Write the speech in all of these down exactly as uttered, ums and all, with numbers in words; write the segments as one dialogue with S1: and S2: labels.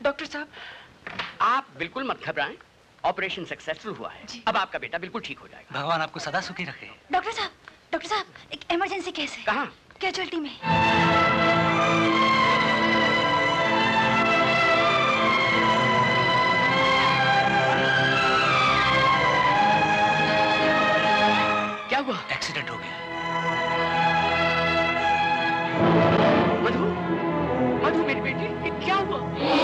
S1: Doctor साहब,
S2: आप बिल्कुल मत घबराएं। ऑपरेशन सक्सेसफुल हुआ है। अब आपका बेटा बिल्कुल ठीक हो जाएगा।
S3: भगवान आपको सदा सुखी रखे।
S4: डॉक्टर साहब, डॉक्टर साहब, एक इमरजेंसी केस है।
S2: कहाँ?
S4: कैजुअल्टी में।
S2: क्या हुआ?
S3: एक्सीडेंट हो गया।
S2: मधु, मधु मेरी बेटी, ये क्या हुआ?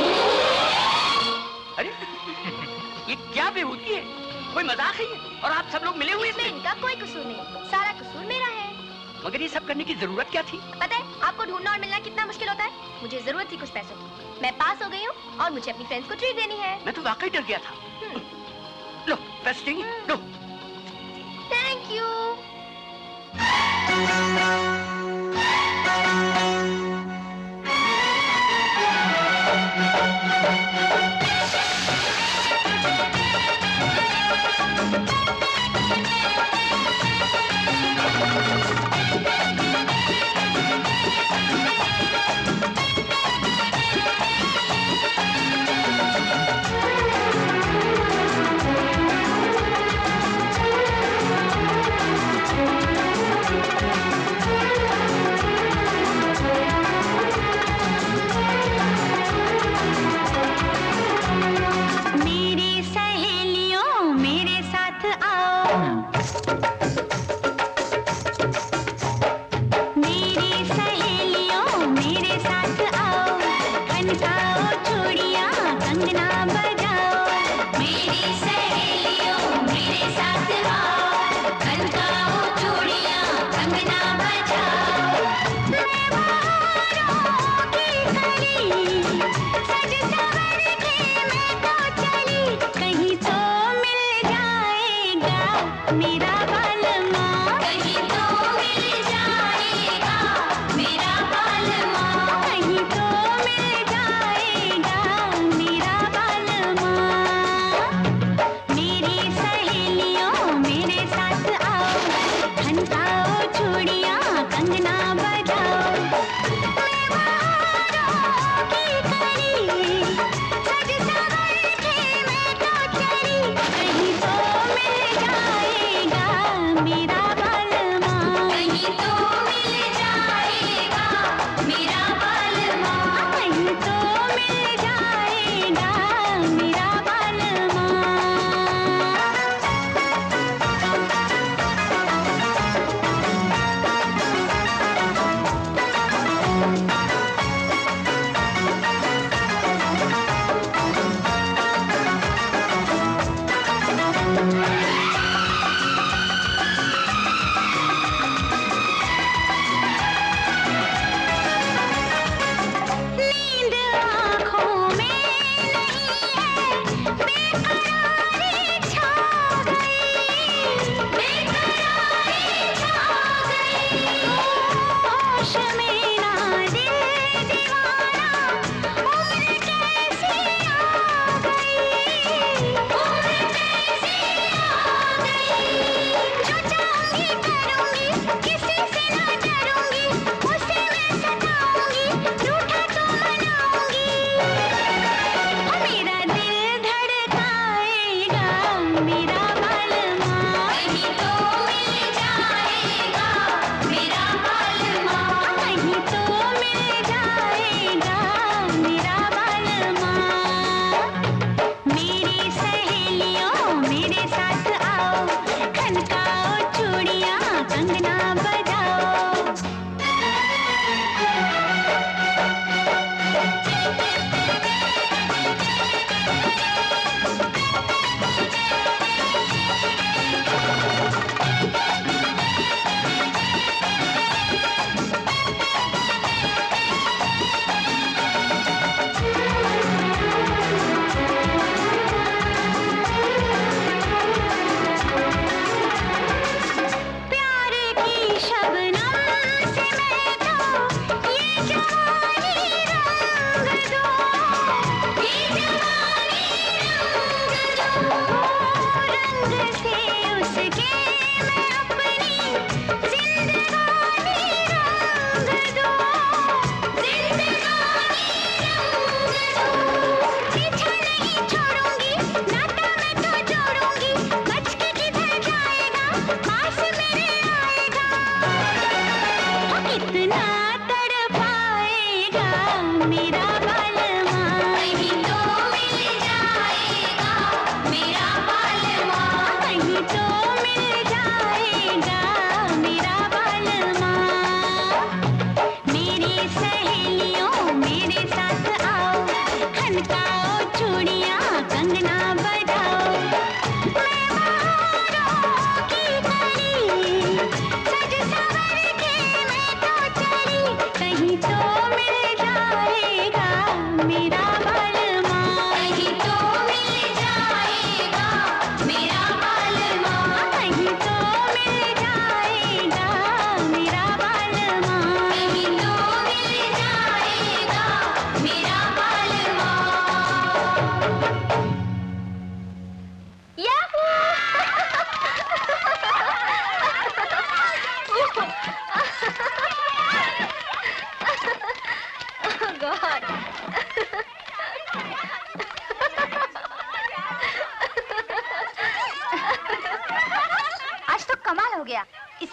S2: अरे ये क्या बेहूदी है? कोई मजाक है ये? और आप सब लोग मिले हुए
S5: इसमें इनका कोई कसूर नहीं, सारा कसूर मेरा है।
S2: मगर ये सब करने की जरूरत क्या थी?
S5: पता है आपको ढूंढना और मिलना कितना मुश्किल होता है। मुझे जरूरत थी कुछ पैसों की, मैं पास हो गई हूँ और मुझे अपनी फ्रेंड्स को ट्रीट देनी है।
S2: मैं तो वाकई डर गया था। लो पैसे चाहिए? लो।
S5: Thank you.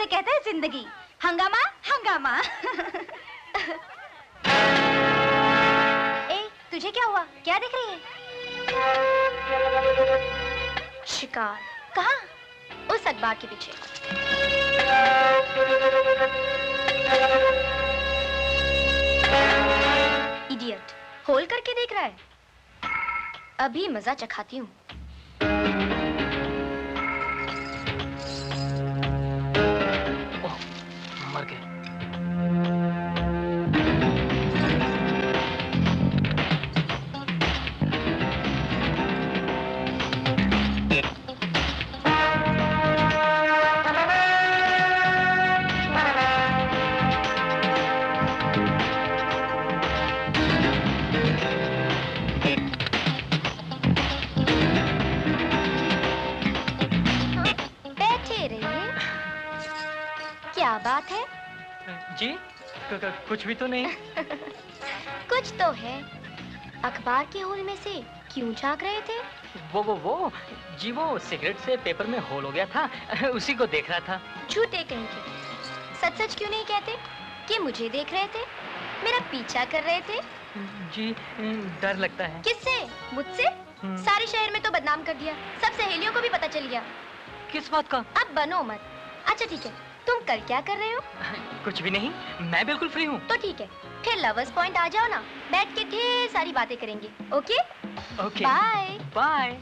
S4: इसे कहते हैं जिंदगी। हंगामा हंगामा। ए, तुझे क्या हुआ? क्या देख रही है?
S5: शिकार।
S4: कहाँ?
S5: उस अखबार के पीछे। इडियट, होल करके देख रहा है। अभी मजा चखाती हूँ।
S3: मर गए।
S5: क्या बात है?
S3: जी कुछ भी तो नहीं।
S5: कुछ तो है। अखबार के होल में से क्यों झांक रहे थे?
S3: वो वो वो जी वो सिगरेट से पेपर में होल हो गया था, उसी को देख रहा था।
S5: झूठे कहीं के। सच सच क्यों नहीं कहते कि मुझे देख रहे थे, मेरा पीछा कर रहे थे?
S3: जी डर लगता है।
S5: किससे? मुझसे? सारे शहर में तो बदनाम कर दिया, सब सहेलियों को भी पता चल गया।
S3: किस बात का?
S5: अब बनो मत। अच्छा ठीक है, तुम कल क्या कर रहे हो?
S3: कुछ भी नहीं, मैं बिल्कुल फ्री हूँ।
S5: तो ठीक है, फिर लवर्स पॉइंट आ जाओ ना, बैठ के ढेर सारी बातें करेंगे। Okay
S3: okay
S5: bye
S3: bye.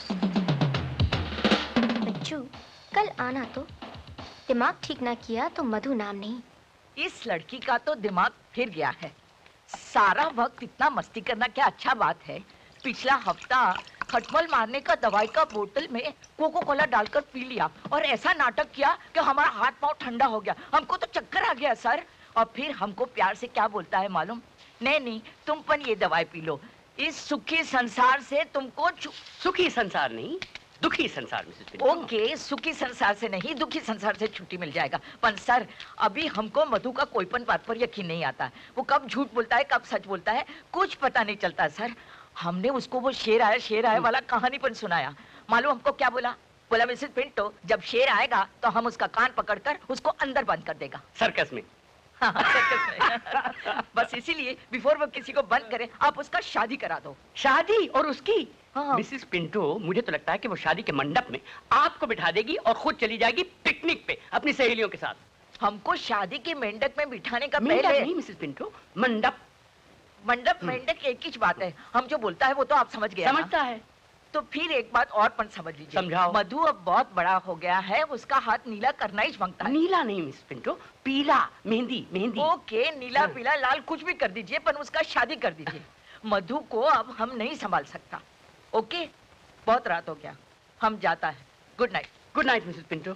S5: बच्चू कल आना तो। दिमाग ठीक ना किया तो मधु नाम नहीं।
S1: इस लड़की का तो दिमाग फिर गया है। सारा वक्त इतना मस्ती करना क्या अच्छा बात है। पिछला हफ्ता खटमल मारने का दवाई का बोतल में कोको कोला डालकर पी लिया और ऐसा नाटक किया कि हमारा हाथ पांव ठंडा हो गया। हमको तो चक्कर आ गया सर। और फिर हमको प्यार से क्या बोलता है मालूम? नहीं नहीं, तुम पन ये दवाई पी लो, इस सुखी संसार से तुमको।
S2: सुखी संसार नहीं, दुखी संसार मिसेस पिंटो।
S1: ओके, सुखी संसार से नहीं, दुखी संसार से छुट्टी मिल जाएगा। पर सर अभी हमको मधु का कोईपन बात पर यकीन नहीं आता। वो कब झूठ बोलता है कब सच बोलता है कुछ पता नहीं चलता सर। हमने उसको वो शेर आया शेर आया वाला कहानी पर सुनाया। मालूम हमको क्या बोला? बोला मिसेस पिंटो जब शेर आएगा तो हम उसका कान पकड़कर उसको अंदर बंद कर देगा।
S2: सर्कस में।
S1: हाँ, सर्कस में। बस इसीलिए बिफोर वो किसी को बंद करे आप उसका शादी करा दो।
S2: शादी? और उसकी?
S1: हाँ।
S2: मिसेस पिंटो मुझे तो लगता है कि वो शादी के मंडप में आपको बिठा देगी और खुद चली जाएगी पिकनिक पे अपनी सहेलियों के साथ।
S1: हमको शादी के मेंढक में बिठाने का
S2: मेंढक
S1: पहले
S2: नहीं मिसेस पिंटो, मंडप।
S1: मंडप मेंढक एक ही बात है। हम जो बोलता है वो तो आप समझ गए ना?
S2: समझता है।
S1: तो फिर एक बात और पन समझ लीजिए।
S2: समझाओ।
S1: मधु अब बहुत बड़ा हो गया है, उसका हाथ नीला करना ही मांगता है।
S2: नीला नहीं मिस पिंटो, पीला। मेहंदी मेहंदी।
S1: ओके, नीला पीला लाल कुछ भी कर दीजिए पर उसका शादी कर दीजिए। मधु को अब हम नहीं संभाल सकता। ओके, बहुत रात हो गया, हम जाता है। Good night.
S2: Good night Mrs Pinto.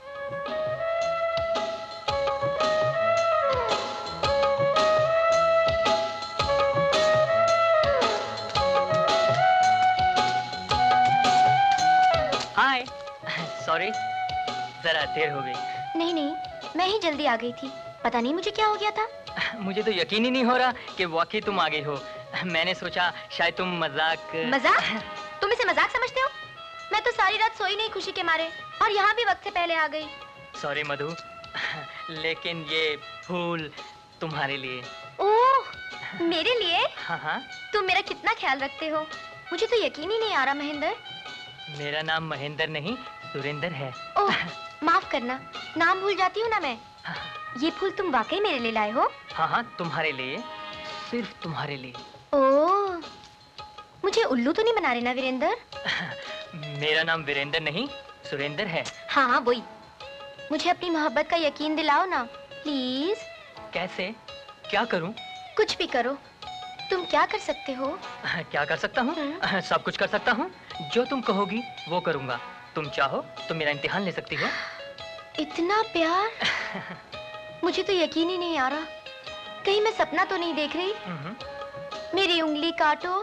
S3: Hi, sorry जरा देर हो गई।
S5: नहीं नहीं, मैं ही जल्दी आ गई थी, पता नहीं मुझे क्या हो गया था।
S3: मुझे तो यकीन ही नहीं हो रहा कि वाकई तुम आ गई हो। मैंने सोचा शायद तुम मजाक।
S5: मजाक? तुम इसे मजाक समझते हो? मैं तो सारी रात सोई नहीं खुशी के मारे और यहाँ भी वक्त से पहले आ गई।
S3: सॉरी मधु, लेकिन ये फूल तुम्हारे लिए।
S5: ओह, मेरे लिए?
S3: हाँ हाँ।
S5: तुम मेरा कितना ख्याल रखते हो, मुझे तो यकीन ही नहीं आ रहा महेंद्र।
S3: मेरा नाम महेंद्र नहीं सुरेंद्र है।
S5: ओह, माफ करना, नाम भूल जाती हूँ ना मैं। ये फूल तुम वाकई मेरे लिए लाए हो?
S3: हाँ हाँ, तुम्हारे लिए, सिर्फ तुम्हारे लिए।
S5: ओह, मुझे उल्लू तो नहीं बना रहे ना वीरेंद्र?
S3: मेरा नाम वीरेंद्र नहीं सुरेंद्र है।
S5: हाँ हाँ वही। मुझे अपनी मोहब्बत का यकीन दिलाओ ना प्लीज।
S3: कैसे? क्या करूं?
S5: कुछ भी करो। तुम क्या कर सकते हो?
S3: क्या कर सकता हूँ? सब कुछ कर सकता हूँ। जो तुम कहोगी वो करूँगा। तुम चाहो तो मेरा इम्तिहान ले सकती हो।
S5: इतना प्यार? मुझे तो यकीन ही नहीं आ रहा। कहीं मैं सपना तो नहीं देख रही? मेरी उंगली काटो।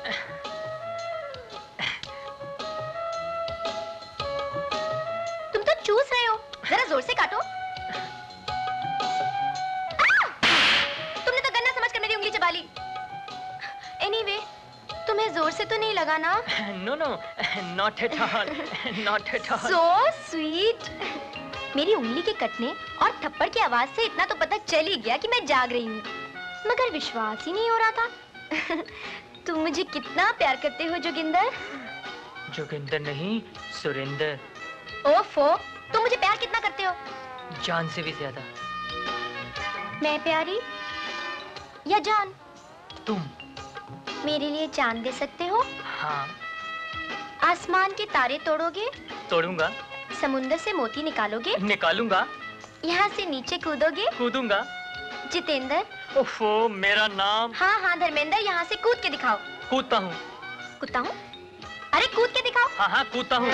S5: तुम तो चूस रहे हो, जरा जोर से काटो। तुमने तो गन्ना समझकर मेरी उंगली चबा ली। एनीवे, तुम्हें जोर से तो नहीं लगा ना?
S3: No no, not at all, not at all.
S5: So sweet. मेरी उंगली के कटने और थप्पड़ की आवाज से इतना तो पता चल ही गया कि मैं जाग रही हूँ, मगर विश्वास ही नहीं हो रहा था। तुम मुझे कितना प्यार करते हो जोगिंदर?
S3: जोगिंदर नहीं, सुरेंद्र।
S5: ओफो, तुम मुझे प्यार कितना करते हो?
S3: जान से भी ज्यादा।
S5: मैं प्यारी या जान?
S3: तुम
S5: मेरे लिए जान दे सकते हो?
S3: हाँ।
S5: आसमान के तारे तोड़ोगे?
S3: तोड़ूंगा।
S5: समुंदर से मोती निकालोगे?
S3: निकालूंगा।
S5: यहाँ से नीचे कूदोगे?
S3: कूदूंगा।
S5: जितेंद्र।
S3: ओफो, मेरा नाम।
S5: हाँ हाँ धर्मेंद्र, यहाँ से कूद के दिखाओ।
S3: कूदता हूँ।
S5: कूदता हूँ? अरे कूद के दिखाओ।
S3: हाँ हाँ कूदता हूँ।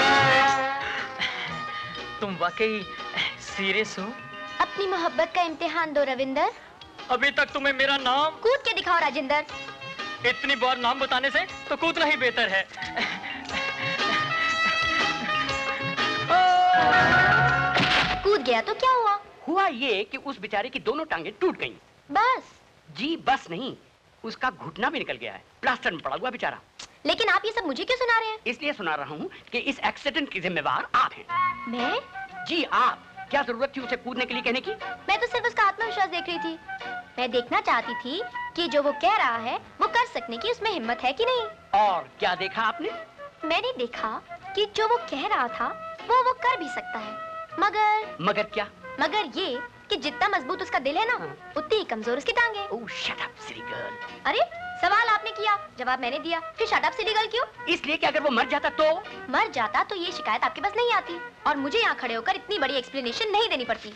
S3: तुम वाकई सीरियस हो?
S5: अपनी मोहब्बत का इम्तिहान दो रविंदर।
S3: अभी तक तुम्हें मेरा नाम।
S5: कूद के दिखाओ राजेंद्र।
S3: इतनी बार नाम बताने से तो कूदना ही बेहतर है।
S5: कूद गया तो क्या हुआ?
S2: हुआ ये कि उस बेचारे की दोनों टांगे टूट गईं।
S5: बस?
S2: जी बस नहीं, उसका घुटना भी निकल गया है, प्लास्टर में पड़ा हुआ बेचारा।
S5: लेकिन आप ये सब मुझे क्यों सुना रहे हैं?
S2: इसलिए सुना रहा हूँ कि इस एक्सीडेंट की जिम्मेवार आप हैं।
S5: मैं?
S2: जी आप। क्या जरूरत थी उसे कूदने के लिए कहने की?
S5: मैं तो सिर्फ उसका आत्मविश्वास देख रही थी। मैं देखना चाहती थी कि जो वो कह रहा है वो कर सकने की उसमें हिम्मत है कि नहीं।
S2: और क्या देखा आपने?
S5: मैंने देखा कि जो वो कह रहा था वो वो कर भी सकता है, मगर
S2: मगर क्या?
S5: मगर ये कि जितना मजबूत उसका दिल है ना, उतनी ही कमजोर उसकी टांगे।
S2: Oh shut up silly girl.
S5: अरे सवाल आपने किया, जवाब मैंने दिया, फिर शट अप सिली गर्ल क्यों?
S2: इसलिए कि अगर वो मर जाता तो?
S5: मर जाता तो ये शिकायत आपके पास नहीं आती और मुझे यहाँ खड़े होकर इतनी बड़ी एक्सप्लेनेशन नहीं देनी पड़ती।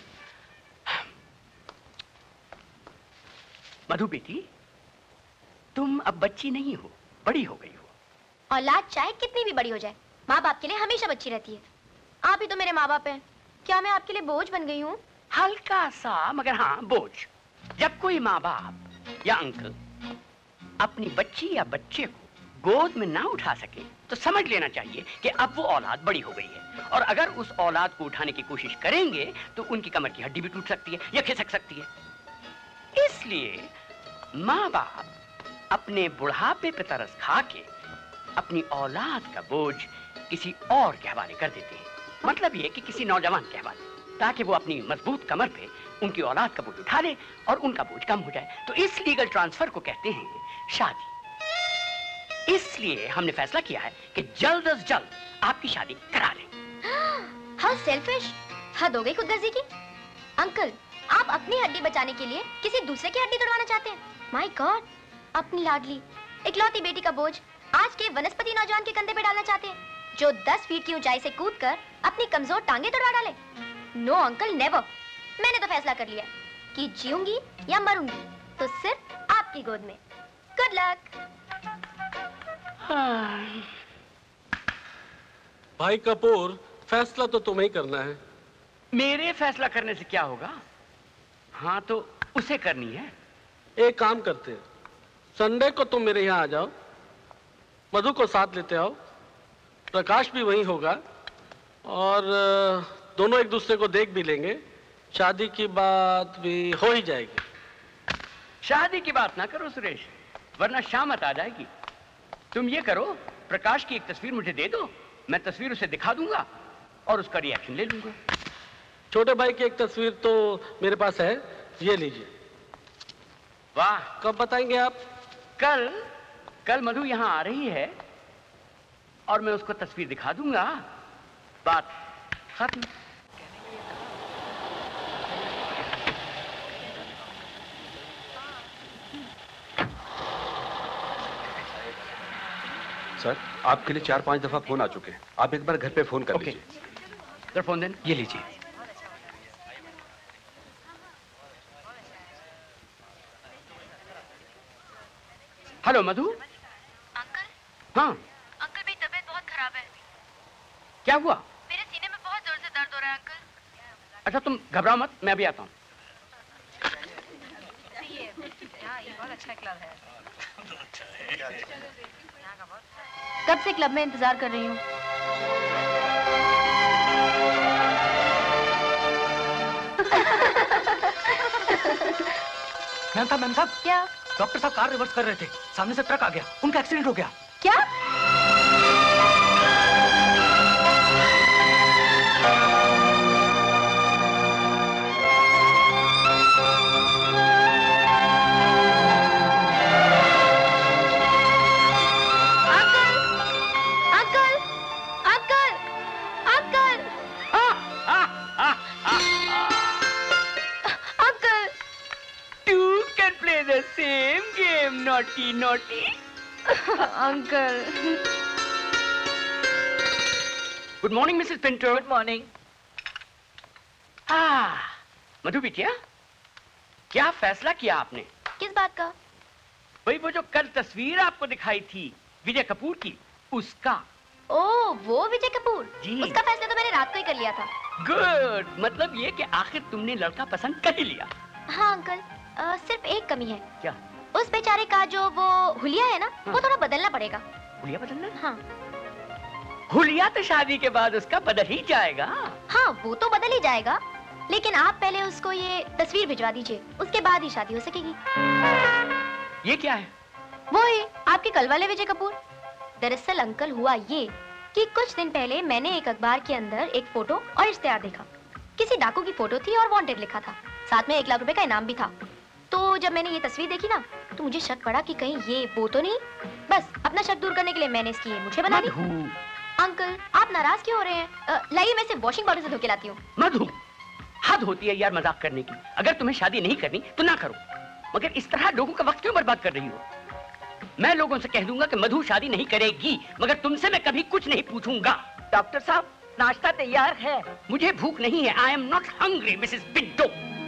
S2: मधु बेटी, तुम अब बच्ची नहीं हो, बड़ी हो गई हो।
S5: औलाद चाहे कितनी भी बड़ी हो जाए, माँ बाप के लिए हमेशा बच्ची रहती है। आप ही तो मेरे माँ बाप हैं। क्या मैं आपके लिए बोझ बन गई हूँ?
S2: हल्का सा, मगर हाँ बोझ। जब कोई माँ बाप या अंकल अपनी बच्ची या बच्चे को गोद में ना उठा सके तो समझ लेना चाहिए कि अब वो औलाद बड़ी हो गई है, और अगर उस औलाद को उठाने की कोशिश करेंगे तो उनकी कमर की हड्डी भी टूट सकती है या खिसक सकती है। इसलिए माँ बाप अपने बुढ़ापे पे तरस खा के अपनी औलाद का बोझ किसी और के हवाले कर देते हैं। मतलब ये कि किसी नौजवान के हवाले, ताकि वो अपनी मजबूत कमर पे उनकी औलाद का बोझ उठा ले और उनका बोझ कम हो जाए। तो इस लीगल ट्रांसफर को कहते हैं शादी। इसलिए हमने फैसला किया है कि जल्द अज जल्द आपकी शादी करा लें।
S5: How selfish! हद हो गई खुदगर्जी की। अंकल, आप अपनी हड्डी बचाने के लिए किसी दूसरे की हड्डी तोड़वाना चाहते हैं? माय गॉड, अपनी लाडली इकलौती बेटी का बोझ आज के वनस्पति नौजवान के कंधे पे डालना चाहते हैं, जो दस फीट की ऊंचाई से कूदकर अपनी कमजोर टांगे तोड़वा डाले। No uncle, never. मैंने तो फैसला कर लिया कि जीऊंगी या मरूंगी तो सिर्फ आपकी गोद में। Good luck.
S6: भाई कपूर, फैसला तो तुम्हें ही करना है।
S2: मेरे फैसला करने से क्या होगा? हाँ तो उसे करनी है।
S6: एक काम करते हैं, संडे को तुम मेरे यहाँ आ जाओ, मधु को साथ लेते आओ, प्रकाश भी वहीं होगा और दोनों एक दूसरे को देख भी लेंगे। शादी की बात भी हो ही जाएगी।
S2: शादी की बात ना करो सुरेश, वरना शामत आ जाएगी। तुम ये करो, प्रकाश की एक तस्वीर मुझे दे दो, मैं तस्वीर उसे दिखा दूंगा और उसका रिएक्शन ले लूंगा।
S6: छोटे भाई की एक तस्वीर तो मेरे पास है, ये लीजिए।
S2: वाह,
S6: कब बताएंगे आप?
S2: कल। कल मधु यहाँ आ रही है और मैं उसको तस्वीर दिखा दूंगा, बात खत्म।
S7: सर, आपके लिए चार पांच दफा फोन आ चुके हैं, आप एक बार घर पे फोन कर
S2: okay.
S7: लीजिए।
S2: सर फोन देन, ये लीजिए। हेलो मधु।
S5: अंकल?
S2: हाँ
S5: अंकल, मेरी तबीयत बहुत खराब है।
S2: क्या हुआ?
S5: मेरे सीने में बहुत जोर से दर्द हो रहा है अंकल।
S2: अच्छा तुम घबराओ मत, मैं अभी आता हूँ।
S8: ये बहुत अच्छा क्लब है।
S5: कब से क्लब में इंतजार कर रही हूँ।
S3: मैम साहब, मैम साहब,
S5: क्या?
S3: डॉक्टर साहब कार रिवर्स कर रहे थे, सामने से ट्रक आ गया, उनका एक्सीडेंट हो गया।
S5: क्या?
S2: again play the same game, naughty, naughty.
S4: Uncle.
S2: Good morning, Missus Pinto.
S1: Good morning.
S2: Ah, Madhu बिटिया, क्या फैसला किया आपने?
S5: किस बात का?
S2: वही वो जो कल तस्वीर आपको दिखाई थी विजय कपूर की, उसका।
S5: ओ, वो विजय कपूर?
S2: जी।
S5: उसका फैसला तो मैंने रात को ही कर लिया था।
S2: गुड, मतलब ये कि आखिर तुमने लड़का पसंद कर ही लिया।
S5: हाँ अंकल, आ, सिर्फ एक कमी है।
S2: क्या?
S5: उस बेचारे का जो वो हुलिया है ना,
S2: हाँ।
S5: वो थोड़ा बदलना पड़ेगा।
S2: हुलिया बदलना?
S5: हाँ।
S2: हुलिया तो शादी के बाद उसका बदल ही जाएगा।
S5: हाँ, वो तो बदल ही जाएगा, लेकिन आप पहले उसको ये तस्वीर भिजवा दीजिए, उसके बाद ही शादी हो सकेगी।
S2: ये क्या है?
S5: वो है आपके कल वाले विजय कपूर। दरअसल अंकल हुआ ये कि कुछ दिन पहले मैंने एक अखबार के अंदर एक फोटो और इश्तेहार देखा। किसी डाकू की फोटो थी और वांटेड लिखा था, साथ में एक लाख रुपए का इनाम भी था। तो जब मैंने ये तस्वीर देखी ना, तो मुझे शक पड़ा कि कहीं ये वो तो नहीं। बस अपना शक दूर करने के लिए मैंने इसकी ये मुझे बना दी। अंकल, आप नाराज क्यों हो रहे हैं? लाइए मैं इसे वॉशिंग पाउडर से धो के लाती हूँ।
S2: मधु, हद होती है यार मजाक करने की। अगर तुम्हें शादी नहीं करनी तो ना करो, मगर इस तरह लोगों का वक्त क्यों बर्बाद कर रही हो? मैं लोगों से कह दूंगा कि मधु शादी नहीं करेगी, मगर तुमसे मैं कभी कुछ नहीं पूछूंगा।
S1: डॉक्टर साहब, नाश्ता तैयार है।
S2: मुझे भूख नहीं है। I am not hungry Mrs Pinto.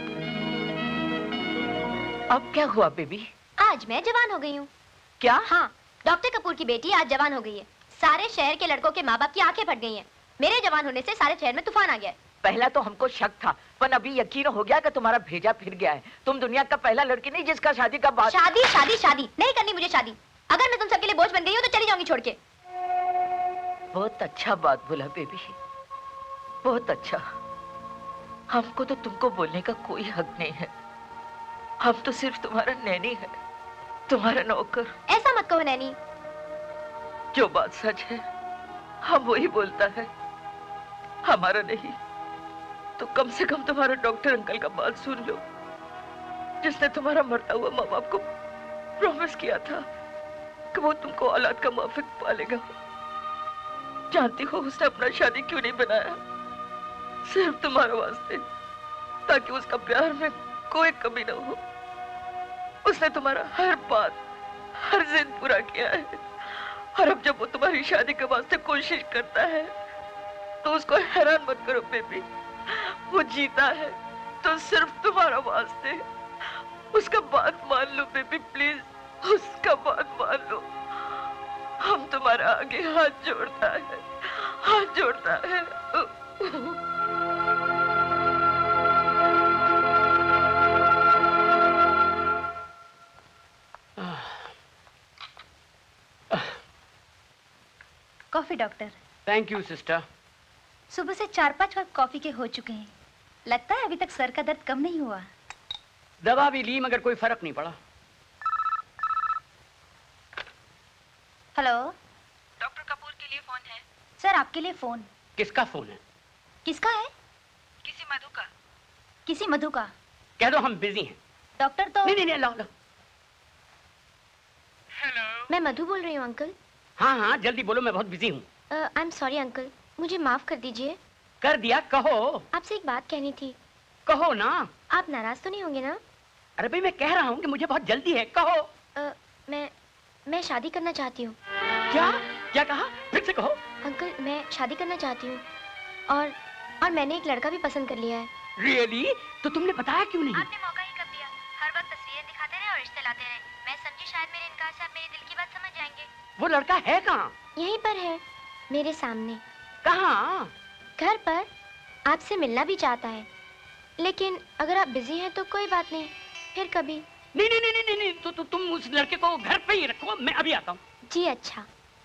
S1: अब क्या हुआ बेबी?
S5: आज मैं जवान हो गई हूँ।
S1: क्या?
S5: हाँ, डॉक्टर कपूर की बेटी आज जवान हो गई है। सारे शहर के लड़कों के माँ बाप की आंखें फट गई हैं। मेरे जवान होने से सारे शहर में तूफान आ गया है।
S1: पहला तो हमको शक था, पर अभी यकीन हो गया कि तुम्हारा भेजा फिर गया है। तुम दुनिया का पहला लड़की नहीं जिसका शादी का बात।
S5: शादी शादी शादी नहीं करनी मुझे शादी। अगर मैं तुम सबके लिए बोझ बन गई हूँ तो चली जाऊंगी छोड़ के।
S1: बहुत अच्छा बात बोला बेबी, बहुत अच्छा। हमको तो तुमको बोलने का कोई हक नहीं है। हम तो सिर्फ तुम्हारा नैनी है, तुम्हारा नौकर।
S5: ऐसा मत कहो नैनी।
S1: जो बात सच है हम वही बोलता है, हमारा नहीं तो कम से कम तुम्हारा डॉक्टर अंकल का बात सुन लो, जिसने तुम्हारा मरता हुआ माँ बाप को प्रॉमिस किया था कि वो तुमको औलाद का माफिक पालेगा। जानती हो उसने अपना शादी क्यों नहीं बनाया? सिर्फ तुम्हारे वास्ते, ताकि उसका प्यार में कोई कमी ना हो। उसने तुम्हारा हर बात, हर जिद पूरा किया है, और अब जब वो तुम्हारी शादी के वास्ते कोशिश करता है तो उसको हैरान मत करो बेबी। वो जीता है तो सिर्फ तुम्हारा वास्ते। उसका बात मान लो बेबी, प्लीज उसका बात मान लो। हम तुम्हारा आगे हाथ जोड़ता है, हाथ जोड़ता है।
S4: Coffee doctor.
S2: Thank you sister.
S4: सुबह से चार पांच कप कॉफी के हो चुके हैं। लगता है अभी तक सर का दर्द कम नहीं हुआ।
S2: दवा भी ली मगर कोई फर्क नहीं पड़ा।
S4: हेलो,
S8: डॉक्टर कपूर के लिए फोन है।
S4: सर आपके लिए फोन।
S2: किसका फोन है?
S4: किसका है?
S8: किसी मधु का।
S4: किसी मधु का।
S2: कह दो हम बिजी हैं।
S4: डॉक्टर तो
S2: नहीं नहीं नहीं, लाओ लाओ।
S8: हेलो,
S5: मैं मधु बोल रही हूँ अंकल।
S2: हाँ हाँ जल्दी बोलो, मैं बहुत बिजी हूँ।
S5: आई एम सॉरी अंकल, मुझे माफ कर दीजिए।
S2: कर दिया, कहो।
S5: आपसे एक बात कहनी थी।
S2: कहो ना।
S5: आप नाराज तो नहीं होंगे ना?
S2: अरे भाई मैं कह रहा हूँ कि मुझे बहुत जल्दी है, कहो।
S5: uh, मैं मैं शादी करना चाहती हूँ।
S2: क्या क्या कहा? फिर से कहो।
S5: अंकल मैं शादी करना चाहती हूँ, और और मैंने एक लड़का भी पसंद कर लिया है।
S2: रियली? तो तुमने बताया क्यों नहीं?
S5: आपने मौका ही कब दिया? हर वक्त तस्वीरें दिखाते रहे और रिश्ते लाते रहे। मैं समझी शायद मेरे इनकार से आप मेरे दिल की बात समझ जाएंगे।
S2: वो लड़का है कहाँ?
S5: यहीं पर है, मेरे सामने।
S2: कहाँ?
S5: घर पर। आपसे मिलना भी चाहता है, लेकिन अगर आप बिजी हैं तो कोई बात नहीं, फिर कभी।
S2: नहीं नहीं नहीं नहीं नहीं, तो, तो तुम उस लड़के को घर पे ही रखो, मैं अभी आता हूँ।
S5: जी अच्छा।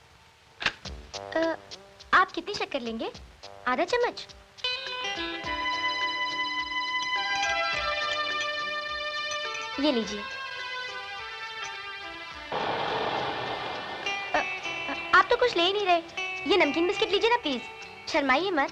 S5: आ, आप कितनी शक्कर लेंगे? आधा चम्मच? ये लीजिए। आ, आ, आप तो कुछ ले ही नहीं रहे। ये नमकीन बिस्किट लीजिए ना प्लीज, शर्माइए मत।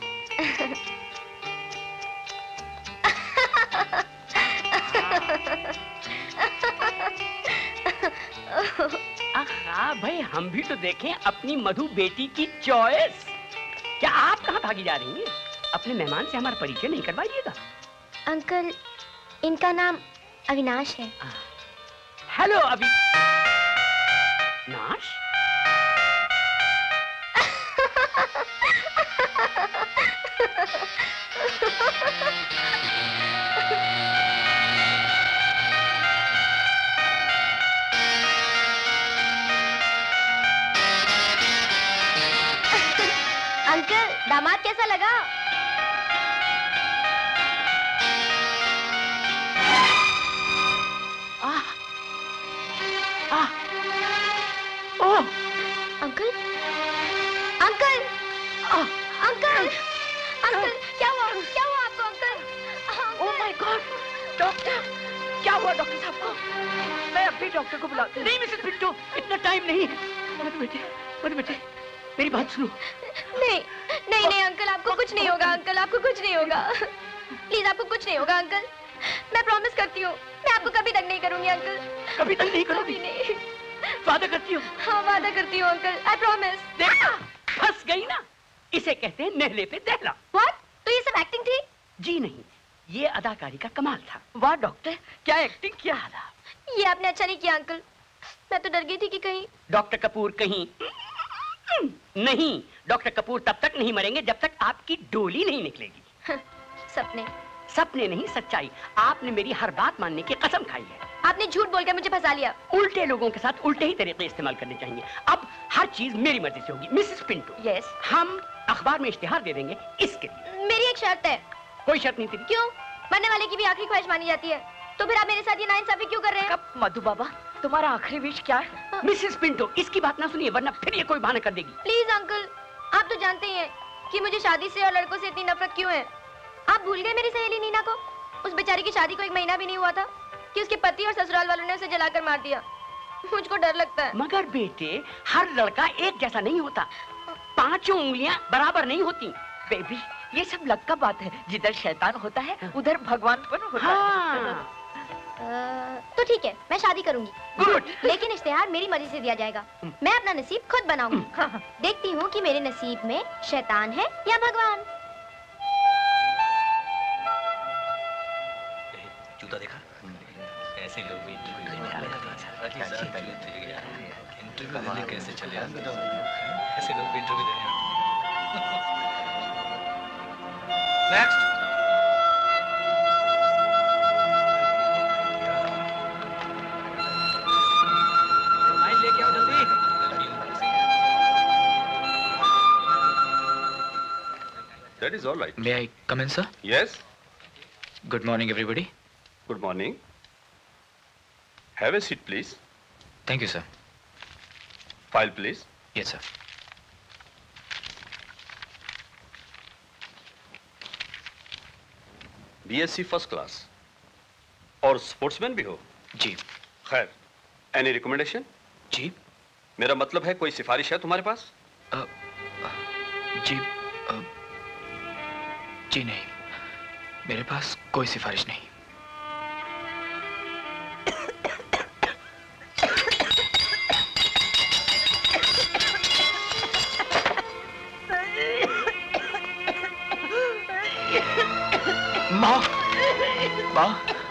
S2: आहा भाई, हम भी तो देखें अपनी मधु बेटी की चॉइस। क्या आप कहाँ भागी जा रही हैं? अपने मेहमान से हमारा परिचय नहीं करवाइएगा।
S5: अंकल, इनका नाम अविनाश है।
S2: हेलो अभी नाश।
S5: अंकल, दामाद कैसा लगा?
S2: Ah, ah, oh,
S5: uncle, uncle,
S2: ah,
S5: uncle, uncle, क्या हुआ? क्या हुआ आपको uncle?
S1: Oh my God, doctor, क्या हुआ डॉक्टर साहब को? मैं अभी डॉक्टर को बुलाती हूँ।
S2: नहीं मिसेस पिंटो, इतना टाइम नहीं है। मधु बेटे, मधु बेटे, मेरी बात सुनो।
S5: नहीं, नहीं, नहीं अंकल, आपको कुछ नहीं होगा अंकल, आपको कुछ नहीं होगा। प्लीज आपको कुछ नहीं होगा अंकल, मैं प्रॉमिस करती हूँ, मैं आपको कभी तक नहीं करूंगी अंकल।
S2: कभी तक नहीं करोगी?
S5: कभी नहीं।
S2: वादा करती हो?
S5: हाँ वादा करती हूँ अंकल, आई प्रॉमिस।
S2: देखा, फंस गई ना। इसे कहते हैं नेहले पे दहला।
S5: व्हाट? तो ये सब एक्टिंग थी?
S2: जी नहीं, ये अदाकारी का कमाल था।
S1: वाह डॉक्टर, क्या एक्टिंग किया।
S5: ये आपने अच्छा नहीं किया अंकल, मैं तो डर गई थी कि कहीं।
S2: डॉक्टर कपूर कहीं नहीं, डॉक्टर कपूर तब तक नहीं मरेंगे जब तक आपकी डोली नहीं निकलेगी।
S5: सपने
S2: सपने नहीं, सच्चाई। आपने मेरी हर बात मानने की कसम खाई है।
S5: आपने झूठ बोलकर मुझे फंसा लिया।
S2: उल्टे लोगों के साथ उल्टे ही तरीके इस्तेमाल करने चाहिए। अब हर चीज मेरी मर्जी से होगी। मिसेस पिंटो,
S1: यस,
S2: हम अखबार में इश्तिहार दे देंगे इसके लिए।
S5: मेरी एक शर्त है।
S2: कोई शर्त नहीं तेरी।
S5: क्यों? मरने वाले की भी आखिरी ख्वाहिश मानी जाती है, तो फिर आप मेरे साथ ये नाइंसाफी क्यों कर रहे हैं?
S1: कब मधु बाबा, तुम्हारा आखिरी विश क्या है?
S2: मिसेस पिंटो, इसकी बात ना सुनिए वरना फिर ये कोई बहाना कर देगी।
S5: प्लीज अंकल, आप तो जानते ही हैं कि मुझे शादी से और लड़कों से इतनी नफरत क्यों है। आप भूल गए मेरी सहेली नीना को? उस बेचारी की शादी को एक महीना भी नहीं हुआ था कि उसके पति और ससुराल वालों ने उसे जलाकर मार दिया। मुझको डर लगता है।
S2: मगर बेटे, हर लड़का एक जैसा नहीं होता, पांचों उंगलियां बराबर नहीं होती।
S1: बेबी, ये सब लक का बात है, जिधर शैतान होता है उधर भगवान पण होता
S2: हाँ।
S1: है।
S5: आ, तो ठीक है, मैं शादी करूंगी।
S2: गुड।
S5: लेकिन इश्तिहार मेरी मर्जी से दिया जाएगा। मैं अपना नसीब खुद बनाऊंगी। देखती हूँ कि मेरे नसीब में शैतान है या भगवान।
S3: जूता देखा? ऐसे लोग भी इंटरव्यू देने आ रहे हैं। इंटरव्यू देने कैसे चले आते हैं? ऐसे लोग भी इंटरव्यू देने आते हैं। नेक्स्ट। माइंड लेके आओ जल्दी।
S7: That is all right.
S9: May I come in, sir?
S7: Yes.
S9: Good morning, everybody.
S7: Good morning. Have a seat, please.
S9: Thank you, sir.
S7: File, please.
S9: Yes, sir.
S7: B S c first class और sportsman भी हो?
S9: जी।
S7: खैर, any recommendation?
S9: जी।
S7: मेरा मतलब है कोई सिफारिश है तुम्हारे पास?
S9: अ, अ, जी अ, जी नहीं, मेरे पास कोई सिफारिश नहीं। माँ, माँ,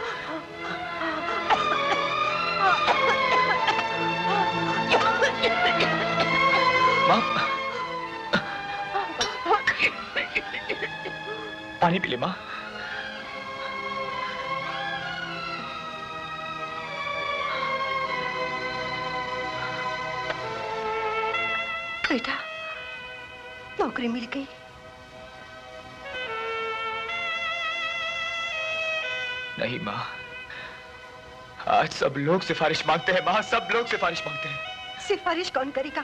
S9: माँ, पानी पी ले माँ।
S10: बेटा, नौकरी मिल गई।
S9: नहीं माँ, आज सब लोग सिफारिश मांगते हैं माँ, सब लोग सिफारिश मांगते हैं।
S10: सिफारिश कौन करेगा?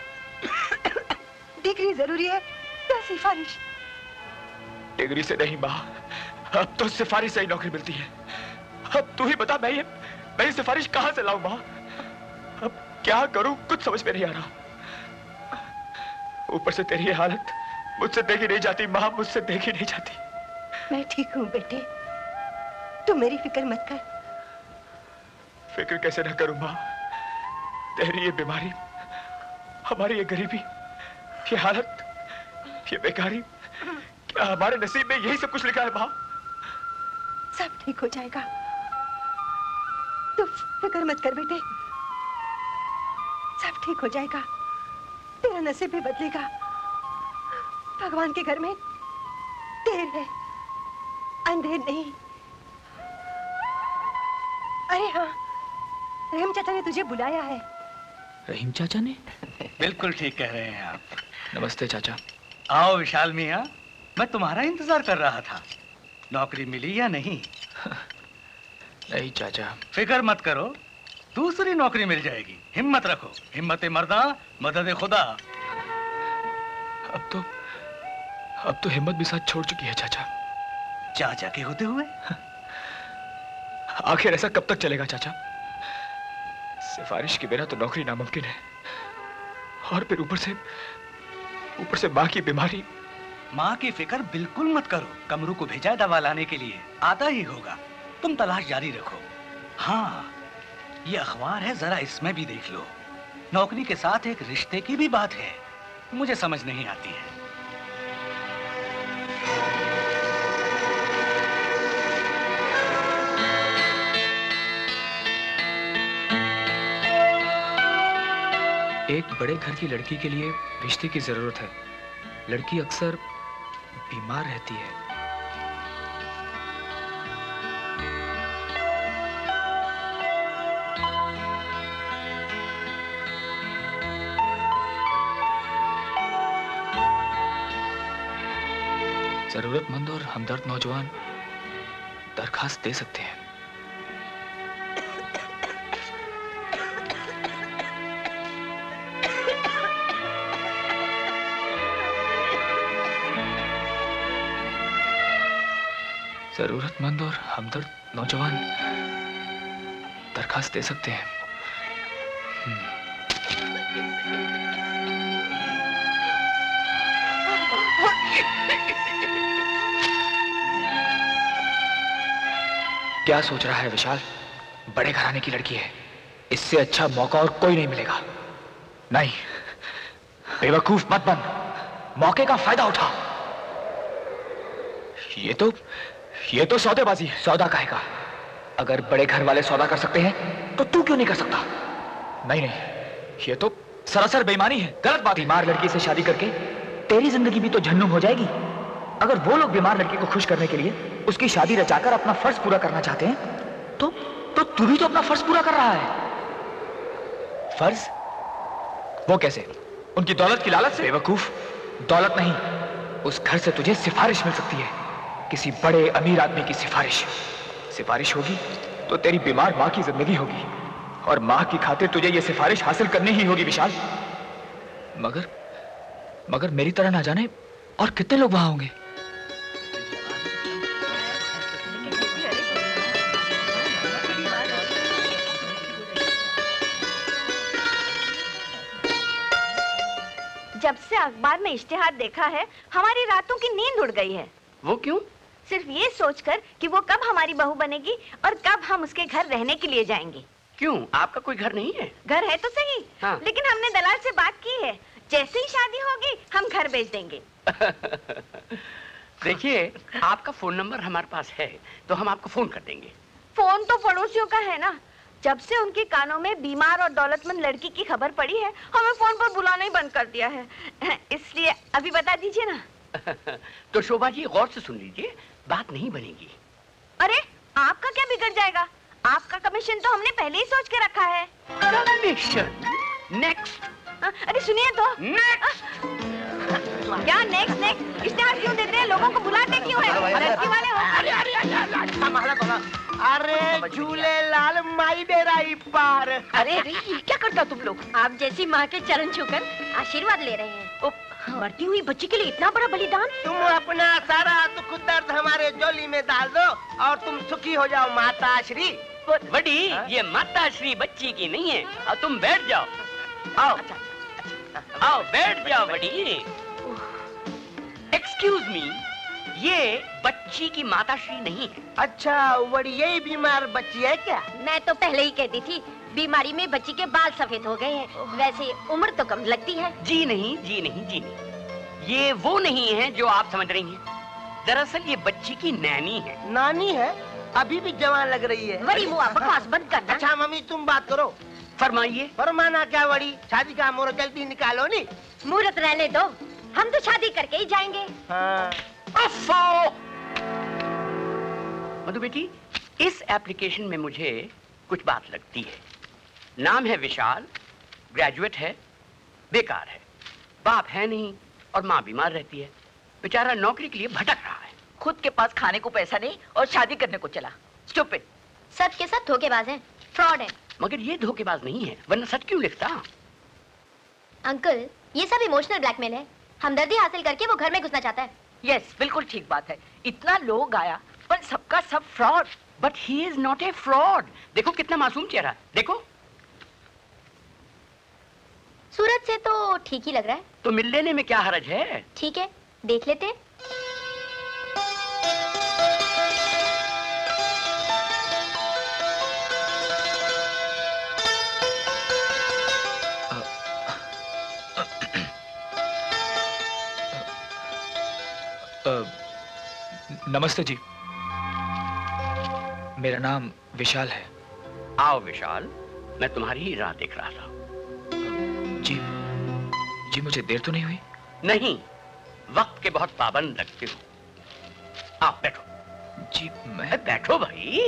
S10: डिग्री जरूरी है या सिफारिश?
S9: डिग्री से नहीं माँ, अब तो सिफारिश से ही नौकरी मिलती है। अब तू ही बता, मैं ये मैं ये सिफारिश कहाँ से लाऊं माँ? अब क्या करूं, कुछ समझ में नहीं आ रहा। ऊपर से तेरी ये हालत मुझसे देखी नहीं जाती माँ, मुझसे देखी नहीं जाती।
S10: मैं ठीक हूँ बेटे, तू मेरी फिक्र मत कर।
S9: फिक्र कैसे न करूं माँ? तेरी ये बीमारी, हमारी ये गरीबी, ये हालत, ये बेकारी, क्या हमारे नसीब में यही सब कुछ लिखा है माँ?
S10: सब ठीक हो जाएगा। तू फिक्र मत कर बेटे, सब ठीक हो जाएगा। तेरा नसीब भी बदलेगा। भगवान के घर में देर है, अंधेर नहीं। अरे हाँ, रहीम चाचा ने तुझे बुलाया है।
S3: रहीम चाचा ने?
S11: बिल्कुल ठीक कह रहे हैं आप।
S3: नमस्ते चाचा।
S11: आओ विशाल मियाँ, मैं तुम्हारा इंतजार कर रहा था। नौकरी मिली या नहीं?
S3: नहीं चाचा।
S11: फिक्र मत करो, दूसरी नौकरी मिल जाएगी। हिम्मत रखो, हिम्मत मर्दा मदद खुदा।
S3: अब तो अब तो हिम्मत भी साथ छोड़ चुकी है चाचा।
S11: चाचा के होते हुए?
S3: आखिर ऐसा कब तक चलेगा चाचा? सिफारिश के बिना तो नौकरी नामुमकिन है, और फिर ऊपर से ऊपर से माँ की बीमारी।
S11: माँ की फिक्र बिल्कुल मत करो। कमरू को भेजा है दवा लाने के लिए, आता ही होगा। तुम तलाश जारी रखो। हाँ, ये अखबार है, जरा इसमें भी देख लो। नौकरी के साथ एक रिश्ते की भी बात है, मुझे समझ नहीं आती है।
S3: एक बड़े घर की लड़की के लिए रिश्ते की जरूरत है। लड़की अक्सर बीमार रहती है। जरूरतमंद और हमदर्द नौजवान दरखास्त दे सकते हैं। जरूरतमंद और हमदर्द नौजवान दरखास्त दे सकते हैं। क्या सोच रहा है विशाल? बड़े घराने की लड़की है, इससे अच्छा मौका और कोई नहीं मिलेगा। नहीं, बेवकूफ मत बन, मौके का फायदा उठा। ये तो ये तो सौदेबाजी है। सौदा काहे का? अगर बड़े घर वाले सौदा कर सकते हैं तो तू क्यों नहीं कर सकता? नहीं नहीं, ये तो सरासर बेईमानी है, गलत बात। बीमार लड़की से शादी करके तेरी जिंदगी भी तो झन्नू हो जाएगी। अगर वो लोग बीमार लड़की को खुश करने के लिए उसकी शादी रचाकर अपना फर्ज पूरा करना चाहते हैं तो तो तू भी तो अपना फर्ज पूरा कर रहा है। फर्ज? वो कैसे? उनकी दौलत की लालच से? बेवकूफ, दौलत नहीं, उस घर से तुझे सिफारिश मिल सकती है, किसी बड़े अमीर आदमी की सिफारिश। सिफारिश होगी तो तेरी बीमार माँ की जिंदगी होगी, और माँ की खातिर तुझे ये सिफारिश हासिल करनी ही होगी विशाल। मगर मगर मेरी तरह ना जाने और कितने लोग वहां होंगे।
S12: जब से अखबार में इश्तिहार देखा है, हमारी रातों की नींद उड़ गई है।
S2: वो क्यों?
S12: सिर्फ ये सोचकर कि वो कब हमारी बहू बनेगी और कब हम उसके घर रहने के लिए जाएंगे।
S2: क्यों, आपका कोई घर नहीं है?
S12: घर है तो सही, हाँ। लेकिन हमने दलाल से बात की है, जैसे ही शादी होगी हम घर बेच देंगे।
S2: देखिए, आपका फोन नंबर हमारे पास है, तो हम आपको फोन कर देंगे।
S12: फोन तो पड़ोसियों का है ना। जब से उनके कानों में बीमार और दौलतमंद लड़की की खबर पड़ी है, हमें फोन पर बुलाना ही बंद कर दिया है। इसलिए अभी बता दीजिए ना।
S2: तो शोभा जी गौर से सुन लीजिए, बात नहीं बनेगी।
S12: अरे आपका क्या बिगड़ जाएगा? आपका कमीशन तो हमने पहले ही सोच के रखा है।
S2: कमीशन? नेक्स्ट।
S12: अरे सुनिए तो।
S2: नेक्स्ट।
S12: क्या नेक्स्ट नेक्स्ट? इश्तिहार क्यों देते हैं? लोगों को बुलाते क्यों हैं? लड़की वाले हो।
S13: अरे अरे अरे झूले लाल माई बेराई पार।
S12: अरे अरे ये क्या करता तुम लोग? आप जैसी माँ के चरण छूकर आशीर्वाद ले रहे हैं। मरती हुई बच्ची के लिए इतना बड़ा बलिदान।
S13: तुम अपना सारा दुख दर्द हमारे झोली में डाल दो और तुम सुखी हो जाओ माता श्री।
S2: बड़ी, ये माता श्री बच्ची की नहीं है। और तुम बैठ जाओ। आओ आओ बैठ जाओ बड़ी। एक्सक्यूज मी, ये बच्ची की माता श्री नहीं है।
S13: अच्छा, बड़ी यही बीमार बच्ची है क्या?
S5: मैं तो पहले ही कहती थी, बीमारी में बच्ची के बाल सफेद हो गए हैं। वैसे उम्र तो कम लगती है।
S2: जी नहीं, जी नहीं, जी नहीं, ये वो नहीं है जो आप समझ रही हैं। दरअसल ये बच्ची की नैनी है।
S13: नानी है? अभी भी जवान लग रही है।
S12: बड़ी मुआ बकवास बंद करना।
S13: अच्छा मम्मी तुम बात करो।
S2: फरमाइए।
S13: फरमाना क्या बड़ी, शादी का मुहूर्त जल्दी निकालो नी।
S12: मुहूर्त रहने दो, हम तो शादी करके ही जाएंगे।
S13: हाँ।
S2: मधु बेटी, इस एप्लीकेशन में मुझे कुछ बात लगती है। नाम है विशाल, ग्रेजुएट है, बेकार है, बाप है नहीं और माँ बीमार रहती है। बेचारा नौकरी के लिए भटक रहा है।
S1: खुद के पास खाने को पैसा नहीं और शादी करने को चला। स्टूपिड।
S5: सब के सब धोखेबाज हैं, फ्रॉड हैं।
S2: मगर ये धोखेबाज नहीं है, वरना सच क्यों लिखता?
S5: अंकल, ये सब इमोशनल ब्लैकमेल है। हमदर्दी हासिल करके वो घर में घुसना चाहता है।
S1: यस, बिल्कुल ठीक बात है। इतना लोग आया पर सबका सब fraud.
S2: But he is not a fraud. देखो कितना मासूम चेहरा, देखो।
S5: सूरत से तो ठीक ही लग रहा है।
S2: तो मिल लेने में क्या हरज है?
S5: ठीक है, देख लेते हैं।
S3: नमस्ते जी, मेरा नाम विशाल है।
S2: आओ विशाल, मैं तुम्हारी ही राह देख रहा था।
S3: जी जी मुझे देर तो नहीं हुई?
S2: नहीं, वक्त के बहुत पाबंद लगते हो। आप बैठो।
S3: जी मैं
S2: बैठो भाई।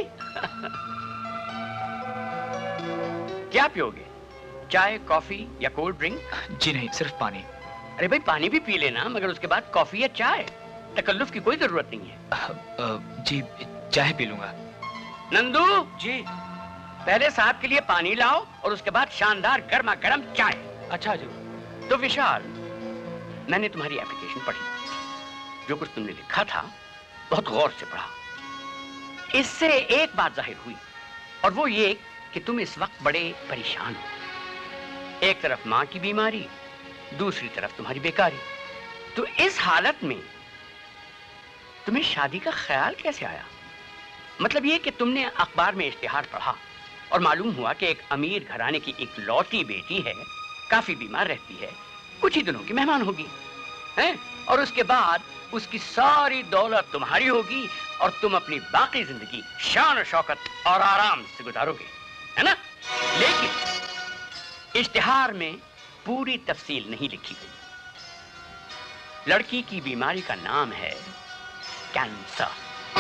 S2: क्या पियोगे, चाय, कॉफी या कोल्ड ड्रिंक?
S3: जी नहीं, सिर्फ पानी।
S2: अरे भाई पानी भी पी लेना, मगर उसके बाद कॉफी या चाय। तकल्लुफ की कोई जरूरत नहीं है।
S3: आ, आ, जी चाय पी लूंगा।
S2: नंदू
S3: जी,
S2: पहले साहब के लिए पानी लाओ और उसके बाद शानदार गर्मा गर्म चाय।
S3: अच्छा जी।
S2: तो विशाल, मैंने तुम्हारी एप्लीकेशन पढ़ी। जो कुछ तुमने लिखा था बहुत गौर से पढ़ा। इससे एक बात जाहिर हुई, और वो ये कि तुम इस वक्त बड़े परेशान हो। एक तरफ माँ की बीमारी, दूसरी तरफ तुम्हारी बेकारी। तो इस हालत में तुम्हें शादी का ख्याल कैसे आया? मतलब ये कि तुमने अखबार में इश्तिहार पढ़ा और मालूम हुआ कि एक अमीर घराने की एक लौती बेटी है, काफी बीमार रहती है, कुछ ही दिनों की मेहमान होगी, हैं? और उसके बाद उसकी सारी दौलत तुम्हारी होगी और तुम अपनी बाकी जिंदगी शान और शौकत और आराम से गुजारोगे, है ना? लेकिन इश्तिहार में पूरी तफसील नहीं लिखी गई। लड़की की बीमारी का नाम है कैंसर।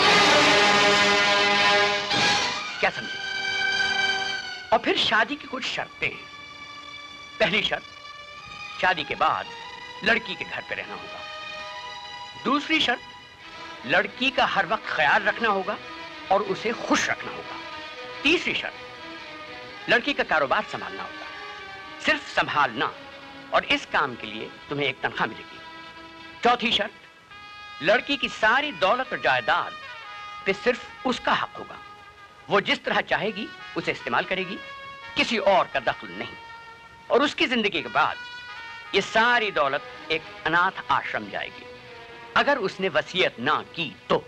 S2: क्या समझे? और फिर शादी की कुछ शर्तें हैं। पहली शर्त, शादी के बाद लड़की के घर पे रहना होगा। दूसरी शर्त, लड़की का हर वक्त ख्याल रखना होगा और उसे खुश रखना होगा। तीसरी शर्त, लड़की का कारोबार संभालना होगा, सिर्फ संभालना, और इस काम के लिए तुम्हें एक तनख्वाह मिलेगी। चौथी शर्त, लड़की की सारी दौलत और जायदाद पे सिर्फ उसका हक होगा। वो जिस तरह चाहेगी उसे इस्तेमाल करेगी, किसी और का दखल नहीं। और उसकी जिंदगी के बाद ये सारी दौलत एक अनाथ आश्रम जाएगी, अगर उसने वसीयत ना की तो।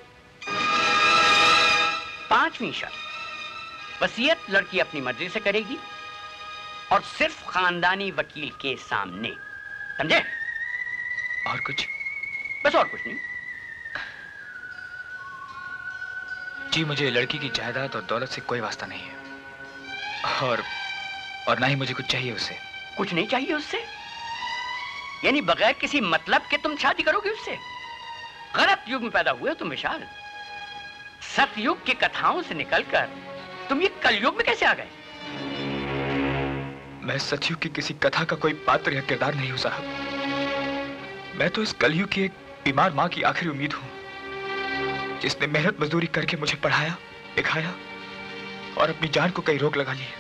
S2: पांचवी शर्त, वसीयत लड़की अपनी मर्जी से करेगी और सिर्फ खानदानी वकील के सामने। समझे?
S3: और कुछ?
S2: बस और कुछ नहीं।
S3: जी मुझे लड़की की जायदाद और दौलत से कोई वास्ता नहीं है, और और ना ही मुझे कुछ चाहिए उससे।
S2: कुछ नहीं चाहिए उससे? यानी बगैर किसी मतलब के तुम शादी करोगे उससे? गलत युग में पैदा हुए हो तुम विशाल। सतयुग की कथाओं से निकलकर तुम ये कलयुग में कैसे आ गए?
S3: मैं सतयुग की किसी कथा का कोई पात्र या किरदार नहीं हूं साहब। मैं तो इस कलयुग की एक बीमार माँ की आखिरी उम्मीद हूं, जिसने मेहनत मजदूरी करके मुझे पढ़ाया, लिखाया और अपनी जान को कई रोक लगा ली है।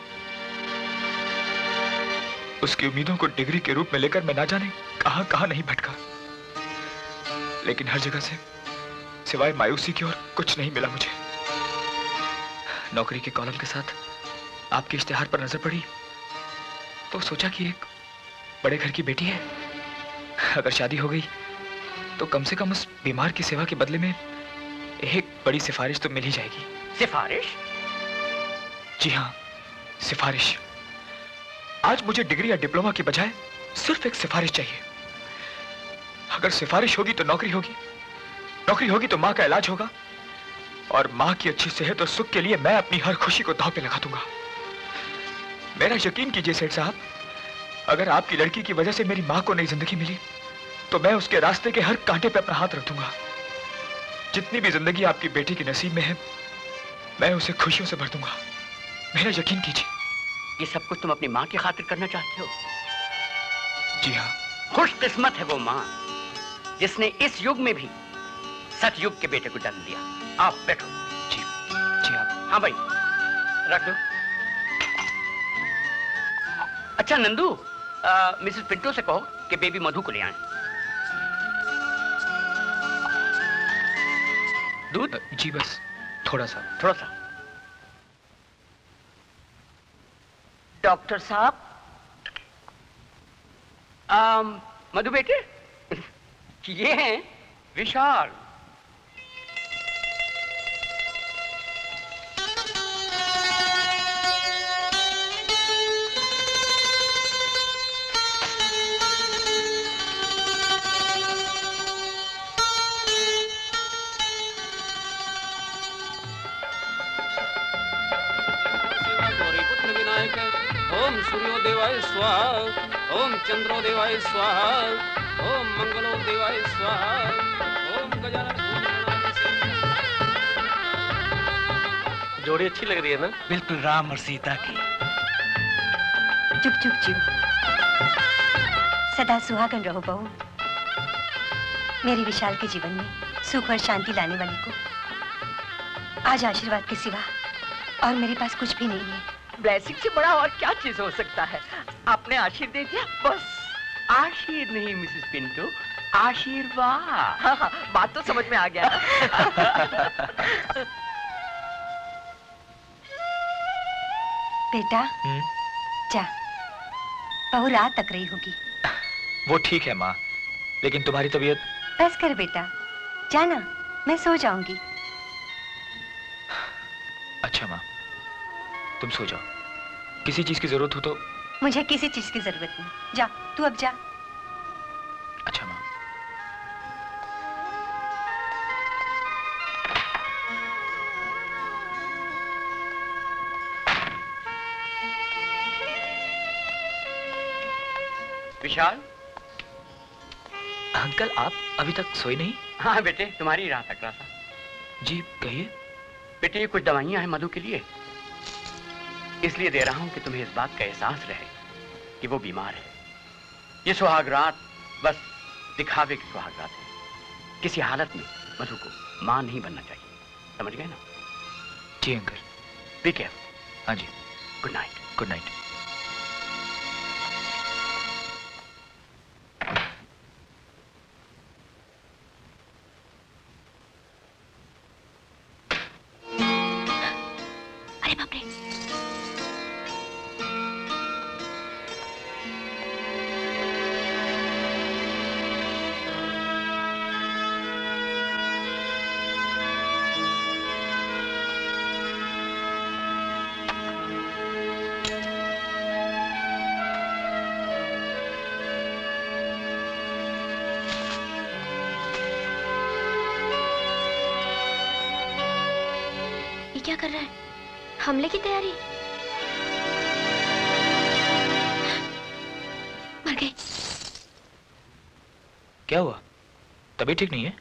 S3: उसकी उम्मीदों को डिग्री के रूप में लेकर मैं ना जाने कहां कहां नहीं भटका, लेकिन हर जगह से सिवाय मायूसी की और कुछ नहीं मिला मुझे। नौकरी के कॉलम के साथ आपके इश्तिहार पर नजर पड़ी तो सोचा कि एक बड़े घर की बेटी है, अगर शादी हो गई तो कम से कम उस बीमार की सेवा के बदले में एक बड़ी सिफारिश तो मिल ही जाएगी।
S2: सिफारिश?
S3: जी हाँ, सिफारिश। आज मुझे डिग्री या डिप्लोमा की बजाय सिर्फ एक सिफारिश चाहिए। अगर सिफारिश होगी तो नौकरी होगी, नौकरी होगी तो माँ का इलाज होगा,
S9: और माँ की अच्छी सेहत और सुख के लिए मैं अपनी हर खुशी को दांव पे लगा दूंगा। मेरा यकीन कीजिए सेठ साहब, अगर आपकी लड़की की वजह से मेरी माँ को नई जिंदगी मिली तो मैं उसके रास्ते के हर कांटे पे अपना हाथ रख दूंगा। जितनी भी जिंदगी आपकी बेटी के नसीब में है मैं उसे खुशियों से भर दूंगा, मेरा यकीन कीजिए।
S2: ये सब कुछ तुम अपनी माँ की खातिर करना चाहते हो?
S9: जी हाँ।
S2: खुशकिस्मत है वो माँ जिसने इस युग में भी सतयुग के बेटे को जन्म दिया। आप बैठो।
S9: जी जी आप।
S2: हाँ भाई रख दो। अच्छा नंदू, आ, मिसेस पिंटो से कहो कि बेबी मधु को ले आए। दूध?
S9: जी बस थोड़ा सा।
S2: थोड़ा सा।
S1: डॉक्टर साहब।
S2: आम, मधु बेटे ये हैं विशाल।
S14: ओम सूर्यो देवाय स्वाहा, ओम चंद्रो देवाय स्वाहा, ओम मंगलो देवाय स्वाहा, ओम गजानन।
S6: जोड़ी अच्छी लग रही है ना?
S11: बिल्कुल राम और सीता की।
S10: चुप चुप चुप, सदा सुहागन रहो बहू। मेरे विशाल के जीवन में सुख और शांति लाने वाली को आज आशीर्वाद के सिवा और मेरे पास कुछ भी नहीं है।
S1: ब्लेसिंग से बड़ा और क्या चीज हो सकता है? आपने आशीर्वाद दे दिया बस।
S2: आशीर नहीं मिसेस पिंटो, आशीर्वाद।
S1: हाँ हाँ, बात तो समझ में आ गया।
S10: बेटा जा, बहू रात तक रही होगी।
S9: वो ठीक है माँ, लेकिन तुम्हारी तबीयत।
S10: बस कर बेटा, जाना, मैं सो जाऊंगी।
S9: अच्छा माँ, तुम सो जाओ। किसी चीज की जरूरत हो तो।
S10: मुझे किसी चीज की जरूरत नहीं, जा तू अब जा।
S9: अच्छा माँ।
S2: विशाल।
S9: अंकल आप अभी तक सोए नहीं?
S2: हाँ बेटे, तुम्हारी राह तक रहा था।
S9: जी कहिए।
S2: बेटे ये कुछ दवाइयां हैं मधु के लिए, इसलिए दे रहा हूं कि तुम्हें इस बात का एहसास रहे कि वो बीमार है। ये सुहाग रात बस दिखावे की सुहाग रात है। किसी हालत में मधु को मां नहीं बनना चाहिए, समझ गए ना?
S9: जी अंकल।
S2: Be careful.
S9: हाँ जी।
S2: Good night.
S9: Good night.
S5: अरे बाप रे, ये क्या कर रहा है? हमले की तैयारी? मर गई।
S9: क्या हुआ? तबीयत ठीक नहीं है?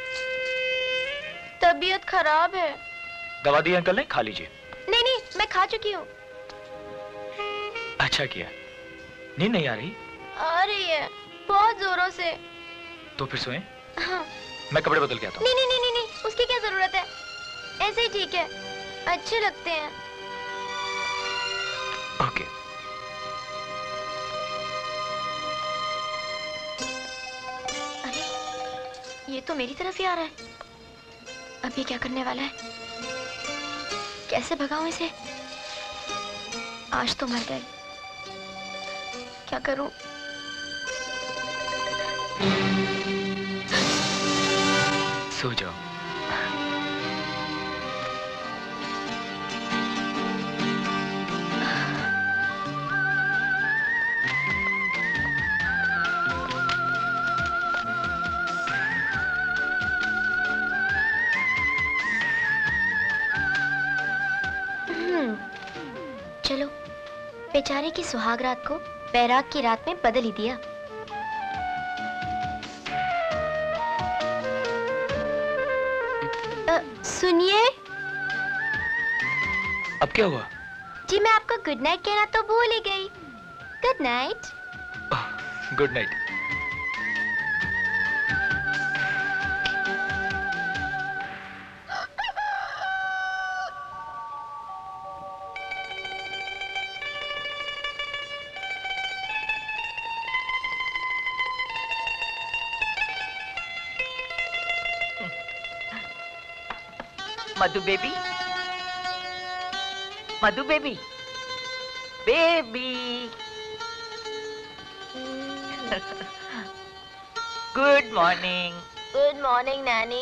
S5: तबीयत खराब है।
S9: दवा दी अंकल ने, खा लीजिए।
S5: नहीं नहीं, मैं खा चुकी हूँ।
S9: अच्छा किया। नींद नहीं आ रही?
S5: आ रही है, बहुत जोरों से।
S9: तो फिर सोएं?
S5: हाँ।
S9: मैं कपड़े बदल के आता हूँ।
S5: नहीं नहीं नहीं नहीं, उसकी क्या जरूरत है? ऐसे ही ठीक है, अच्छे लगते हैं।
S9: ओके।
S5: अरे ये तो मेरी तरफ ही आ रहा है। अब ये क्या करने वाला है? कैसे भगाऊं इसे? आज तो मर गए, क्या करूं?
S9: सो जाओ।
S5: बेचारे की सुहाग रात को बैराग की रात में बदल ही दिया। अ, सुनिए।
S3: अब क्या हुआ?
S5: जी मैं आपको गुड नाइट कहना तो भूल ही गई। Good night.
S3: Good night.
S1: Madhu baby, Madhu baby, baby. Good morning.
S5: Good morning nanny.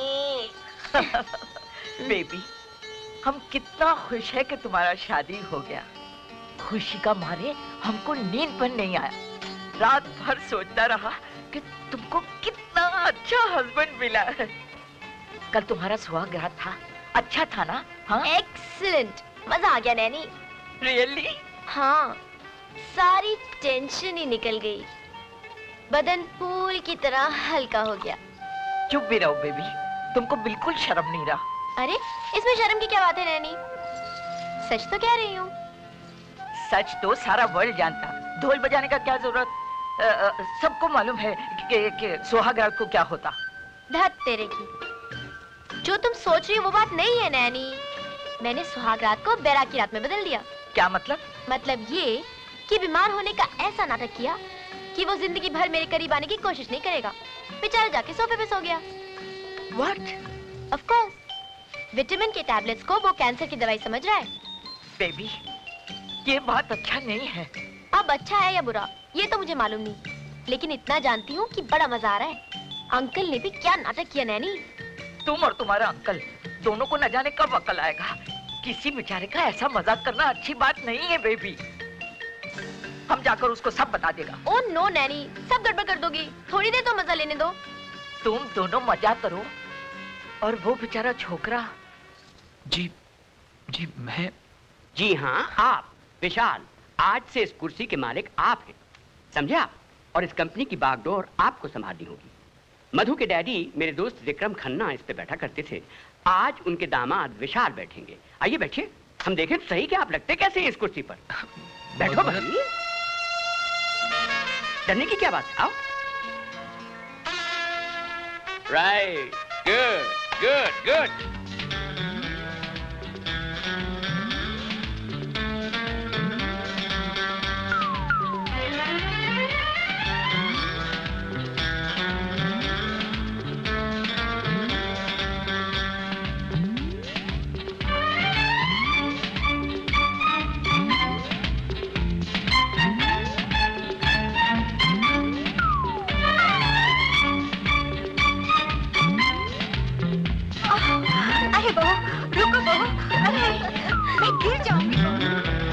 S1: Baby, हम कितना खुश है कि तुम्हारा शादी हो गया। खुशी का मारे हमको नींद पर नहीं आया। रात भर सोचता रहा कि तुमको कितना अच्छा हस्बैंड मिला है। कल तुम्हारा सुहागरात था, अच्छा था ना? हाँ,
S5: एक्सीलेंट, मजा आ गया नैनी।
S1: रियली?
S5: हाँ, सारी टेंशन ही निकल गई। बदन फूल की तरह हल्का हो गया।
S1: चुप भी रहो बेबी, तुमको बिल्कुल शर्म नहीं रहा।
S5: अरे इसमें शर्म की क्या बात है नैनी? सच तो कह रही हूँ।
S1: सच तो सारा वर्ल्ड जानता, ढोल बजाने का क्या जरूरत? अ, अ, सबको मालूम है कि, कि सुहागरात को क्या होता।
S5: धत तेरे की, जो तुम सोच रही हो वो बात नहीं है नैनी। मैंने सुहागरात को बैराग की रात में बदल दिया।
S1: क्या मतलब?
S5: मतलब ये कि बीमार होने का ऐसा नाटक किया कि वो जिंदगी भर मेरे करीब आने की कोशिश नहीं करेगा। बेचारा जाके सोफे पे सो गया।
S1: What?
S5: Of course, विटामिन के टैबलेट्स को वो कैंसर की दवाई समझ रहा है।
S1: बेबी, ये बात अच्छा नहीं है।
S5: अब अच्छा है या बुरा ये तो मुझे मालूम नहीं, लेकिन इतना जानती हूँ कि बड़ा मजा आ रहा है। अंकल ने भी क्या नाटक किया नैनी।
S1: तुम और तुम्हारा अंकल दोनों को न जाने कब अकल आएगा। किसी बेचारे का ऐसा मजाक करना अच्छी बात नहीं है बेबी। हम जाकर उसको सब बता देगा।
S5: ओ नो नैनी, सब गड़बड़ कर दोगी। थोड़ी देर तो मजा लेने दो।
S1: तुम दोनों मजा करो और वो बेचारा छोकरा।
S3: जी जी मैं।
S2: जी हाँ, आप विशाल, आज से इस कुर्सी के मालिक आप हैं, समझे आप? और इस कंपनी की बागडोर आपको संभालनी होगी। मधु के डैडी मेरे दोस्त विक्रम खन्ना इस पे बैठा करते थे, आज उनके दामाद विशाल बैठेंगे। आइए बैठिए, हम देखें तो सही कि आप लगते कैसे हैं इस कुर्सी पर। बैठो भाई, डरने की क्या बात है, आओ। Right, good good good.
S10: अरे बहू, रुको बहू, अरे मैं गिर जाऊंगी बहू।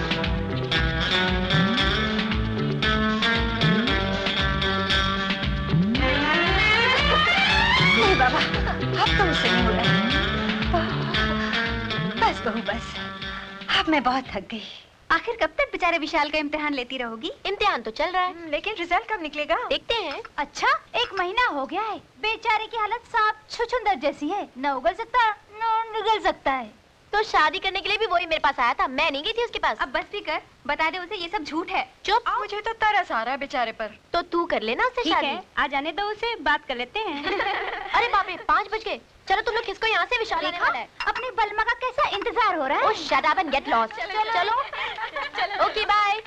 S10: नहीं बाबा, अब तो मुझसे नहीं हो रहा है। बस बहू बस, अब मैं बहुत थक गई। आखिर कब तक बेचारे विशाल का इम्तिहान लेती रहोगी?
S5: इम्तिहान तो चल रहा है,
S12: लेकिन रिजल्ट कब निकलेगा?
S5: देखते हैं।
S4: अच्छा, एक महीना हो गया है। बेचारे की हालत साफ छुछुंदर जैसी है, न उगल सकता न निगल सकता है।
S5: तो शादी करने के लिए भी वही मेरे पास आया था, मैं नहीं गई थी उसके पास।
S4: अब बस भी कर, बता दे उसे ये सब झूठ है।
S5: चुप।
S12: मुझे तो तरस आ रहा है बेचारे पर।
S5: तो तू कर लेना उससे
S4: ठीक
S5: शादी।
S4: है, आ जाने दो उसे, बात कर लेते हैं।
S5: अरे बाप रे, पाँच बज गए। चलो तुम लोग किसको यहाँ से विशाल आने वाला है।
S4: अपने बलमा का कैसा इंतजार हो रहा है?
S5: Oh, shut up and get lost. चलो, चलो। Okay, bye.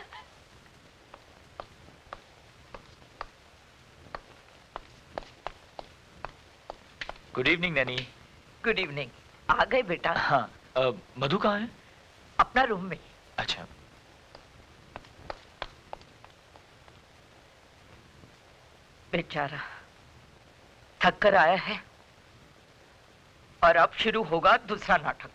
S3: Good evening nanny.
S1: Good evening. आ गए बेटा?
S3: हाँ, अ, मधु कहाँ है?
S1: अपना रूम में।
S3: अच्छा।
S1: बेचारा थक कर आया है और अब शुरू होगा दूसरा नाटक।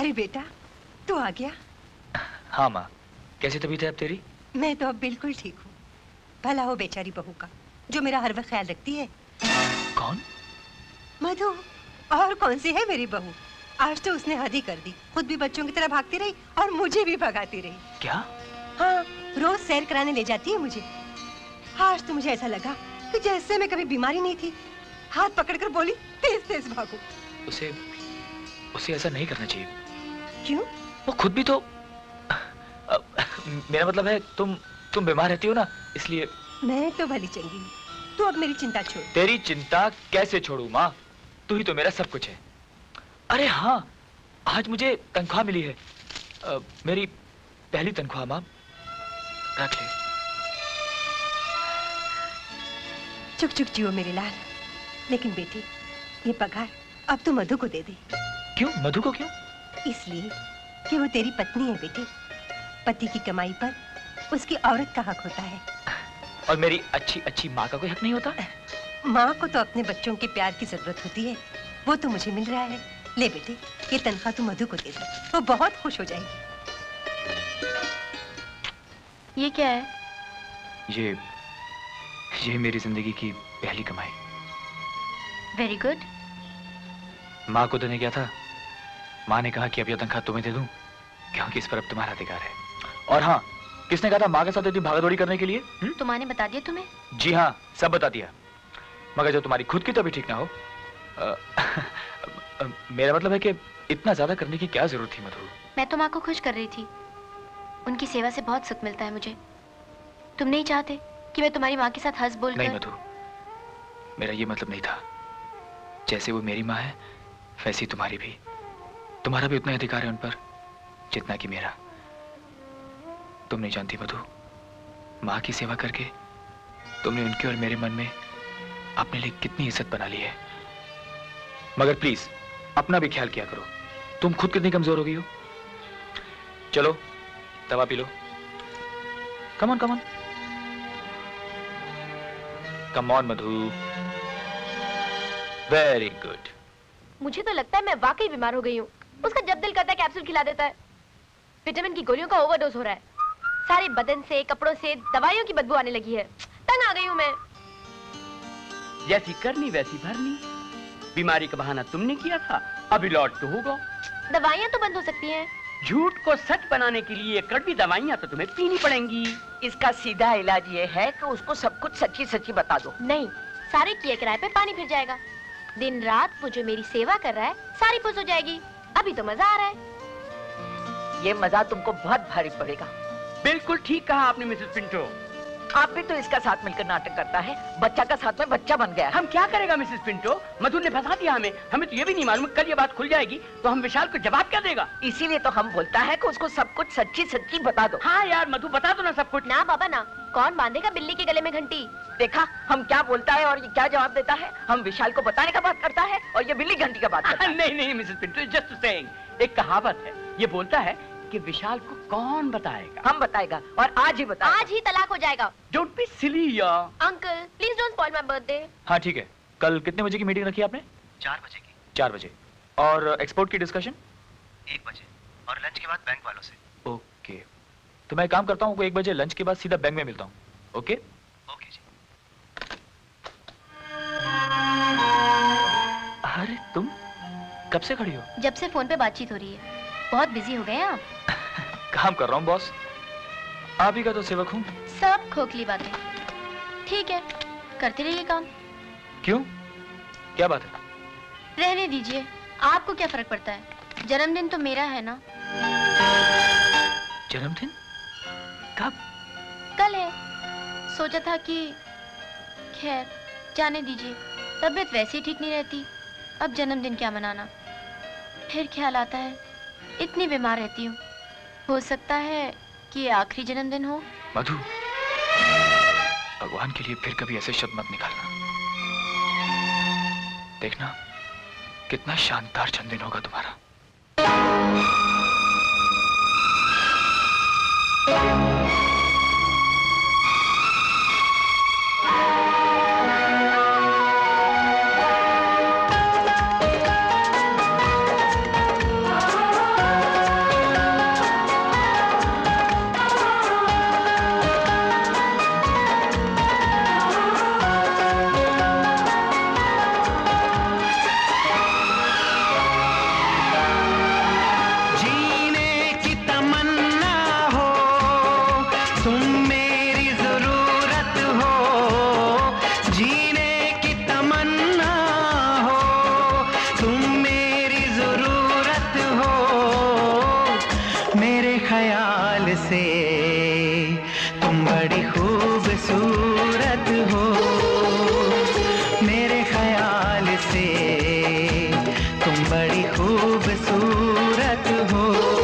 S10: अरे बेटा, तू आ गया?
S3: हाँ माँ, कैसी तबीयत है अब तेरी?
S10: मैं तो अब बिल्कुल ठीक हूँ। भला हो बेचारी बहू का, जो मेरा हर वक्त ख्याल रखती है।
S3: कौन?
S10: मधु। और कौन सी है मेरी बहू? आज तो उसने हद ही कर दी, खुद भी बच्चों की तरह भागती रही और मुझे भी भगाती रही।
S3: क्या?
S10: हाँ, रोज सैर कराने ले जाती है मुझे। आज तो मुझे ऐसा लगा कि जैसे मैं कभी बीमारी नहीं थी। हाथ पकड़कर बोली, तेज तेज भागो।
S3: उसे उसे ऐसा नहीं करना चाहिए।
S10: क्यों?
S3: वो खुद भी तो आ, मेरा मतलब है तुम तुम बीमार रहती हो ना, इसलिए।
S10: मैं तो भली चंगी हूँ, तू अब मेरी चिंता छोड़।
S3: तेरी चिंता कैसे छोड़ू माँ? तू ही तो मेरा सब कुछ है। अरे हाँ, आज मुझे तनख्वाह मिली है। आ, मेरी पहली तनख्वाह माँ, रख ले।
S10: चुक चुक जियो मेरे लाल। लेकिन बेटी, ये पगार अब तू मधु को दे दे।
S3: क्यों? मधु को क्यों?
S10: इसलिए कि वो तेरी पत्नी है बेटी। पति की कमाई पर उसकी औरत का हक होता है।
S3: और मेरी अच्छी अच्छी माँ का कोई हक नहीं होता?
S10: माँ को तो अपने बच्चों के प्यार की जरूरत होती है, वो तो मुझे मिल रहा है। ले बेटे, ये तनख्वाह तू मधु को दे दे, वो बहुत खुश हो जाएगी।
S5: ये क्या है?
S3: ये ये मेरी जिंदगी की पहली कमाई।
S5: Very good.
S3: माँ को देने गया था, माँ ने कहा कि अब यह तनख्वाह तुम्हें दे दूं, क्योंकि इस पर अब तुम्हारा अधिकार है। और हाँ, किसने कहा था माँ के साथ इतनी भागदौड़ी करने के लिए? हुँ?
S5: तो माँ ने बता दिया तुम्हें?
S3: जी हाँ, सब बता दिया। मगर जब तुम्हारी खुद की तबीयत ठीक ना हो, आ, आ, मेरा मतलब है कि इतना ज्यादा करने की क्या जरूरत थी मधु?
S5: मैं तो माँ को खुश कर रही थी। उनकी सेवा से बहुत सुख मिलता है मुझे। तुम नहीं चाहते कि मैं तुम्हारी माँ के साथ हंस बोल कर...
S3: नहीं मधु, मेरा ये मतलब नहीं था। जैसे वो मेरी माँ है, वैसे ही तुम्हारी भी। तुम्हारा भी उतना ही अधिकार है उन पर जितना कि मेरा। तुम नहीं जानती मधु, माँ की सेवा करके तुमने उनके और मेरे मन में अपने लिए कितनी इज्जत बना ली है। मगर प्लीज अपना भी ख्याल किया करो। तुम खुद कितनी कमजोर हो गई हो। चलो दवा पी लो। Come on come on come on Madhu. Very good.
S5: मुझे तो लगता है मैं वाकई बीमार हो गई हूँ। उसका जब दिल करता है कैप्सूल खिला देता है। विटामिन की गोलियों का ओवरडोज हो रहा है। सारे बदन से, कपड़ों से दवाइयों की बदबू आने लगी है। तंग आ गई हूँ मैं।
S2: जैसी करनी वैसी भरनी। बीमारी का बहाना तुमने किया था, अभी लौट तो होगा।
S5: दवाइयाँ तो बंद हो सकती हैं।
S2: झूठ को सच बनाने के लिए कड़वी दवाइयाँ तो तुम्हें पीनी पड़ेंगी।
S1: इसका सीधा इलाज ये है कि उसको सब कुछ सच्ची सच्ची बता दो।
S5: नहीं, सारे किए किराए पे पानी फिर जाएगा। दिन रात वो जो मेरी सेवा कर रहा है सारी फुस हो जाएगी। अभी तो मजा आ रहा है।
S1: ये मजा तुमको बहुत भारी पड़ेगा।
S2: बिल्कुल ठीक कहा आपने मिसेस पिंटो।
S1: आप भी तो इसका साथ मिलकर नाटक करता है। बच्चा का साथ में बच्चा बन गया है।
S2: हम क्या करेगा मिसेस पिंटो? मधु ने फंसा दिया हमें। हमें तो ये भी नहीं मालूम कल ये बात खुल जाएगी तो हम विशाल को जवाब क्या देगा।
S1: इसीलिए तो हम बोलता है कि उसको सब कुछ सच्ची सच्ची बता दो।
S2: हाँ यार मधु, बता दो ना सब कुछ।
S5: ना बाबा ना, कौन बांधेगा बिल्ली के गले में घंटी?
S1: देखा हम क्या बोलता है और ये क्या जवाब देता है। हम विशाल को बताने का बात करता है और ये बिल्ली घंटी का बात करता है।
S2: नहीं नहीं मिसेस पिंटो, जस्ट सेइंग। एक कहावत है, ये बोलता है कि विशाल को कौन बताएगा।
S1: हम बताएगा और आज ही बताएगा।
S5: आज ही तलाक हो जाएगा।
S2: डोंट बी सिली यार।
S5: Uncle please don't spoil my birthday.
S3: हाँ ठीक है। कल कितने बजे की मीटिंग रखी आपने?
S15: चार बजे की।
S3: चार बजे। और एक्सपोर्ट की डिस्कशन?
S15: एक बजे। और लंच के बाद बैंक वालों से।
S3: ओके, तो मैं काम करता हूँ, एक बजे लंच के बाद सीधा बैंक में मिलता हूँ। ओके
S15: ओके जी।
S3: अरे तुम कब से खड़ी हो?
S5: जब से फोन पे बातचीत हो रही है। बहुत बिजी हो गए हैं आप।
S3: काम कर रहा हूँ बॉस, आप ही का तो सेवक हूँ।
S5: सब खोखली बातें। ठीक है, करते रहिए काम।
S3: क्यों, क्या बात है?
S5: रहने दीजिए, आपको क्या फर्क पड़ता है? जन्मदिन तो मेरा है ना।
S3: जन्मदिन कब?
S5: कल है। सोचा था कि खैर जाने दीजिए, तबीयत वैसे ही ठीक नहीं रहती, अब जन्मदिन क्या मनाना। फिर ख्याल आता है इतनी बीमार रहती हूँ, हो सकता है कि ये आखिरी जन्मदिन हो।
S3: मधु, भगवान के लिए फिर कभी ऐसे शब्द मत निकालना। देखना कितना शानदार जन्मदिन होगा तुम्हारा।
S16: ख्याल से तुम बड़ी खूबसूरत हो, मेरे ख्याल से तुम बड़ी खूबसूरत हो।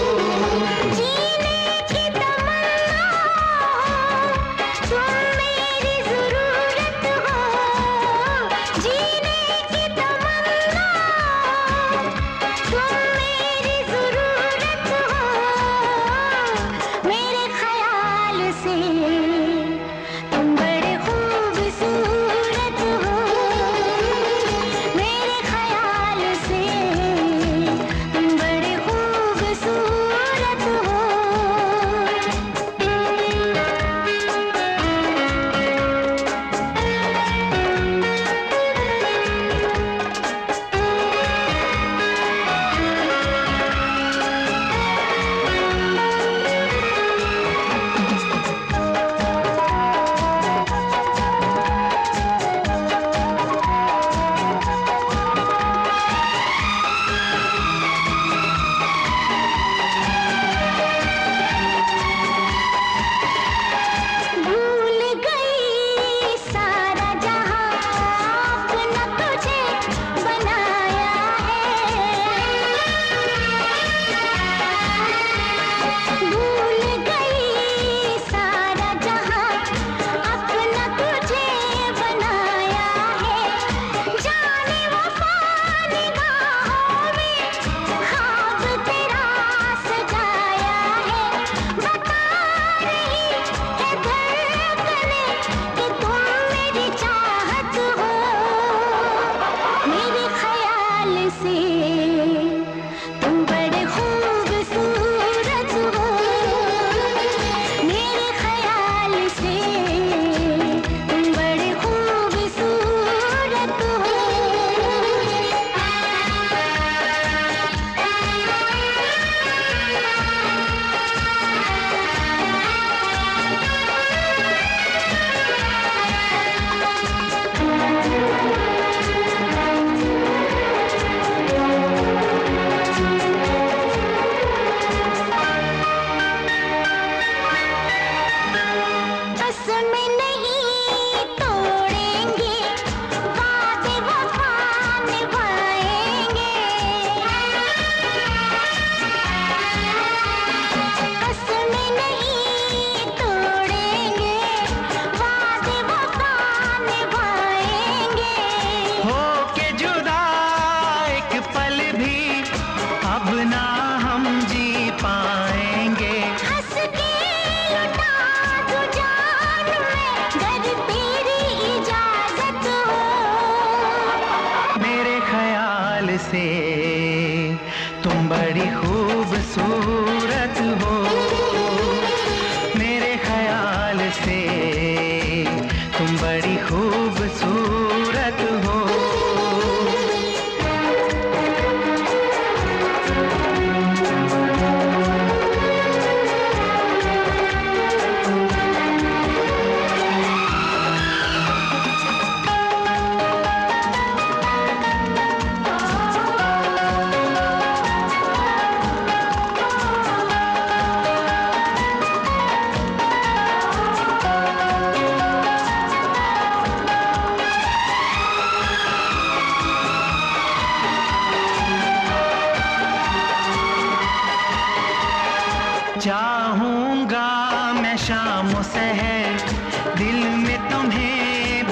S16: चाहूंगा मैं शाम सहर दिल में तुम्हें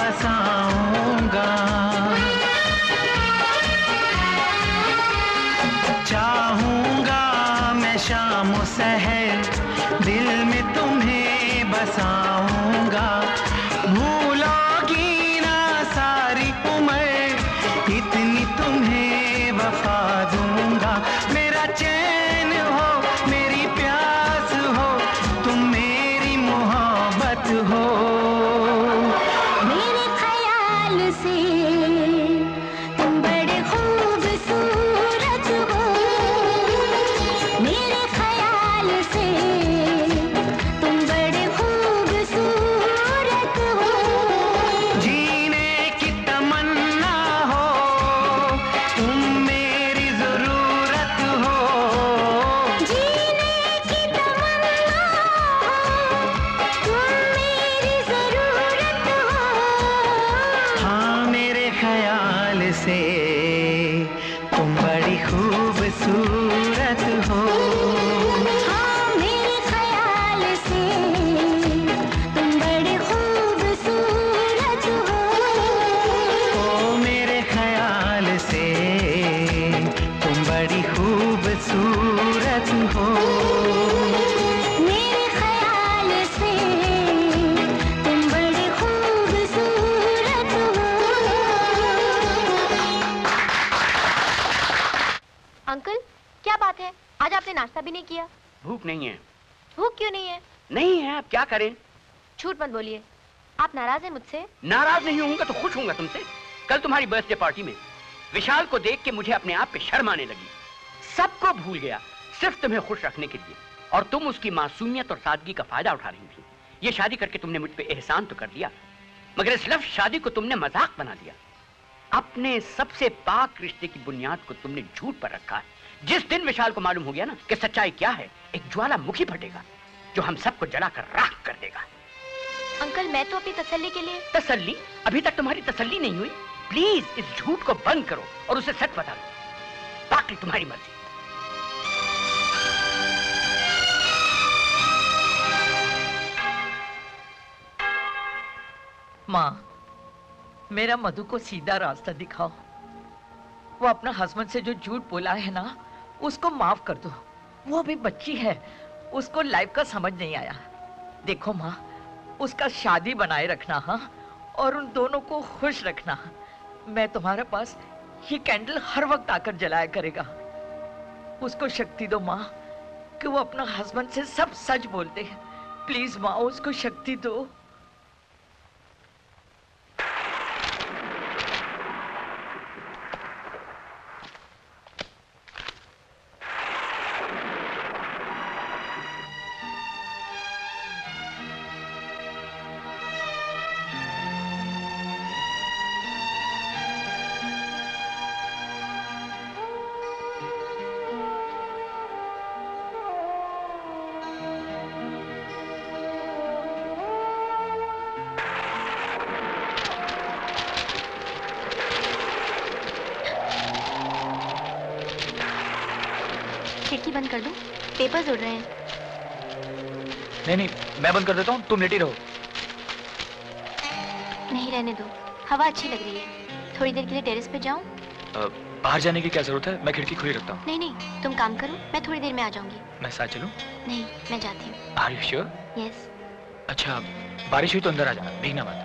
S16: बसाऊंगा, चाहूंगा मैं शाम सहर दिल में तुम्हें बसाऊंगा। भूलोगी ना सारी उम्र इतनी तुम्हें वफा दूंगा। मेरा चैन हो मेरी प्यास हो तुम मेरी मोहब्बत हो।
S17: मेरे ख्याल से तुम बड़े खूबसूरत हो, मेरे ख्याल से तुम बड़े खूबसूरत हो।
S16: जीने की तमन्ना हो तुम मेरी जरूरत हो,
S17: जीने की तमन्ना
S2: नहीं है।
S5: भूख क्यों नहीं है?
S2: नहीं है, अब क्या करें?
S5: झूठ मत बोलिए। आप नाराज हैं मुझसे?
S2: नाराज नहीं होऊंगा तो खुश होऊंगा तुमसे। कल तुम्हारी बर्थडे पार्टी में विशाल को देख के मुझे अपने आप पे शर्म आने लगी। सबको भूल गया सिर्फ तुम्हें खुश रखने के लिए, और तुम उसकी मासूमियत और सादगी का फायदा उठा रही थी। ये शादी करके तुमने मुझ पे एहसान तो कर दिया, मगर इस लफ्ज़ शादी को तुमने मजाक बना दिया। अपने सबसे पाक रिश्ते की बुनियाद को तुमने झूठ पर रखा है। जिस दिन विशाल को मालूम हो गया ना कि सच्चाई क्या है, एक ज्वालामुखी फटेगा जो हम सबको जलाकर राख कर देगा।
S5: अंकल, मैं तो अपनी तसल्ली के लिए।
S2: तसल्ली? अभी तक तुम्हारी तसल्ली नहीं हुई। प्लीज इस झूठ को बंद करो और उसे सच बता दो, बाकी तुम्हारी मर्जी।
S1: माँ, मेरा मधु को सीधा रास्ता दिखाओ। वो अपना हस्बैंड से जो झूठ बोला है ना, उसको माफ कर दो। वो अभी बच्ची है, उसको लाइफ का समझ नहीं आया। देखो माँ, उसका शादी बनाए रखना, हाँ, और उन दोनों को खुश रखना। मैं तुम्हारे पास ये कैंडल हर वक्त आकर जलाया करेगा। उसको शक्ति दो माँ कि वो अपना हस्बैंड से सब सच बोलते हैं। प्लीज माँ, उसको शक्ति दो।
S5: खिड़की बंद कर दूं? पेपर्स उड़ रहे हैं।
S3: नहीं नहीं, मैं बंद कर देता हूँ, तुम लेटी रहो।
S5: नहीं, रहने दो, हवा अच्छी लग रही है। थोड़ी देर के लिए टेरेस पे जाऊं?
S3: बाहर जाने की क्या जरूरत है, मैं खिड़की खुली रखता हूँ।
S5: नहीं नहीं, तुम काम करो, मैं थोड़ी देर में आ जाऊंगी।
S3: मैं साथ चलूं?
S5: नहीं, मैं जाती हूँ।
S3: Are you sure?
S5: यस।
S3: अच्छा, बारिश हुई तो अंदर आ जाना, भीगना मत।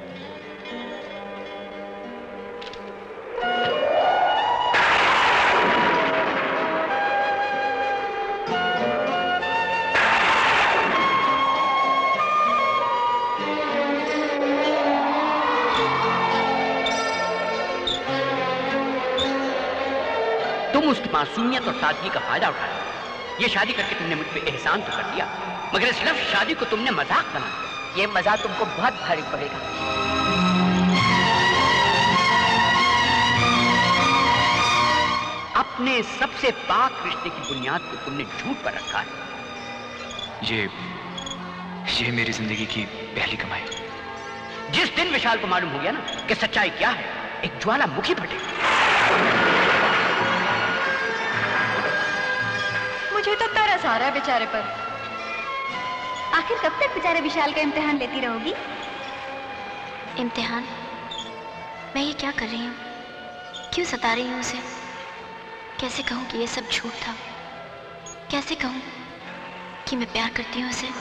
S2: तुम उसकी मासूमियत और सादगी का फायदा उठाया। ये शादी करके तुमने मुझ पे एहसान तो कर दिया, मगर इस लफ्ज़ शादी को तुमने मजाक बना दिया।
S1: ये मजाक तुमको बहुत भारी पड़ेगा।
S2: अपने सबसे पाक रिश्ते की बुनियाद को तुमने झूठ पर रखा है।
S3: ये ये मेरी जिंदगी की पहली कमाई।
S2: जिस दिन विशाल को मालूम हो गया ना कि सच्चाई क्या है, एक ज्वालामुखी फटेगी।
S4: मुझे तो तरस आ रहा है बेचारे पर।
S5: आखिर कब तक बेचारे विशाल का इम्तिहान लेती रहोगी? इम्तिहान? मैं ये क्या कर रही हूँ? क्यों सता रही हूँ उसे? कैसे कहूँ कि ये सब झूठ था? कैसे कहूँ कि मैं प्यार करती हूँ उसे?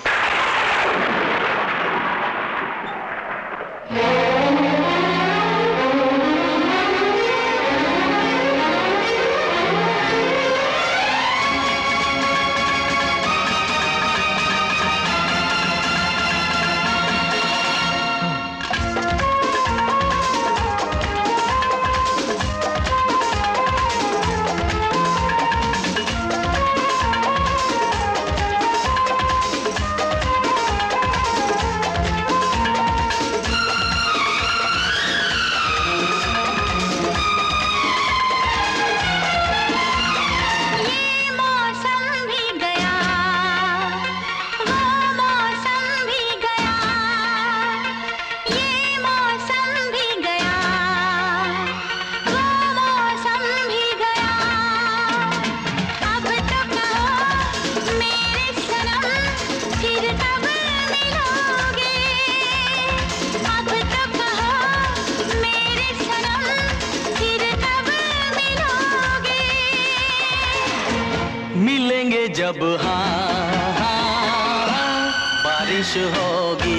S16: जब हाँ हाँ बारिश होगी,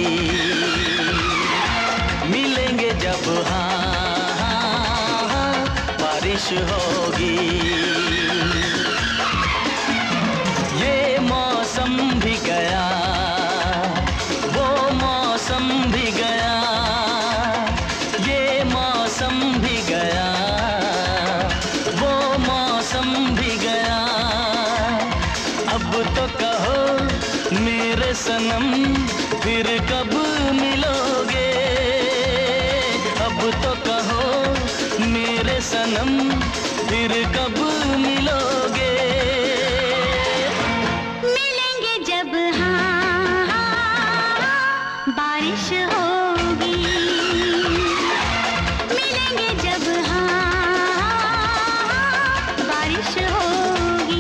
S16: मिलेंगे जब हाँ हाँ बारिश होगी। ये मौसम मेरे सनम फिर कब मिलोगे? अब तो कहो मेरे सनम फिर कब मिलोगे?
S17: मिलेंगे जब हाँ, हाँ बारिश होगी, मिलेंगे जब हाँ, हाँ बारिश होगी।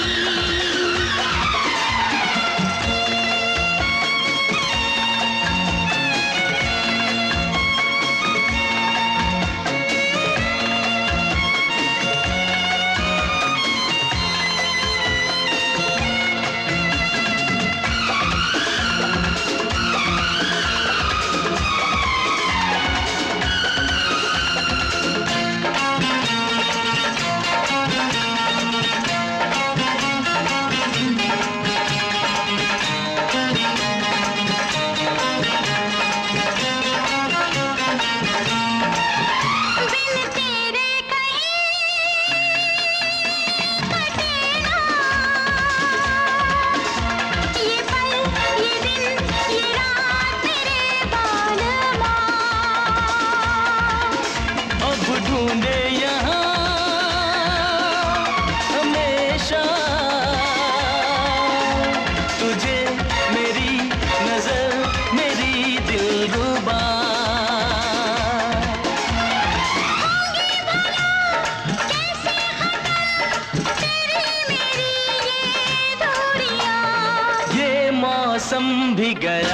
S16: मौसम भी गया,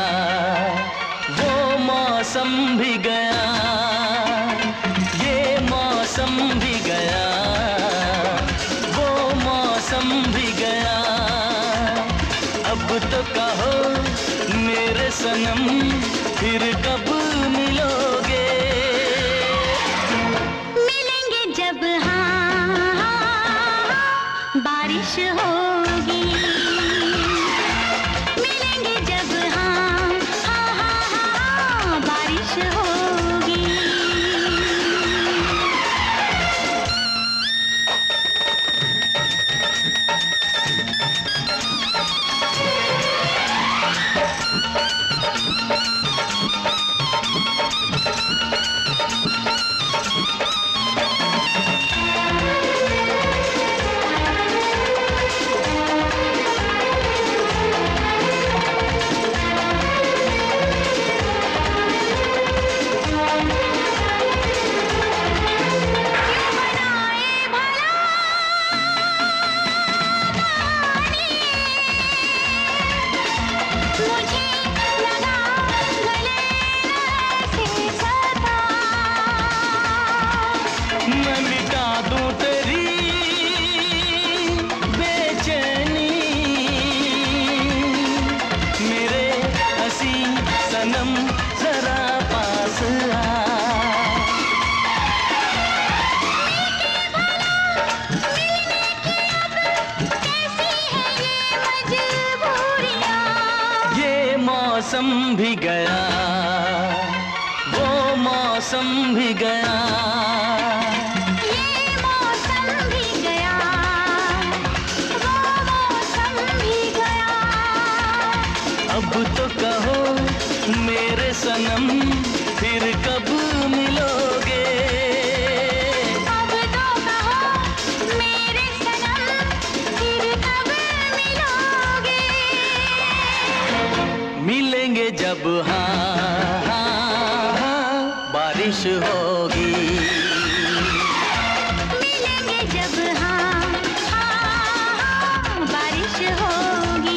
S16: वो मौसम भी गया, ये मौसम भी गया, वो मौसम भी गया। अब तो कहो मेरे सनम फिर कब मिलोगे?
S17: मिलेंगे जब हाँ, हाँ बारिश होगी, मिलेंगे जब हाँ, हाँ, हाँ, हाँ बारिश होगी।
S16: मैं मिटा दूं तेरी बेचैनी, मेरे हंसी सनम जरा पास आ। ये मौसम भी गया, वो मौसम भी गया, अब तो कहो मेरे सनम फिर कब मिलोगे?
S17: अब तो कहो मेरे सनम फिर कब मिलोगे?
S16: मिलेंगे जब हाँ, हाँ, हाँ बारिश होगी,
S17: मिलेंगे जब हाँ, हाँ, हाँ बारिश होगी।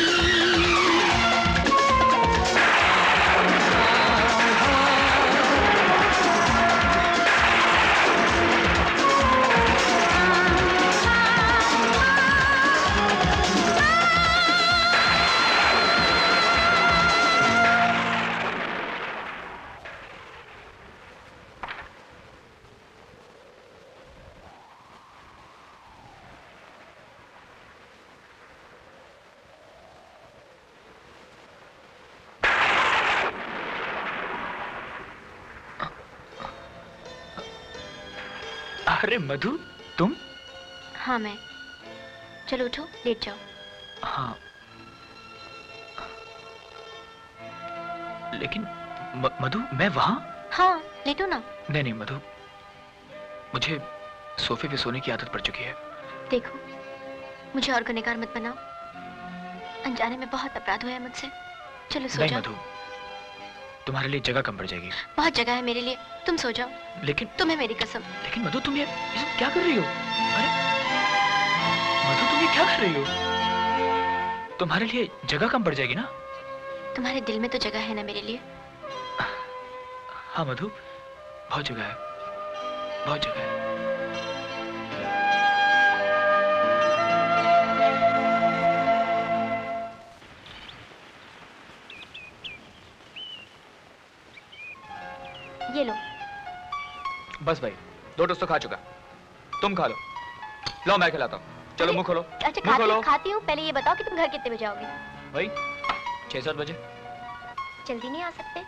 S3: अरे मधु, तुम?
S5: हाँ मैं। चलो उठो, लेट जाओ।
S3: हाँ। लेकिन म, मधु मैं वहाँ?
S5: हाँ लेटो ना।
S3: नहीं नहीं मधु, मुझे सोफे पे सोने की आदत पड़ चुकी है।
S5: देखो मुझे और गुनहगार मत बनाओ, अनजाने में बहुत अपराध हुआ है मुझसे। चलो सो
S3: नहीं
S5: जाओ।
S3: मधु, तुम्हारे लिए जगह कम पड़ जाएगी।
S5: बहुत जगह है मेरे लिए, तुम सो जाओ।
S3: लेकिन
S5: तुम्हें मेरी कसम।
S3: लेकिन मधु तुम ये, ये सब क्या कर रही हो? अरे मधु तुम ये क्या कर रही हो? तुम्हारे लिए जगह कम पड़ जाएगी ना?
S5: तुम्हारे दिल में तो जगह है ना मेरे लिए।
S3: हाँ मधु, बहुत जगह है, बहुत जगह है।
S5: ये लो।
S3: बस भाई, दो टोस्ट तो खा चुका, तुम खा लो। लो मैं खिलाता हूँ, चलो मुंह खोलो।
S5: अच्छा
S3: मुंह खोलो।
S5: खाती, खाती हूँ, पहले ये बताओ कि तुम घर कितने बजे आओगे?
S3: भाई छह सात बजे।
S5: जल्दी नहीं आ सकते?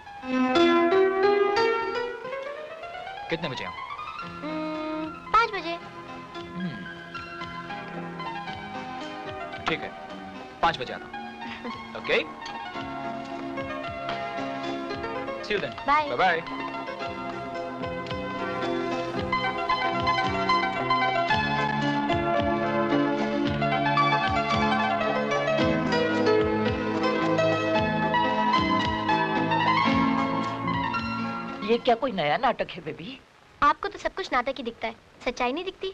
S3: कितने बजे आऊँ?
S5: पाँच बजे।
S3: ठीक है, पाँच बजे आता हूँ। Okay, see you then.
S5: Bye
S3: bye.
S1: ये क्या कोई नया नाटक है बेबी?
S5: आपको तो सब कुछ नाटक ही दिखता है, सच्चाई नहीं दिखती।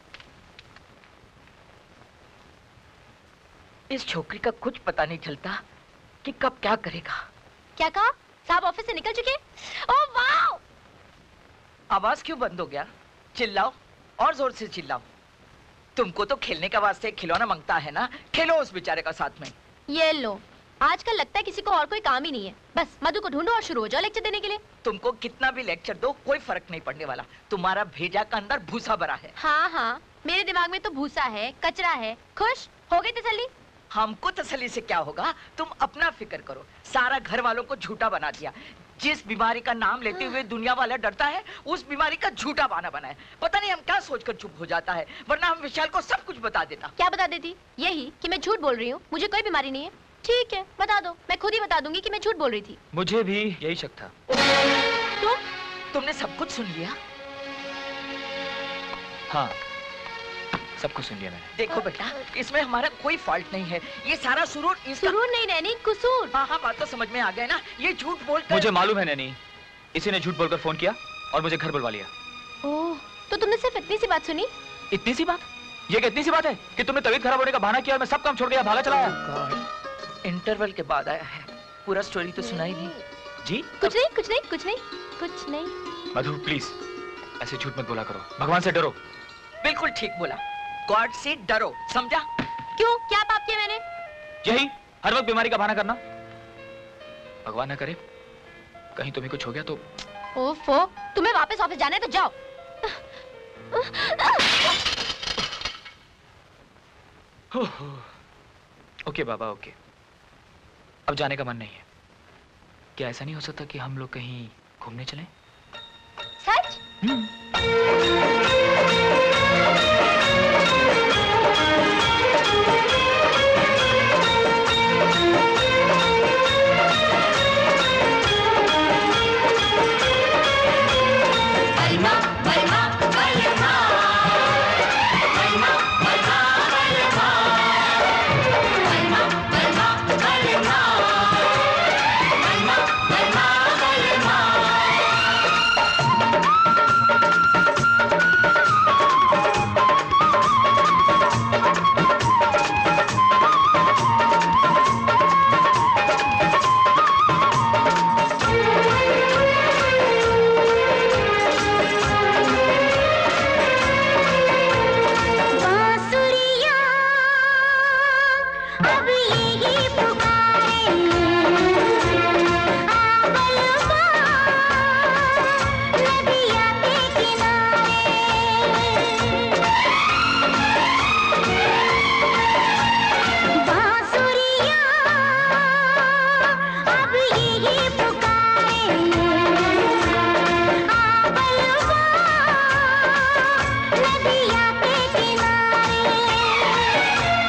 S1: इस छोकरी का कुछ पता नहीं चलता कि कब क्या करेगा।
S5: क्या कहा? साहब ऑफिस से निकल चुके? Oh wow!
S1: आवाज क्यों बंद हो गया? चिल्लाओ और जोर से चिल्लाओ। तुमको तो खेलने का वास्ते खिलौना मांगता है ना, खेलो उस बेचारे का साथ में।
S5: ये लो, आजकल लगता है किसी को और कोई काम ही नहीं है। बस मधु को ढूंढो और शुरू हो जाओ लेक्चर देने के लिए।
S1: तुमको कितना भी लेक्चर दो कोई फर्क नहीं पड़ने वाला। तुम्हारा भेजा का अंदर भूसा भरा है।
S5: हाँ हाँ, मेरे दिमाग में तो भूसा है, कचरा है। खुश हो गई तसल्ली?
S1: हमको तसल्ली से क्या होगा, तुम अपना फिक्र करो। सारा घर वालों को झूठा बना दिया। जिस बीमारी का नाम लेते हुए दुनिया वाला डरता है, उस बीमारी का झूठा बहाना बनाया। पता नहीं हम क्या सोचकर चुप हो जाता है, वरना हम विशाल को सब कुछ बता देता।
S5: क्या बता देती? यही कि मैं झूठ बोल रही हूँ, मुझे कोई बीमारी नहीं है। ठीक है, बता दो, मैं खुद ही बता दूंगी कि मैं झूठ बोल रही थी।
S3: मुझे भी यही शक था।
S1: तुम तुमने सब कुछ सुन लिया?
S3: हाँ, सब कुछ सुन लिया मैंने।
S1: देखो बेटा, इसमें हमारा कोई फॉल्ट नहीं है। ये सारा सुरूर इसका...
S5: सुरूर नहीं नैनी, कसूर।
S1: हाँ हाँ, बात तो समझ में आ गया ना। ये झूठ बोलकर...
S3: मुझे मालूम है नैनी, इसी ने झूठ बोलकर फोन किया और मुझे घर बुलवा लिया।
S5: ओह, तो तुमने सिर्फ इतनी सी बात सुनी?
S3: इतनी सी बात? ये क्या इतनी सी बात है कि तुमने तबीयत खराब होने का बहाना किया और मैं सब काम छोड़ दिया, भागा चला आया?
S1: इंटरवल के बाद आया है, पूरा स्टोरी तो सुनाई नहीं।
S3: जी?
S5: कुछ नहीं, कुछ नहीं, कुछ नहीं, कुछ नहीं।
S3: मधु प्लीज, ऐसे झूठ मत बोला करो, भगवान से डरो।
S1: बिल्कुल ठीक बोला, गॉड से डरो, समझा?
S5: क्यों, क्या पाप किया मैंने?
S3: यही, हर वक्त बीमारी का बहाना करना। भगवान न करे कहीं तुम्हें कुछ हो गया तो।
S5: ओफो, तुम्हें वापस ऑफिस जाना है तो जाओ।
S3: ओके बाबा, ओके। अब जाने का मन नहीं है। क्या ऐसा नहीं हो सकता कि हम लोग कहीं घूमने चलें?
S5: सच?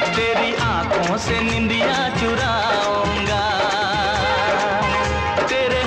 S16: से निंदिया चुराऊंगा, तेरे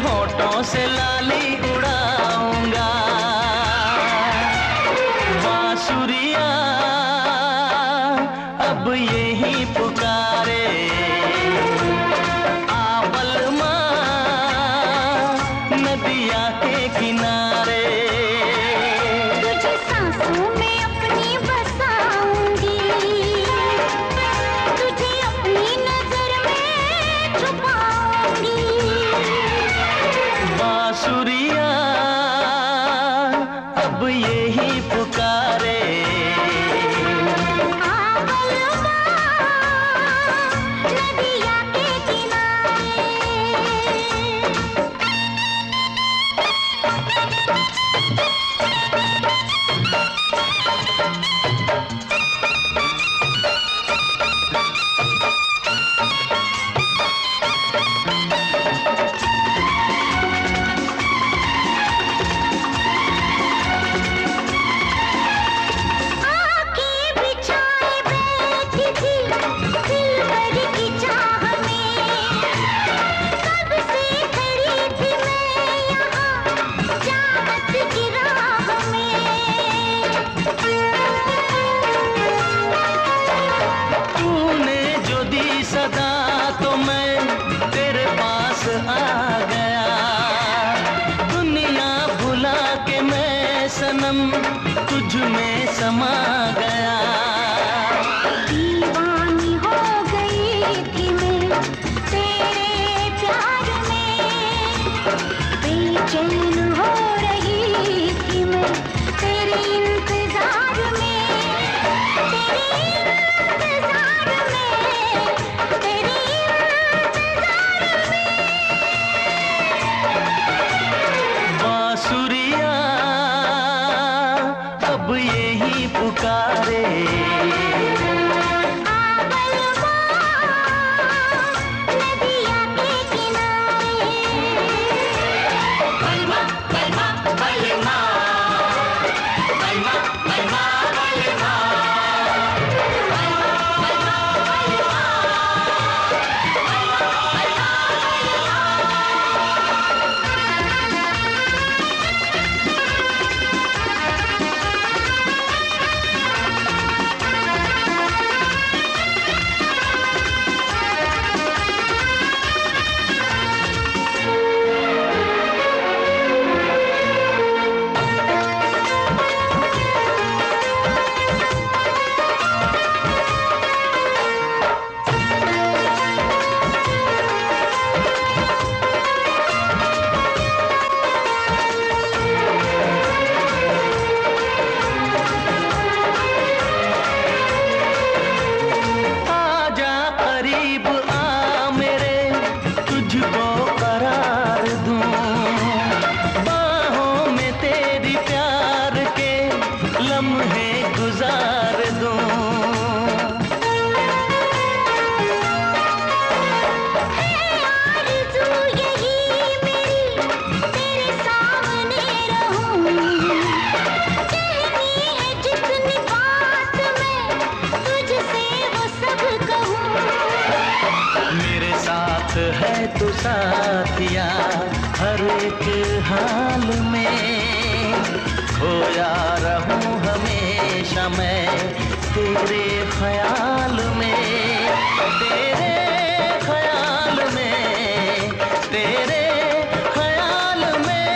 S16: है तू साथिया हर एक हाल में, खोया रहूं हमेशा मैं तेरे ख्याल में, तेरे ख्याल में, तेरे ख्याल में।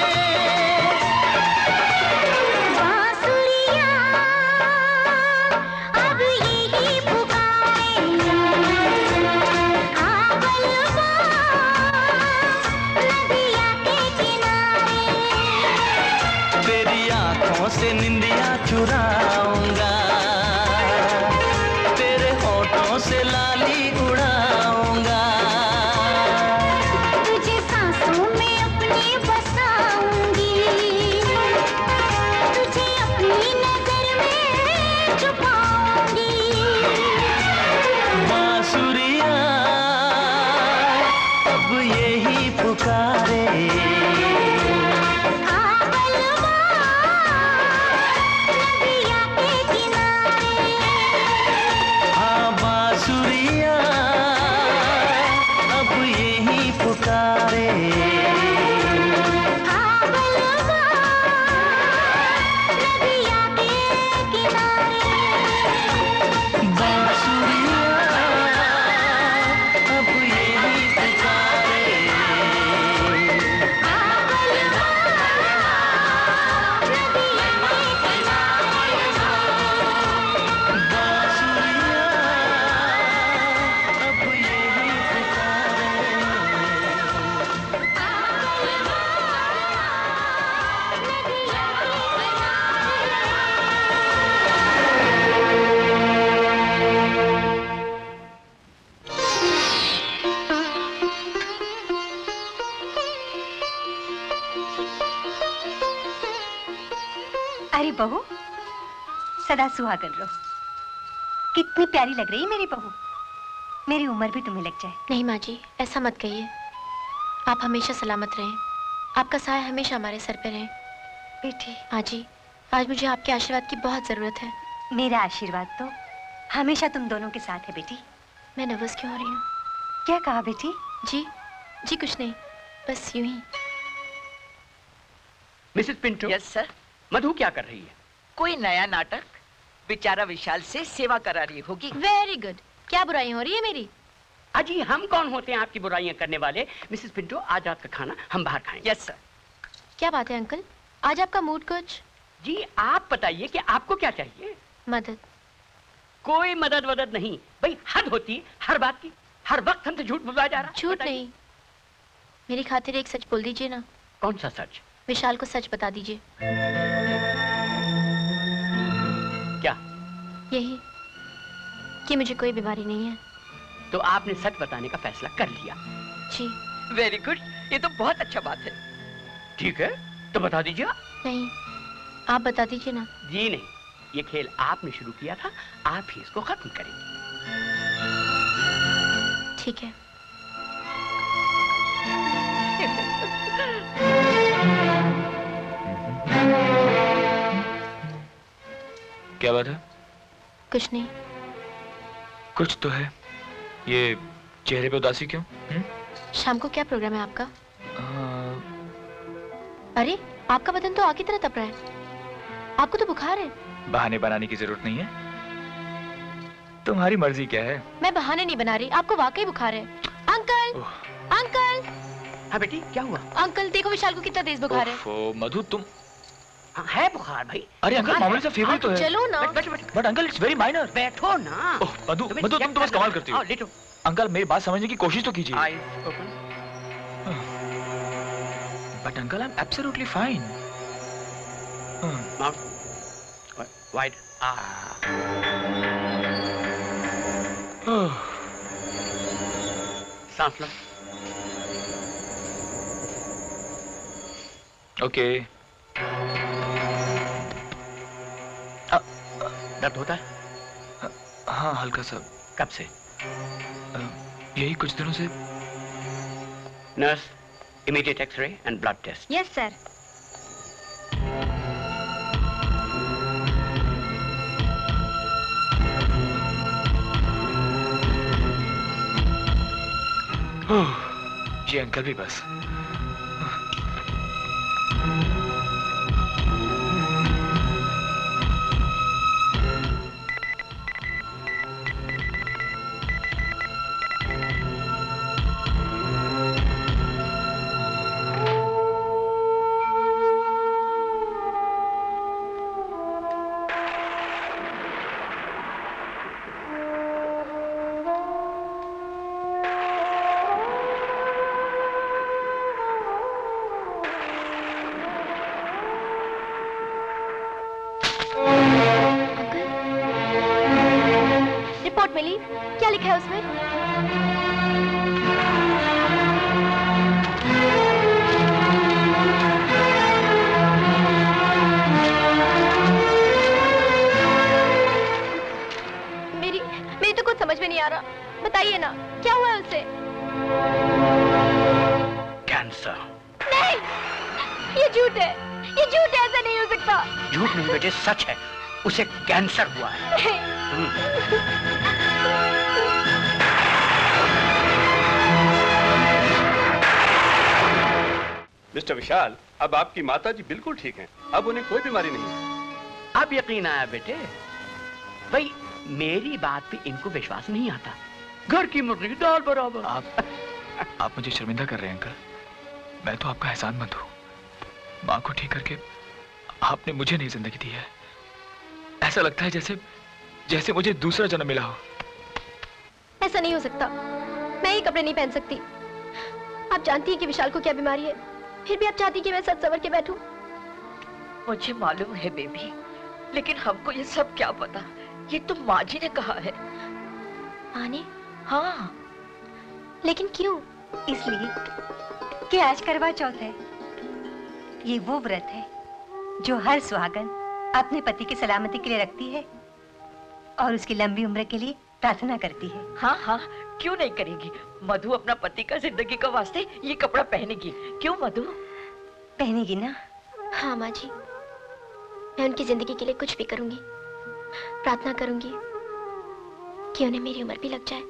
S17: बांसुरियाँ अब यही पुकारे, आबलवा नदिया के किनारे।
S16: तेरी आंखों से निंदिया चुराऊंगा, तेरे होठों से लाली उड़ाऊंगा,
S17: तुझे सांसों में अपनी बसाऊंगी, तुझे अपनी नजर में छुपाऊंगी।
S16: बांसुरियाँ अब यही पुकारे,
S17: आबलवा नदिया के किनारे।
S16: हाँ बांसुरियाँ अब यही पुकारे,
S17: आबलवा नदिया के किनारे।
S16: बांसुरियाँ अब यही पुकारे,
S10: अरे बहू, सदा सुहागन रहो। कितनी प्यारी लग रही है मेरी बहू। मेरी उम्र भी तुम्हें लग जाए।
S5: नहीं माँ जी, ऐसा मत कहिए। आप हमेशा सलामत रहें, आपका साया हमेशा हमारे सर पे रहे।
S10: बेटी।
S5: माँ जी, आज मुझे आपके आशीर्वाद की बहुत जरूरत है।
S10: मेरा आशीर्वाद तो हमेशा तुम दोनों के साथ है बेटी।
S5: मैं नर्वस क्यों हो रही हूँ?
S10: क्या कहा बेटी?
S5: जी जी कुछ नहीं, बस यूं ही।
S2: Mrs Pinto.
S1: Yes sir.
S2: Madhu क्या कर रही है?
S1: कोई नया नाटक बेचारा विशाल से सेवा करा रही होगी।
S5: Very good. क्या बुराई हो रही है मेरी?
S2: अजी हम कौन होते हैं आपकी बुराइयां करने वाले? मिसेस पिंटो, आज रात का खाना हम बाहर खाएंगे।
S1: Yes sir.
S5: क्या बात है अंकल, आज आपका मूड कुछ?
S2: जी आप बताइए कि आपको क्या चाहिए?
S5: मदद।
S2: कोई मदद वदद नहीं भाई, हद होती है हर बात की। हर वक्त हमसे झूठ बुलवाया जा रहा।
S5: झूठ नहीं, मेरी खातिर एक सच बोल दीजिए ना।
S2: कौन सा सच?
S5: विशाल को सच बता दीजिए।
S2: क्या?
S5: यही कि मुझे कोई बीमारी नहीं है।
S2: तो आपने सच बताने का फैसला कर लिया?
S5: जी।
S1: वेरी गुड, ये तो बहुत अच्छा बात है।
S2: ठीक है, तो बता दीजिए।
S5: नहीं, आप बता दीजिए ना।
S2: जी नहीं, ये खेल आपने शुरू किया था, आप ही इसको खत्म करेंगे।
S5: ठीक है।
S9: क्या बात है?
S5: कुछ नहीं।
S9: कुछ तो है। ये चेहरे पे उदासी क्यों? हुँ?
S5: शाम को क्या प्रोग्राम है आपका?
S9: आ...
S5: अरे आपका बदन तो आग की तरह तप रहा है, आपको तो बुखार है।
S9: बहाने बनाने की जरूरत नहीं है, तुम्हारी मर्जी क्या है।
S5: मैं बहाने नहीं बना रही, आपको वाकई बुखार है। Uncle, uncle.
S2: हाँ बेटी, क्या हुआ?
S5: अंकल देखो विशाल को कितना तेज बुखार है।
S9: ओह मधु, तुम
S2: हाँ, है बुखार भाई।
S9: अरे अंकल मामूली सा फीवर तो है।
S5: चलो ना।
S2: बैठ, बैठ,
S9: but uncle it's very minor.
S2: बैठो ना।
S9: ओह मधु, मधु तुम तो बस कमाल करती हो।
S2: लेटो।
S9: अंकल मेरी बात समझने की कोशिश तो कीजिए।
S2: Eyes open.
S9: But uncle I am absolutely fine.
S2: Mouth wide. सांस लो।
S9: ओके।
S2: दर्द होता है?
S9: हाँ हल्का सा।
S2: कब से?
S9: यही कुछ दिनों से।
S2: Nurse, immediate x-ray and blood test.
S4: Yes sir.
S9: ये अंकल भी बस।
S5: रिपोर्ट मिली, क्या लिखा है उसमें? मेरी मेरी तो कुछ समझ में नहीं आ रहा। बताइए ना, क्या हुआ है उसे?
S2: कैंसर।
S5: नहीं, ये झूठ है, ये झूठ है, ऐसा नहीं हो सकता।
S2: झूठ नहीं बेटे, सच है। उसे कैंसर हुआ है।
S7: मिस्टर विशाल, अब आपकी माताजी बिल्कुल ठीक हैं। अब उन्हें कोई बीमारी नहीं है।
S2: अब यकीन आया बेटे। भाई मेरी बात पे इनको विश्वास नहीं आता। घर की मुर्गी दाल बराबर।
S9: आप आप मुझे शर्मिंदा कर रहे हैं अंकल। मैं तो आपका एहसानमंद हूँ। माँ को ठीक करके आपने मुझे नई जिंदगी दी है। ऐसा लगता है जैसे जैसे मुझे दूसरा जन्म मिला हो।
S5: ऐसा नहीं हो सकता। मैं ये कपड़े नहीं पहन सकती। आप जानती हैं कि विशाल को क्या बीमारी है, फिर भी आप चाहती कि मैं सच सवर के बैठूं?
S1: मुझे मालूम है बेबी, लेकिन हमको ये सब क्या पता। ये तो माँ जी ने कहा है।
S5: माँ ने?
S1: हाँ।
S5: लेकिन क्यों?
S10: इसलिए कि आज करवा चौथ है। ये वो व्रत है जो हर सुहागन अपने पति की सलामती के लिए रखती है और उसकी लंबी उम्र के लिए प्रार्थना करती है।
S1: हाँ हाँ, क्यों नहीं करेगी। मधु अपना पति का जिंदगी का वास्ते ये कपड़ा पहनेगी। क्यों मधु?
S10: पहनेगी ना?
S5: हाँ माँ जी, मैं उनकी जिंदगी के लिए कुछ भी करूंगी। प्रार्थना करूंगी कि उन्हें मेरी उम्र भी लग जाए।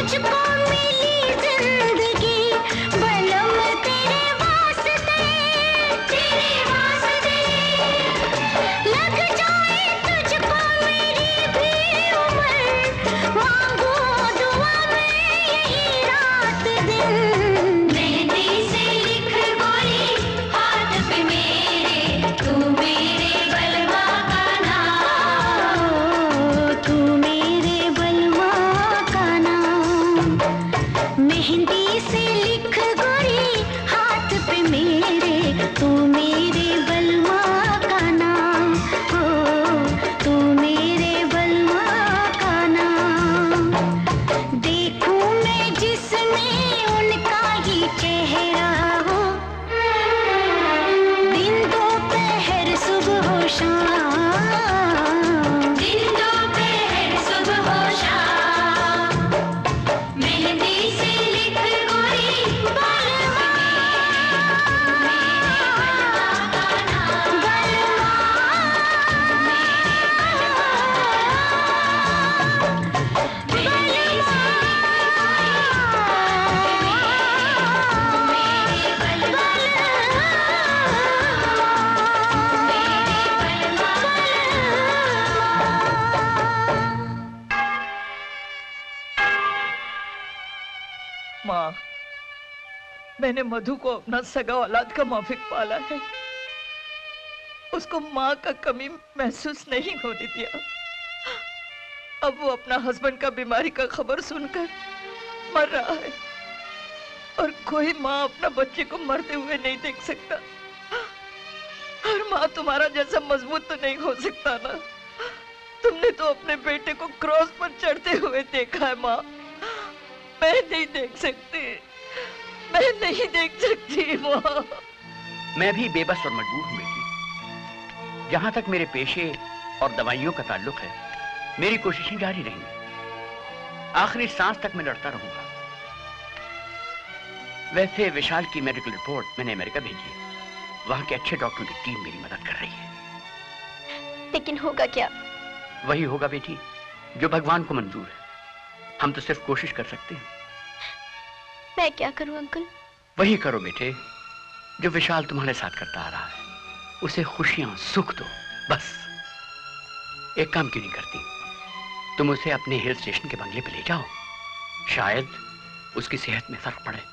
S17: मुझको मिली जिंदगी बलम तेरे वास्ते तेरे वास्ते लग जाए तुझको मेरी भी उम्र मांगो दुआ में यही रात दिन मेहंदी से लिख गोरी हाथ पे मेरे तू मेरे बलवा का नाम तू मेरे बलवा का नाम मेहंदी से लिख गोरी हाथ पे मेरे तू मेरे बलवा का नाम हो तू मेरे बलवा का नाम देखूं मैं जिसमें उनका ही चेहरा हो दिन दोपहर सुबह हो शाम दिन दोपहर सुबह हो शाम मेहंदी से लिख गोरी बलवा
S1: माँ, मैंने मधु को अपना सगा औलाद का माफिक पाला है। उसको माँ का कमी महसूस नहीं होने दिया। अब वो अपना हस्बैंड का बीमारी का खबर सुनकर मर रहा है और कोई माँ अपना बच्चे को मरते हुए नहीं देख सकता। हर माँ तुम्हारा जैसा मजबूत तो नहीं हो सकता ना। तुमने तो अपने बेटे को क्रॉस पर चढ़ते हुए देखा है माँ। मैं नहीं देख सकती, मैं नहीं देख सकती माँ।
S2: मैं भी बेबस और मजबूर हूँ बेटी। जहां तक मेरे पेशे और दवाइयों का ताल्लुक है, मेरी कोशिशें जारी रहेंगी। आखिरी सांस तक मैं लड़ता रहूंगा। वैसे विशाल की मेडिकल रिपोर्ट मैंने अमेरिका भेजी है। वहां के अच्छे डॉक्टरों की टीम मेरी मदद कर रही है।
S5: लेकिन होगा क्या?
S2: वही होगा बेटी जो भगवान को मंजूर है। हम तो सिर्फ कोशिश कर सकते हैं।
S5: मैं क्या करूं अंकल?
S2: वही करो बेटे जो विशाल तुम्हारे साथ करता आ रहा है। उसे खुशियां सुख दो बस। एक काम क्यों नहीं करती, तुम उसे अपने हिल स्टेशन के बंगले पे ले जाओ। शायद उसकी सेहत में फर्क पड़े।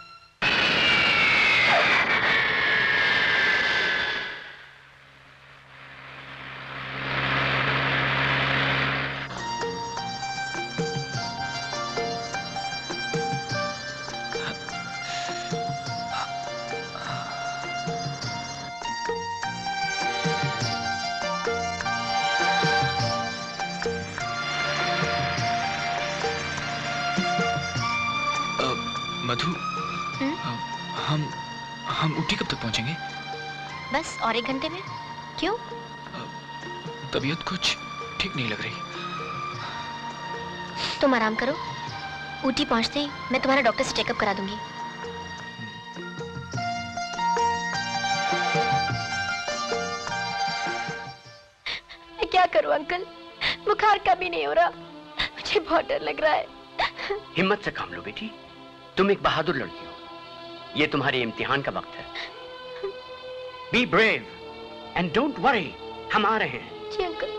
S3: मधु, हम हम ऊटी कब तक पहुंचेंगे?
S5: बस और एक घंटे में। क्यों?
S3: तबीयत कुछ ठीक नहीं लग रही।
S5: तुम आराम करो। ऊटी पहुंचते ही मैं तुम्हारा डॉक्टर से चेकअप करा दूंगी। मैं क्या करूं अंकल, बुखार कम ही नहीं हो रहा। मुझे बहुत डर लग रहा है।
S2: हिम्मत से काम लो बेटी, तुम एक बहादुर लड़की हो। ये तुम्हारे इम्तिहान का वक्त है। Be brave and don't worry, हम आ रहे हैं।
S5: जी अंकल।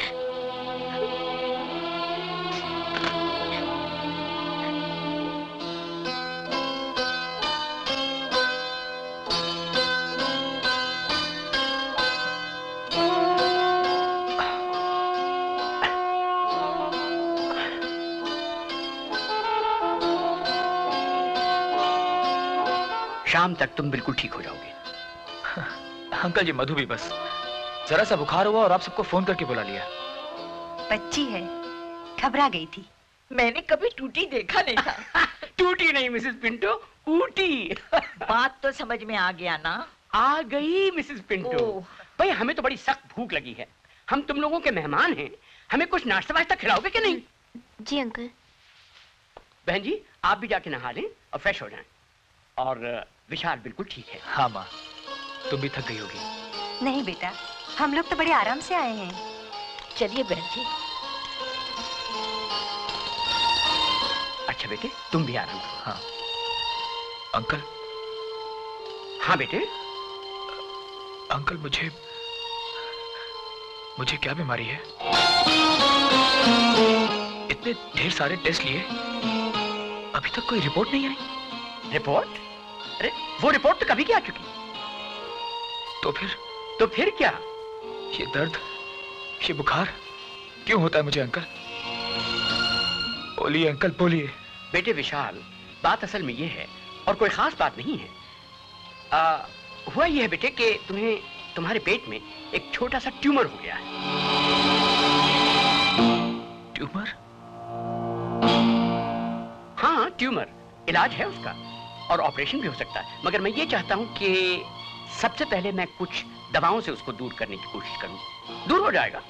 S2: शाम तक तुम बिल्कुल ठीक हो जाओगे।
S3: अंकल जी, मधु भी बस जरा सा बुखार हुआ और आप सबको फोन करके बुला लिया।
S10: बच्ची है, घबरा गई थी।
S1: मैंने कभी टूटी देखा नहीं था।
S2: टूटी नहीं मिसेस पिंटो, ऊटी।
S1: बात तो समझ में आ गया ना?
S2: आ गई मिसेस पिंटो। भाई हमें तो बड़ी सख्त भूख लगी है। हम तुम लोगों के मेहमान हैं, हमें कुछ नाश्ता वाश्ता खिलाओगे कि नहीं?
S5: जी अंकल।
S2: बहन जी आप भी जाके नहा लें और फ्रेश हो जाएं। और विशाल बिल्कुल ठीक है।
S3: हाँ माँ, तुम भी थक गई होगी।
S10: नहीं बेटा, हम लोग तो बड़े आराम से आए हैं।
S1: चलिए बहन जी।
S2: अच्छा बेटे, तुम भी आराम करो।
S3: हाँ अंकल।
S2: हाँ बेटे।
S3: अंकल मुझे मुझे क्या बीमारी है? इतने ढेर सारे टेस्ट लिए, अभी तक कोई रिपोर्ट नहीं आई।
S2: रिपोर्ट? अरे वो रिपोर्ट तो कभी की आ चुकी।
S3: तो फिर
S2: तो फिर क्या?
S3: ये दर्द, ये बुखार क्यों होता है मुझे अंकल? बोलिए अंकल बोलिए।
S2: बेटे विशाल, बात असल में ये है और कोई खास बात नहीं है। आ, हुआ ये है बेटे कि तुम्हें तुम्हारे पेट में एक छोटा सा ट्यूमर हो गया है।
S3: ट्यूमर?
S2: हाँ ट्यूमर, इलाज है उसका और ऑपरेशन भी हो सकता है, मगर मैं ये चाहता हूं कि सबसे पहले मैं कुछ दवाओं से उसको दूर करने की कोशिश करूं। दूर हो जाएगा।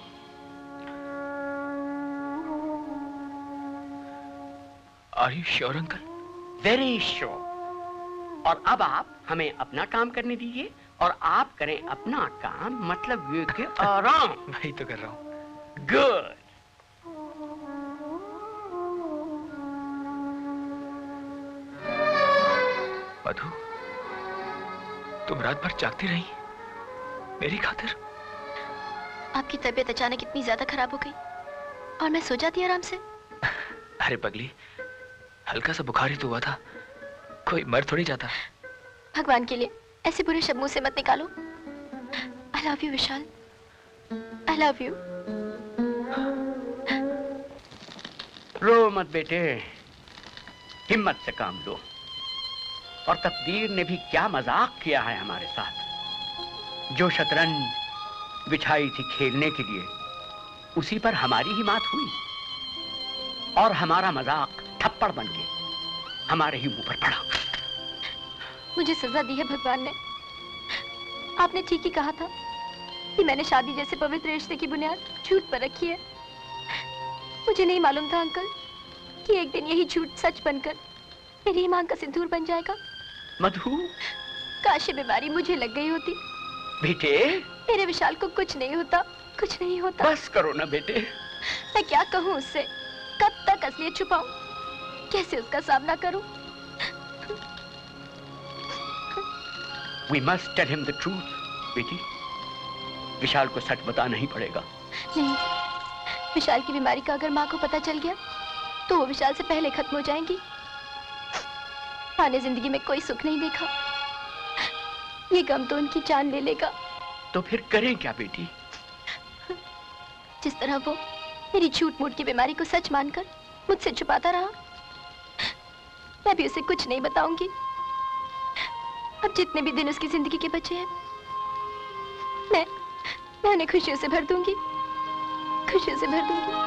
S3: Are you sure uncle?
S2: Very sure. और अब आप हमें अपना काम करने दीजिए और आप करें अपना काम, मतलब ये कि आराम।
S3: वही तो कर रहा हूं।
S2: गुड।
S3: मधु, तुम रात भर जागती रही मेरी खातिर?
S5: आपकी तबीयत अचानक इतनी ज्यादा खराब हो गई और मैं सो जाती आराम से।
S3: अरे पगली, हल्का सा बुखार ही तो हुआ था, कोई मर थोड़ी जाता।
S5: भगवान के लिए ऐसे बुरे शब्द मुंह से मत निकालो। I love you Vishal, I love you.
S2: रो मत बेटे, हिम्मत से काम लो। और तकदीर ने भी क्या मजाक किया है हमारे साथ। जो शतरंज बिछाई थी खेलने के लिए, उसी पर हमारी ही मात हुई और हमारा मजाक थप्पड़ बन के हमारे ही मुंह पर पड़ा।
S5: मुझे सजा दी है भगवान ने। आपने ठीक ही कहा था कि मैंने शादी जैसे पवित्र रिश्ते की बुनियाद झूठ पर रखी है। मुझे नहीं मालूम था अंकल कि एक दिन यही झूठ सच बनकर मेरी मांग का सिंदूर बन जाएगा।
S2: मधु,
S5: काश ये बीमारी मुझे लग गई होती।
S2: बेटे,
S5: मेरे विशाल को कुछ नहीं होता, कुछ नहीं होता।
S2: बस करो ना बेटे।
S5: मैं क्या कहूँ उससे? कब तक असलियत छुपाऊं? कैसे उसका सामना करूं?
S2: We must tell him the truth, बेटी। विशाल को सच बताना ही पड़ेगा।
S5: नहीं, विशाल की बीमारी का अगर माँ को पता चल गया तो वो विशाल से पहले खत्म हो जाएंगी। माँ ने जिंदगी में कोई सुख नहीं देखा, ये गम तो उनकी जान ले लेगा।
S2: तो फिर करें क्या बेटी?
S5: जिस तरह वो मेरी झूठ मूठ की बीमारी को सच मानकर मुझसे छुपाता रहा, मैं भी उसे कुछ नहीं बताऊंगी। अब जितने भी दिन उसकी जिंदगी के बचे हैं, मैं मैं उन्हें खुशियों से भर दूंगी, खुशियों से भर दूंगी।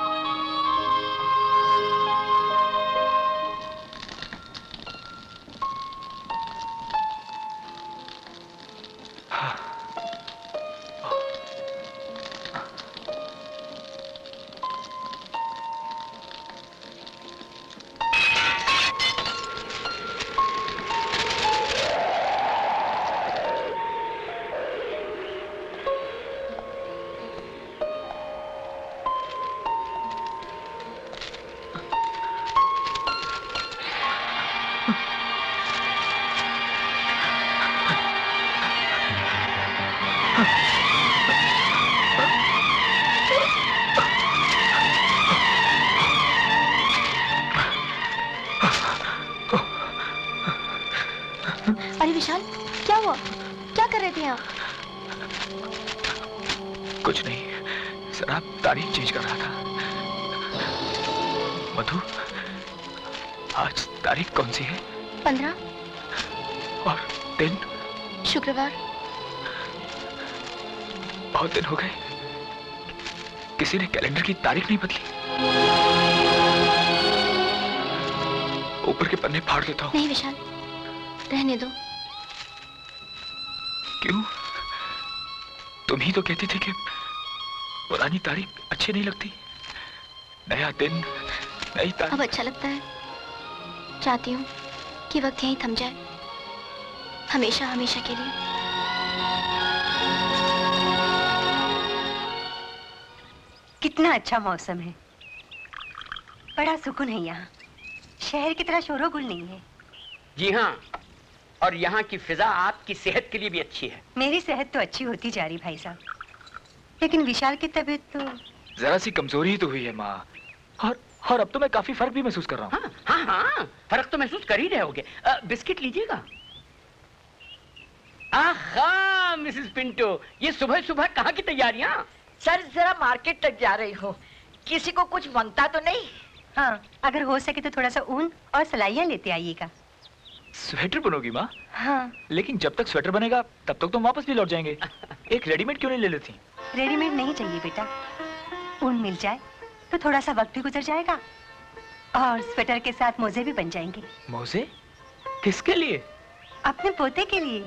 S5: अरे विशाल, क्या हुआ? क्या कर रहे थे आप?
S3: कुछ नहीं, जरा तारीख चेंज कर रहा था। मधु, आज तारीख कौन सी है?
S5: पंद्रह।
S3: और दिन?
S5: शुक्रवार।
S3: बहुत दिन हो गए, किसी ने कैलेंडर की तारीख नहीं बदली। ऊपर के पन्ने फाड़ देता हूँ।
S5: नहीं विशाल, रहने दो।
S3: क्यों? तुम ही तो कहती थी कि पुरानी तारीख अच्छी नहीं लगती। नया दिन, नई तारीख।
S5: अब अच्छा लगता है। चाहती हूँ कि वक्त यहीं थम जाए, हमेशा हमेशा के लिए।
S10: कितना अच्छा मौसम है, बड़ा सुकून है यहाँ। शहर की तरह शोरोगुल नहीं है।
S2: जी हाँ, और यहाँ की फिजा आपकी सेहत के लिए भी अच्छी है।
S10: मेरी सेहत तो अच्छी होती जा रही भाई साहब, लेकिन विशाल की तबीयत तो
S3: जरा सी कमजोरी ही तो हुई है माँ, और और अब तो मैं काफी फर्क भी महसूस कर रहा हूँ।
S2: हाँ हाँ हाँ, फर्क तो महसूस कर ही रहे होगे। अ, बिस्किट लीजिएगा। आहा मिसेस पिंटो, ये सुबह सुबह कहाँ की तैयारियाँ?
S1: सर जरा मार्केट तक जा रही हूँ, किसी को कुछ मांगता तो नहीं?
S10: हाँ, अगर हो सके तो थोड़ा सा ऊन और सलाइयाँ लेते आइएगा।
S3: स्वेटर बनोगी माँ?
S10: हाँ।
S3: लेकिन जब तक स्वेटर बनेगा तब तक तुम वापस भी लौट जाएंगे। एक रेडीमेड क्यों नहीं ले लेती?
S10: रेडीमेड नहीं चाहिए बेटा, ऊन मिल जाए तो थोड़ा सा वक्त भी गुजर जाएगा और स्वेटर के साथ मोजे भी बन जाएंगे।
S3: मोजे? किसके लिए?
S10: अपने पोते के लिए।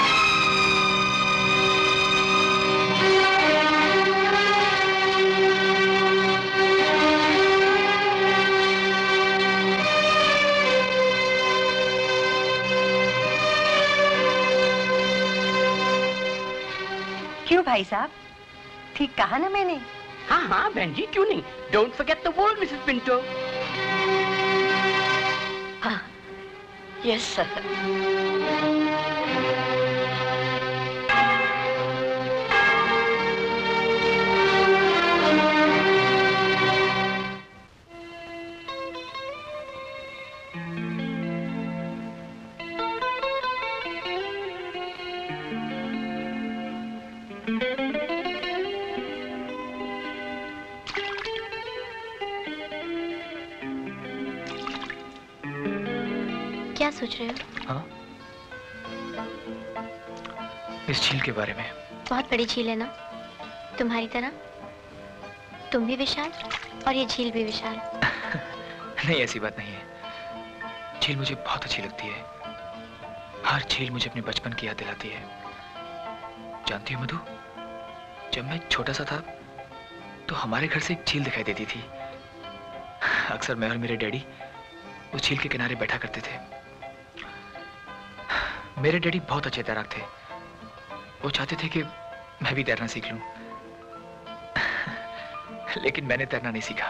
S10: क्यों भाई साहब, ठीक कहा ना मैंने?
S2: हाँ हाँ बहन जी, क्यों नहीं। Don't forget the word Mrs Pinto.
S1: हाँ, यस सर।
S5: क्या सोच रहे हो?
S3: हाँ? इस झील के बारे में।
S5: बहुत बड़ी झील है ना, तुम्हारी तरह। तुम भी विशाल और ये झील भी विशाल।
S3: नहीं, ऐसी बात नहीं है। झील मुझे बहुत अच्छी लगती है। हर झील मुझे अपने बचपन की याद दिलाती है। जानती हो मधु, जब मैं छोटा सा था तो हमारे घर से एक झील दिखाई देती थी। अक्सर मैं और मेरे डैडी उस झील के किनारे बैठा करते थे। मेरे डैडी बहुत अच्छे तैराक थे। वो चाहते थे कि मैं भी तैरना सीख लूं, लेकिन मैंने तैरना नहीं सीखा।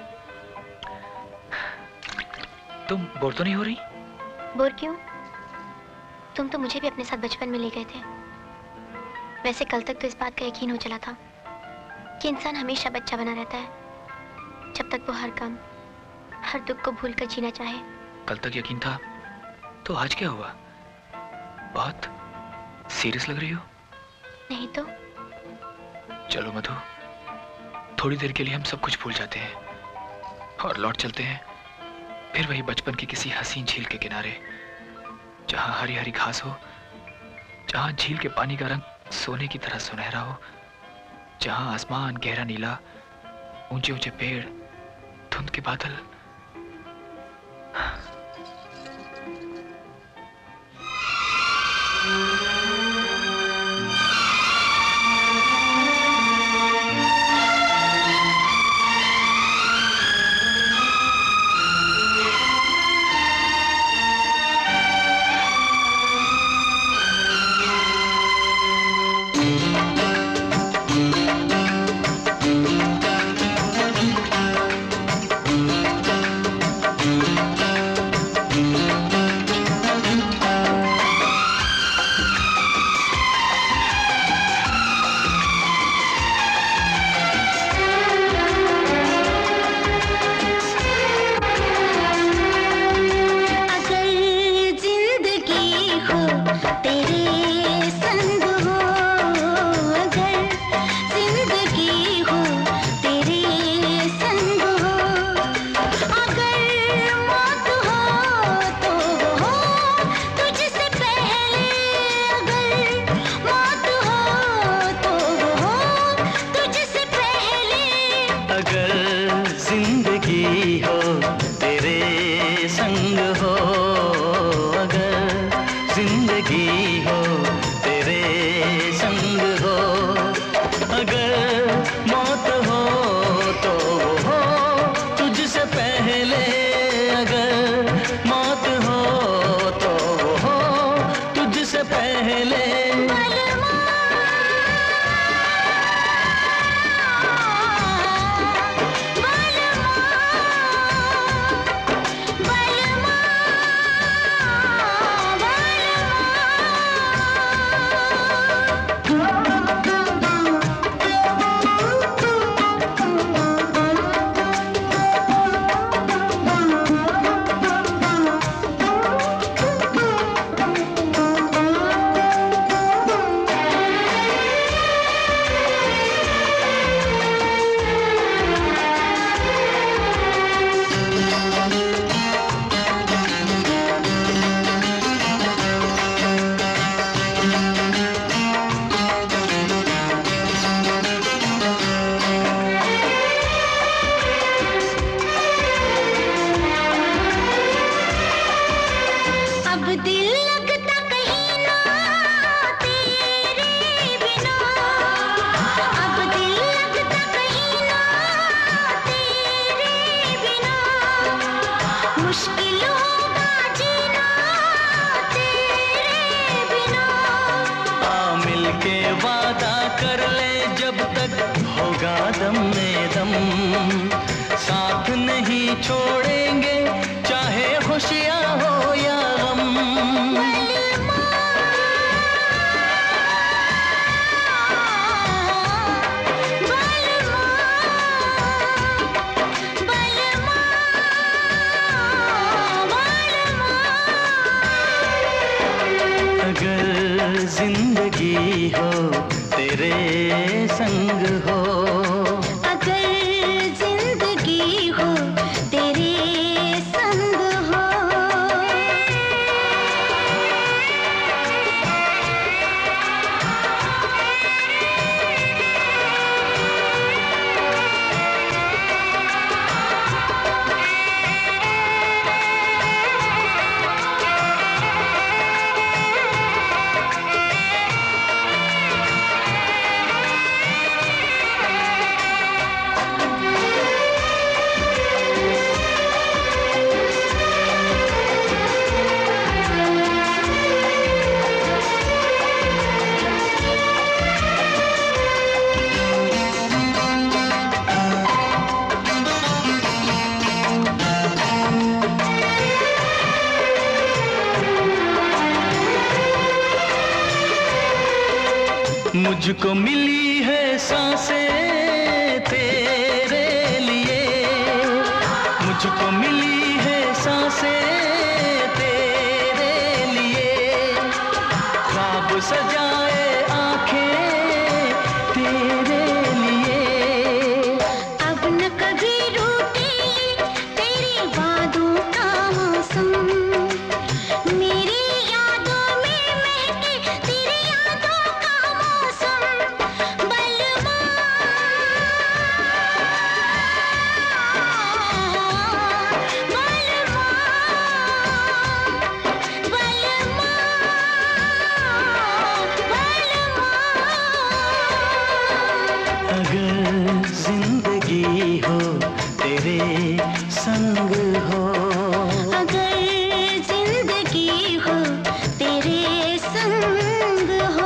S3: तुम बोर तो नहीं हो रही?
S5: बोर क्यों? तुम तो मुझे भी अपने साथ बचपन में ले गए थे। वैसे कल तक तो इस बात का यकीन हो चला था कि इंसान हमेशा बच्चा बना रहता है जब तक वो हर गम, हर दुख को भूल कर जीना चाहे।
S3: कल तक यकीन था तो आज क्या हुआ? बहुत सीरियस लग रही हो।
S5: नहीं तो।
S3: चलो मधु, थोड़ी देर के लिए हम सब कुछ भूल जाते हैं और लौट चलते हैं फिर वही बचपन की किसी हसीन झील के किनारे, जहां हरी हरी घास हो, जहां झील के पानी का रंग सोने की तरह सुनहरा हो, जहां आसमान गहरा नीला, ऊंचे ऊंचे पेड़, धुंध के बादल।
S17: बलमा दिल लगता कहीं ना तेरे बिना, अब दिल लगता कहीं ना तेरे बिना, मुश्किल होगा जीना तेरे बिना।
S16: आ मिलके वादा कर ले जब तक होगा दम में दम, साथ नहीं छोड़ेंगे चाहे खुशियाँ हो या गम। अगर जिंदगी हो तेरे संग हो,
S17: अगर जिंदगी हो तेरे संग हो,
S16: मुझको मिली है सांसें तेरे लिए, मुझको मिली है सांसें तेरे लिए, ख्वाब सजाए आंखें तेरे लिए।
S17: अब न कभी रूठे तेरे वादों का मौसम, मेरी यादों में महके तेरी यादों का मौसम। बलमा
S16: अगर जिंदगी हो तेरे संग हो,
S17: अगर जिंदगी हो तेरे संग हो।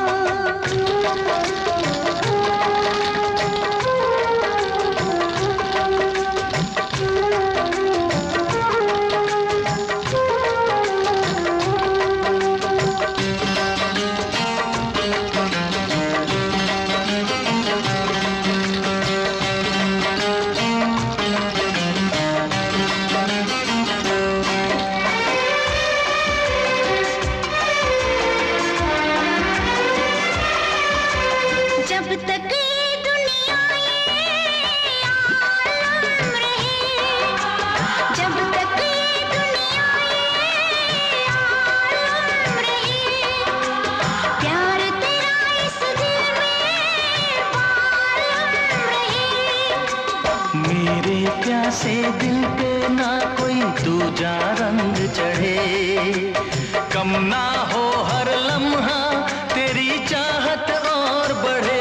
S17: जब तक ये दुनिया ये आलम रहे, जब तक ये दुनिया ये आलम रहे, प्यार तेरा इस दिल में बालम रहे।
S16: मेरे प्यासे दिल पे ना कोई दूजा रंग चढ़े, कम ना हो हर लम्हा तेरी चाहत और बढ़े।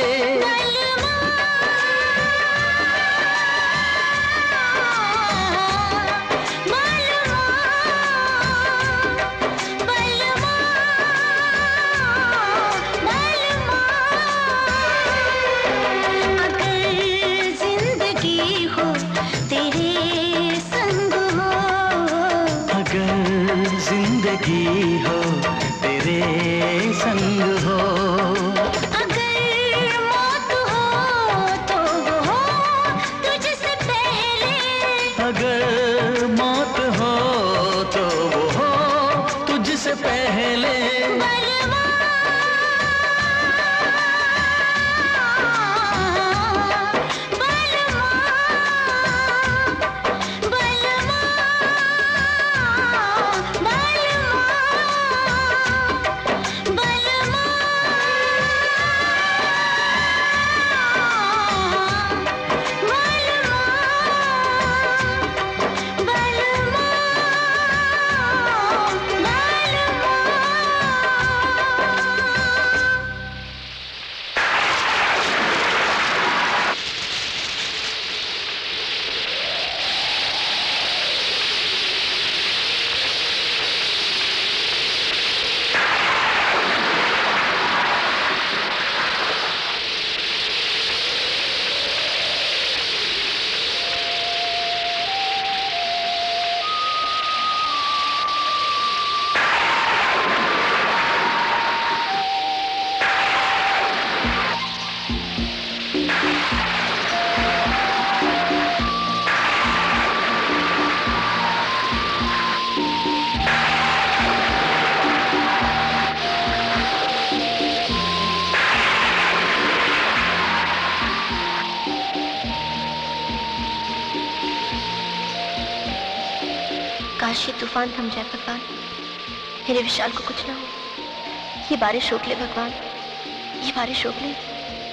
S17: अगर जिंदगी हो तेरे संग हो,
S16: अगर जिंदगी हो तेरे संग हो,
S17: अगर मौत हो तो वो हो तुझसे पहले,
S16: अगर मौत हो तो वो हो तुझसे पहले।
S17: बलमा
S5: काश ये तूफान थम जाए भगवान, मेरे विशाल को कुछ ना हो। ये बारिश रोक ले भगवान, ये बारिश रोक ले।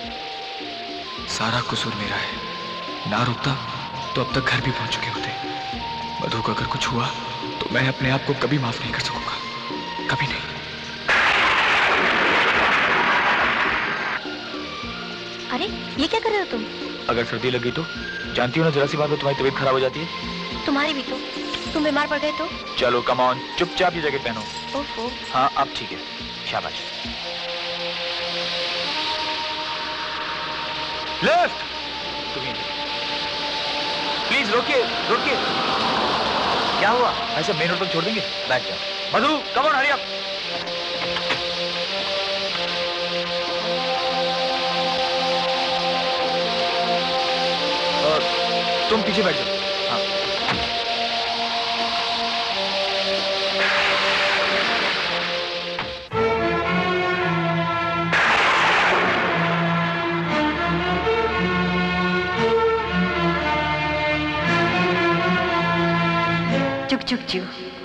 S9: सारा कसूर मेरा है, ना रुकता तो अब तक घर भी पहुंच चुके होते। मधु को अगर कुछ हुआ तो मैं अपने आप को कभी माफ नहीं कर सकूंगा, कभी नहीं।
S5: अरे ये क्या कर रहे हो तुम?
S9: अगर सर्दी लगी तो जानती हो ना, जरा सी बात में तुम्हारी तबीयत खराब हो जाती है।
S5: तुम्हारी भी तो, तुम बीमार पड़ गए तो?
S9: चलो कम ऑन, चुपचाप ये जगह पहनो।
S5: ओफो।
S9: हाँ अब ठीक है, शाबाश। लेफ्ट। प्लीज रोकिए, रोकिए। क्या हुआ? ऐसा मेन रोड पर छोड़ देंगे? बैठ जाओ। Madhu come on, hurry up. तुम पीछे बैठ जाओ। हाँ।
S10: चुक चुक चू,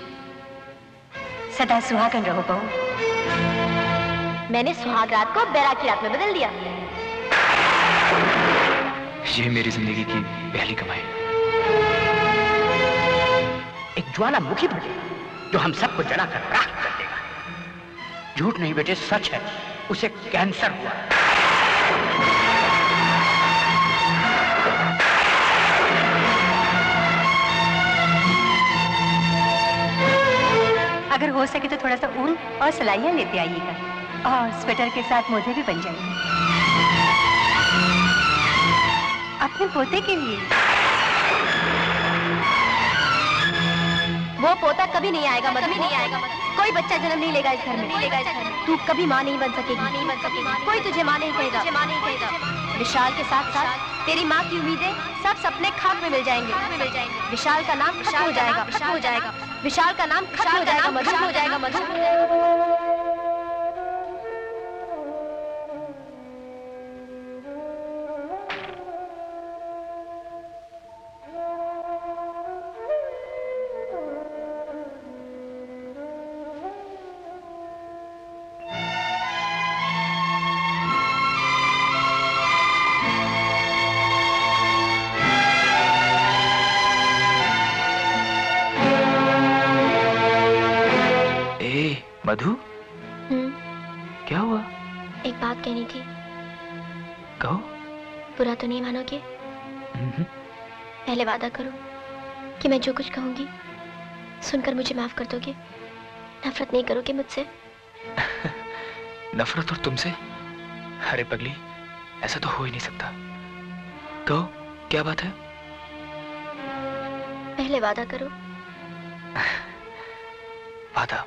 S10: सदा सुहागन रहो बहू।
S5: मैंने सुहाग रात को बैराग की रात में बदल दिया।
S9: ये मेरी जिंदगी की पहली कमाई।
S2: एक ज्वालामुखी बनेगा जो हम सबको जलाकर राख कर देगा। झूठ नहीं बेटे, सच है, उसे कैंसर हुआ।
S10: अगर हो सके तो थोड़ा सा ऊन और सलाइयां लेते आइएगा, और स्वेटर के साथ मोजे भी बन जाएंगे अपने पोते के लिए।
S5: वो पोता कभी नहीं आएगा मधु, कभी नहीं आएगा मधु। कोई बच्चा जन्म नहीं लेगा इस घर में, नहीं लेगा इस घर में। तू कभी माँ नहीं बन सकेगी, नहीं बन सकेगी। कोई तुझे माँ नहीं कहेगा, माँ नहीं कहेगा। विशाल के साथ साथ तेरी माँ की उम्मीदें सब सपने खाक में मिल जाएंगे, मिल जाएंगे। विशाल का नाम खत्म हो जाएगा, खत्म हो जाएगा। विशाल का नाम खत्म हो जाएगा मधु, हो जाएगा मधु।
S9: मधु, क्या हुआ?
S5: एक बात कहनी थी।
S9: कहो।
S5: बुरा तो नहीं मानोगे? पहले वादा करो कि मैं जो कुछ कहूंगी सुनकर मुझे माफ कर दोगे, नफरत नहीं करोगे मुझसे।
S9: नफरत और तुमसे? अरे पगली, ऐसा तो हो ही नहीं सकता। कहो क्या बात है?
S5: पहले वादा करो।
S9: वादा?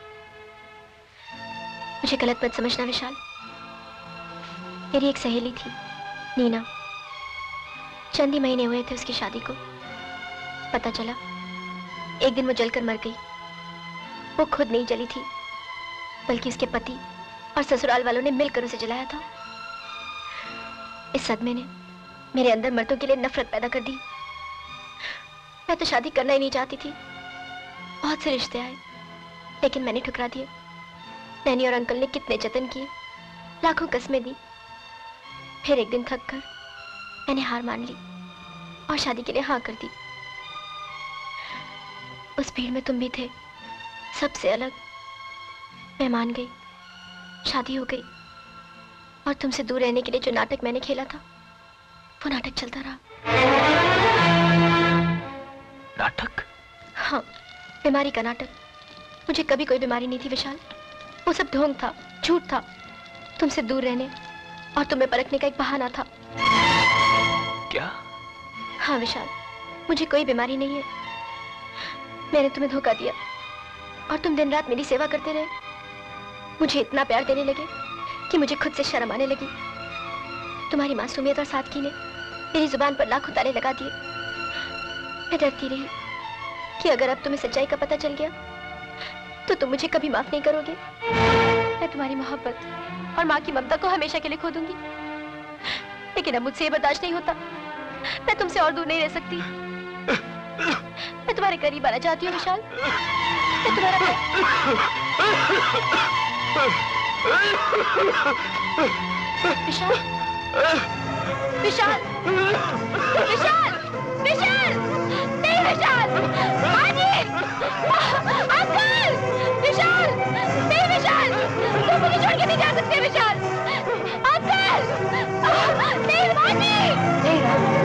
S5: मुझे गलत मत समझना विशाल, मेरी एक सहेली थी नीना। चंद ही महीने हुए थे उसकी शादी को। पता चला एक दिन वो जलकर मर गई। वो खुद नहीं जली थी, बल्कि उसके पति और ससुराल वालों ने मिलकर उसे जलाया था। इस सदमे ने मेरे अंदर मर्दों के लिए नफरत पैदा कर दी। मैं तो शादी करना ही नहीं चाहती थी। बहुत से रिश्ते आए, लेकिन मैंने ठुकरा दिए। नैनी और अंकल ने कितने जतन किए, लाखों कस्में दी। फिर एक दिन थक कर मैंने हार मान ली और शादी के लिए हाँ कर दी। उस भीड़ में तुम भी थे, सबसे अलग। मैं मान गई, शादी हो गई, और तुमसे दूर रहने के लिए जो नाटक मैंने खेला था वो नाटक चलता रहा।
S9: नाटक?
S5: हाँ, बीमारी का नाटक। मुझे कभी कोई बीमारी नहीं थी विशाल, वो सब ढोंग था, झूठ था। तुमसे दूर रहने और तुम्हें परखने का एक बहाना था।
S9: क्या?
S5: हाँ विशाल, मुझे कोई बीमारी नहीं है। मैंने तुम्हें धोखा दिया और तुम दिन रात मेरी सेवा करते रहे। मुझे इतना प्यार देने लगे कि मुझे खुद से शर्म आने लगी। तुम्हारी मासूमियत और सादगी ने मेरी जुबान पर लाखों ताले लगा दिए। मैं डरती रही कि अगर अब तुम्हें सच्चाई का पता चल गया तो तुम मुझे कभी माफ नहीं करोगे। मैं तुम्हारी मोहब्बत और माँ की ममता को हमेशा के लिए खो दूंगी। लेकिन अब मुझसे ये बर्दाश्त नहीं होता। मैं तुमसे और दूर नहीं रह सकती। मैं तुम्हारे करीब आना चाहती हूँ विशाल। मैं तुम्हारा विशाल विशाल विशाल विशाल नहीं विशाल आजी अंकल विशाल नहीं विशाल तुम मुझे छोड़ के नहीं जा सकते विशाल अंकल नहीं आजी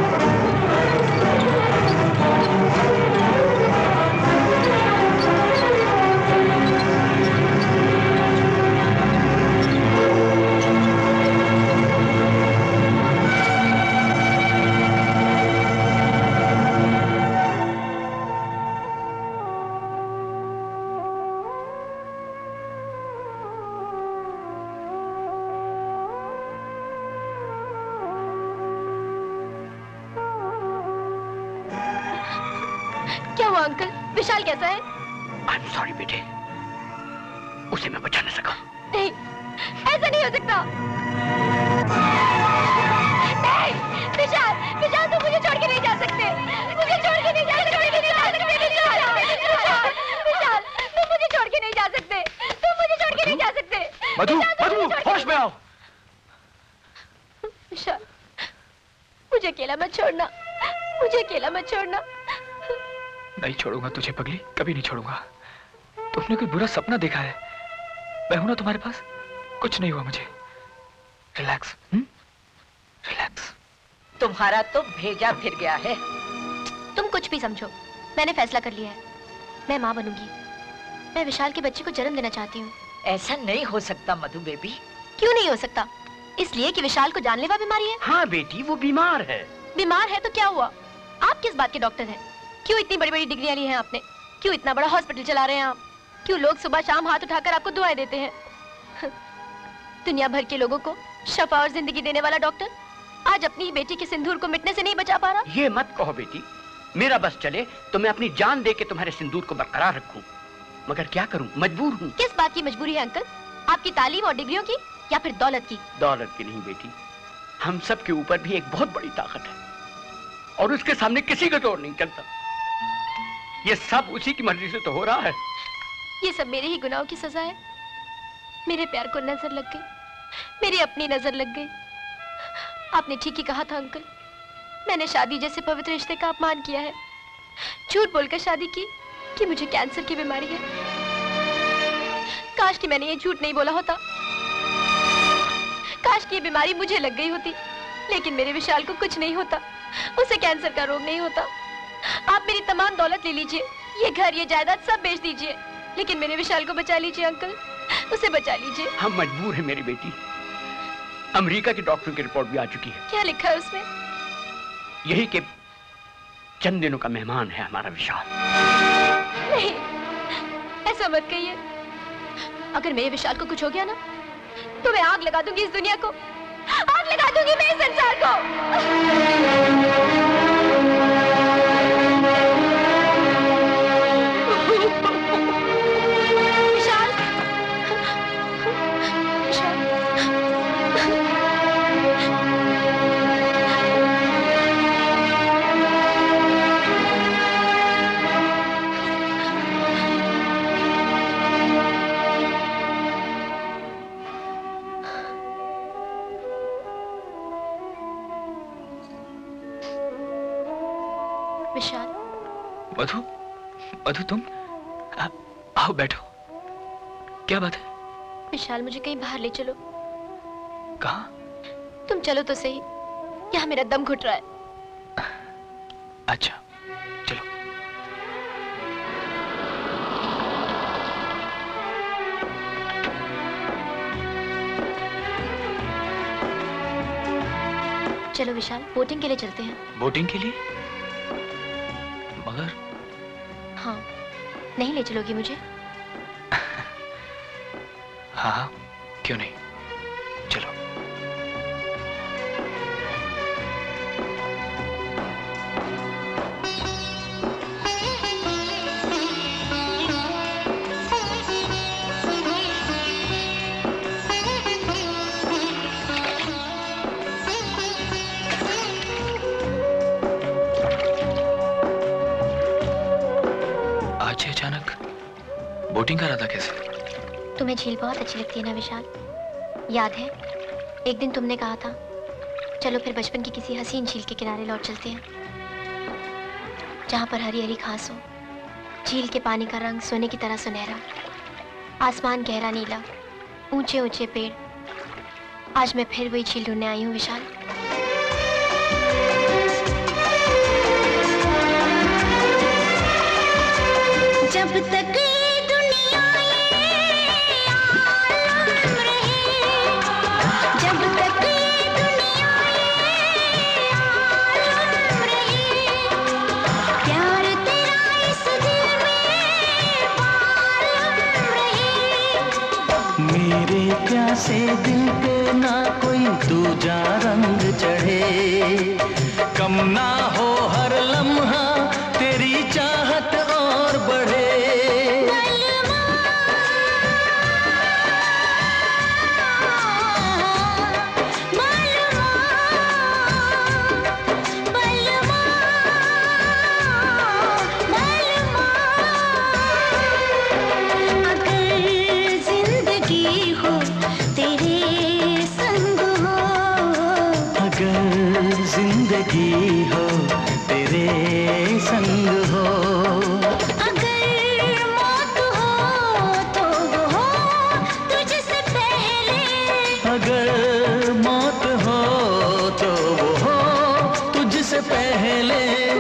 S5: अंकल विशाल कैसा है?
S2: I'm sorry बेटे, उसे मैं बचा नहीं सका।
S5: नहीं, ऐसा नहीं हो सकता। नहीं, विशाल, विशाल तुम मुझे छोड़ के नहीं जा सकते। मुझे छोड़ के नहीं जा सकते। विशाल, विशाल, तुम मुझे छोड़ के नहीं जा सकते। तुम मुझे छोड़ के नहीं जा सकते।
S3: मधु, मधु, होश में आओ।
S5: विशाल, मुझे अकेला मत छोड़ना। मुझे अकेला मत छोड़ना।
S3: नहीं छोड़ूंगा तुझे पगली, कभी नहीं छोड़ूंगा। तुमने कोई बुरा सपना देखा है? मैं हूं ना तुम्हारे पास, कुछ नहीं हुआ मुझे। रिलैक्स, हुँ? रिलैक्स।
S1: तुम्हारा तो भेजा फिर गया है।
S5: तुम कुछ भी समझो, मैंने फैसला कर लिया है। मैं माँ बनूंगी। मैं विशाल के बच्चे को जन्म देना चाहती हूँ।
S1: ऐसा नहीं हो सकता मधु बेबी।
S5: क्यों नहीं हो सकता? इसलिए कि विशाल को जानलेवा बीमारी है।
S2: हाँ बेटी, वो बीमार है।
S5: बीमार है तो क्या हुआ? आप किस बात के डॉक्टर हैं? क्यों इतनी बड़ी बड़ी डिग्रियां ली हैं आपने? क्यों इतना बड़ा हॉस्पिटल चला रहे हैं आप? क्यों लोग सुबह शाम हाथ उठाकर आपको दुआएं देते हैं? दुनिया भर के लोगों को शफा और जिंदगी देने वाला डॉक्टर आज अपनी ही बेटी के सिंदूर को मिटने से नहीं बचा पा रहा।
S2: ये मत कहो बेटी, मेरा बस चले तो मैं अपनी जान दे के तुम्हारे सिंदूर को बरकरार रखूं, मगर क्या करूं, मजबूर हूं।
S5: किस बात की मजबूरी है अंकल? आपकी तालीम और डिग्रियों की या फिर दौलत की?
S2: दौलत की नहीं बेटी, हम सब के ऊपर भी एक बहुत बड़ी ताकत है और उसके सामने किसी का जोर नहीं चलता। ये सब उसी की मर्जी से तो हो रहा है।
S5: ये सब मेरे ही गुनाहों की सजा है। मेरे प्यार को नजर लग गई, मेरी अपनी नजर लग गई। आपने ठीक ही कहा था अंकल, मैंने शादी जैसे पवित्र रिश्ते का अपमान किया है। झूठ बोलकर शादी की कि मुझे कैंसर की बीमारी है। काश कि मैंने ये झूठ नहीं बोला होता। काश कि ये बीमारी मुझे लग गई होती, लेकिन मेरे विशाल को कुछ नहीं होता। उसे कैंसर का रोग नहीं होता। आप मेरी तमाम दौलत ले लीजिए, ये घर, ये जायदाद सब बेच दीजिए, लेकिन मेरे विशाल को बचा लीजिए अंकल, उसे बचा लीजिए।
S2: हम मजबूर हैं मेरी बेटी। अमेरिका के डॉक्टर की रिपोर्ट भी आ चुकी है।
S5: क्या लिखा है उसमें?
S2: यही कि चंद दिनों का मेहमान है हमारा विशाल।
S5: नहीं, ऐसा मत कहिए। अगर मेरे विशाल को कुछ हो गया ना, तो मैं आग लगा दूंगी इस दुनिया को, आग लगा दूंगी मैं इस संसार को।
S3: मधु, मधु तुम आ, आओ बैठो। क्या बात है?
S5: विशाल मुझे कहीं बाहर ले चलो।
S3: कहाँ?
S5: तुम चलो तो सही, यहाँ मेरा दम घुट रहा है।
S3: अच्छा चलो।
S5: चलो विशाल, बोटिंग के लिए चलते हैं।
S3: बोटिंग के लिए? मगर
S5: हाँ, नहीं ले चलोगी मुझे?
S3: हाँ, क्यों नहीं, चलो। बोटिंग का इरादा कैसे?
S5: तुम्हें झील बहुत अच्छी लगती है ना विशाल? याद है एक दिन तुमने कहा था चलो फिर बचपन की किसी हसीन झील के किनारे लौट चलते हैं, जहां पर हरी हरी घास हो, झील के पानी का रंग सोने की तरह सुनहरा, आसमान गहरा नीला, ऊंचे ऊंचे पेड़। आज मैं फिर वही झील ढूंढने आई हूँ विशाल।
S17: जब तक ये दुनिया ये आलम रहे, जब तक ये दुनिया ये आलम रहे, प्यार तेरा इस दिल में बालम रहे।
S16: मेरे प्यासे दिल पे ना कोई दूजा रंग चढ़े, कम ना हो हर लम्हा तेरी चाहत और बढ़े। जिंदगी हो तेरे संग हो,
S17: अगर मौत हो तो वो हो तुझसे पहले,
S16: अगर मौत हो तो वो हो तुझसे पहले।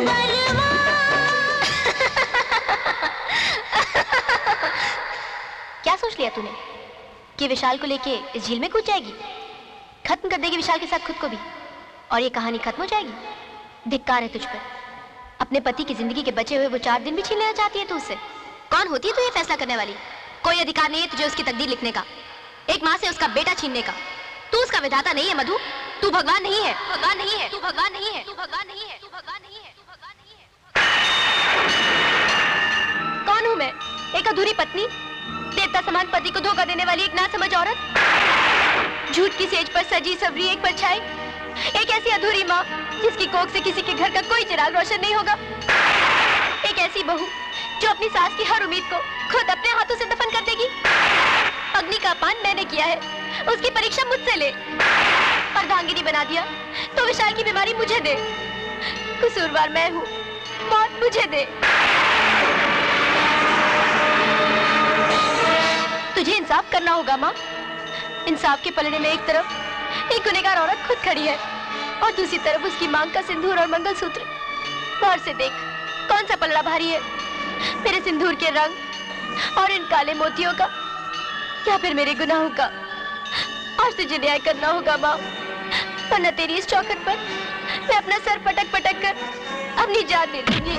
S5: क्या सोच लिया तूने कि विशाल को लेके इस झील में कूद जाएगी, खत्म कर देगी विशाल के साथ खुद को भी, और ये कहानी खत्म हो जाएगी? धिक्कार है तुझ पर। अपने पति की जिंदगी के बचे हुए वो चार दिन भी छीन लेना चाहती है तू उससे। कौन होती है तू ये फैसला करने वाली? कोई अधिकार नहीं है तुझे उसकी तकदीर लिखने का, एक माँ से उसका बेटा छीनने का। तू उसका विधाता नहीं है मधु, तू भगवान नहीं है, भगवान नहीं है, तू भगवान नहीं है, तू भगवान नहीं है, तू भगवान नहीं है, तू भगवान नहीं है। कौन हूँ मैं? एक अधूरी पत्नी, देवता समान पति को धोखा देने वाली एक नासमझ औरत, झूठ की सेज पर सजी सवरी एक परछाई, एक ऐसी अधूरी माँ जिसकी कोख से किसी के घर का कोई चिराग रोशन नहीं होगा, एक ऐसी बहू जो अपनी सास की हर उम्मीद को खुद अपने हाथों से दफन कर देगी। अग्नि का पान मैंने किया है, उसकी परीक्षा मुझसे ले। अर्धांगिनी बना दिया तो विशाल की बीमारी मुझे दे, कसूरवार मैं हूँ, मौत मुझे दे। तुझे इंसाफ करना होगा माँ। इंसाफ के पलड़े में एक तरफ एक गुनहगार औरत खुद खड़ी है और दूसरी तरफ उसकी मांग का सिंदूर और मंगलसूत्र। बाहर से देख कौन सा पलड़ा भारी है, मेरे सिंदूर के रंग और इन काले मोतियों का, या फिर मेरे गुनाहों का। आज तुझे न्याय करना होगा माँ, वरना तेरी इस चौखट पर मैं अपना सर पटक पटक कर अपनी जान दे दूंगी।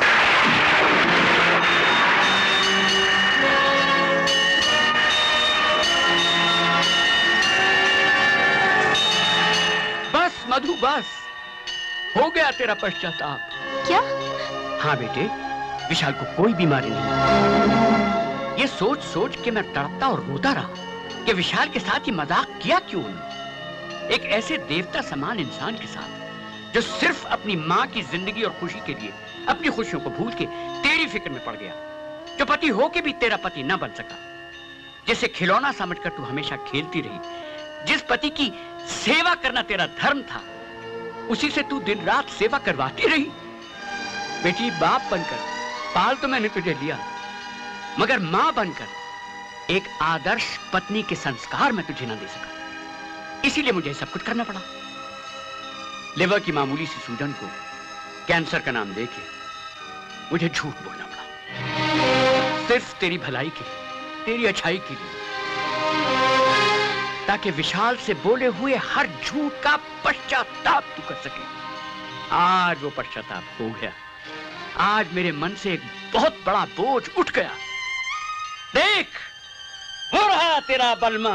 S2: बस मधु बस, हो गया तेरा पश्चाताप।
S5: क्या?
S2: हाँ बेटे, विशाल को कोई बीमारी नहीं। ये सोच सोच के मैं तड़पता और रोता रहा कि विशाल के साथ ये मजाक किया क्यों उन्होंने। एक ऐसे देवता समान इंसान के साथ जो सिर्फ अपनी माँ की जिंदगी और खुशी के लिए अपनी खुशियों को भूल के तेरी फिक्र में पड़ गया, जो पति होके भी तेरा पति न बन सका, जिसे खिलौना समझकर तू हमेशा खेलती रही, जिस पति की सेवा करना तेरा धर्म था, उसी से तू दिन रात सेवा करवाती रही। बेटी, बाप बनकर पाल तो मैंने तुझे लिया, मगर मां बनकर एक आदर्श पत्नी के संस्कार में तुझे ना दे सका, इसीलिए मुझे सब कुछ करना पड़ा। लिवर की मामूली सी सूजन को कैंसर का नाम देके मुझे झूठ बोलना पड़ा, सिर्फ तेरी भलाई के लिए, तेरी अच्छाई के लिए, ताकि विशाल से बोले हुए हर झूठ का पश्चाताप तू कर सके। आज वो पश्चाताप हो गया, आज मेरे मन से एक बहुत बड़ा बोझ उठ गया। देख, हो रहा तेरा बलमा।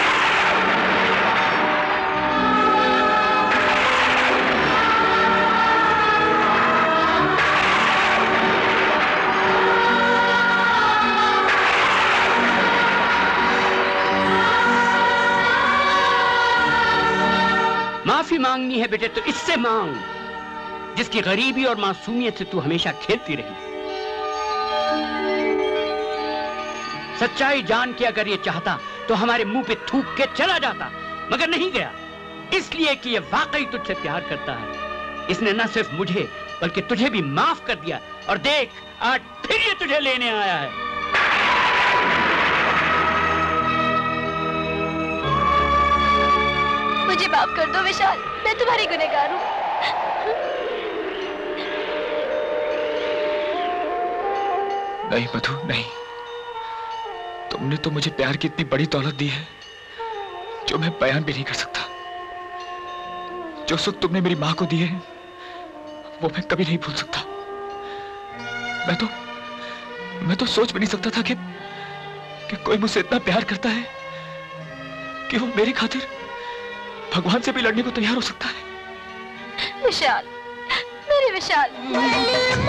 S2: माफी मांगनी है बेटे तो इससे मांग, जिसकी गरीबी और मासूमियत से तू हमेशा खेलती रही। सच्चाई जान के अगर ये चाहता तो हमारे मुंह पे थूक के चला जाता, मगर नहीं गया, इसलिए कि ये वाकई तुझसे प्यार करता है। इसने न सिर्फ मुझे बल्कि तुझे भी माफ कर दिया, और देख आज फिर ये तुझे लेने आया है।
S5: मुझे माफ कर दो विशाल, मैं तुम्हारी गुनहगार हूँ।
S9: नहीं मधु, नहीं। तुमने तो मुझे प्यार की इतनी बड़ी दौलत दी है जो मैं बयान भी नहीं कर सकता। जो सुख तुमने मेरी मां को दिए हैं वो मैं कभी नहीं भूल सकता। मैं तो मैं तो सोच भी नहीं सकता था कि कि कोई मुझसे इतना प्यार करता है कि वो मेरी खातिर भगवान से भी लड़ने को तैयार हो सकता है।
S5: विशाल, मेरे विशाल।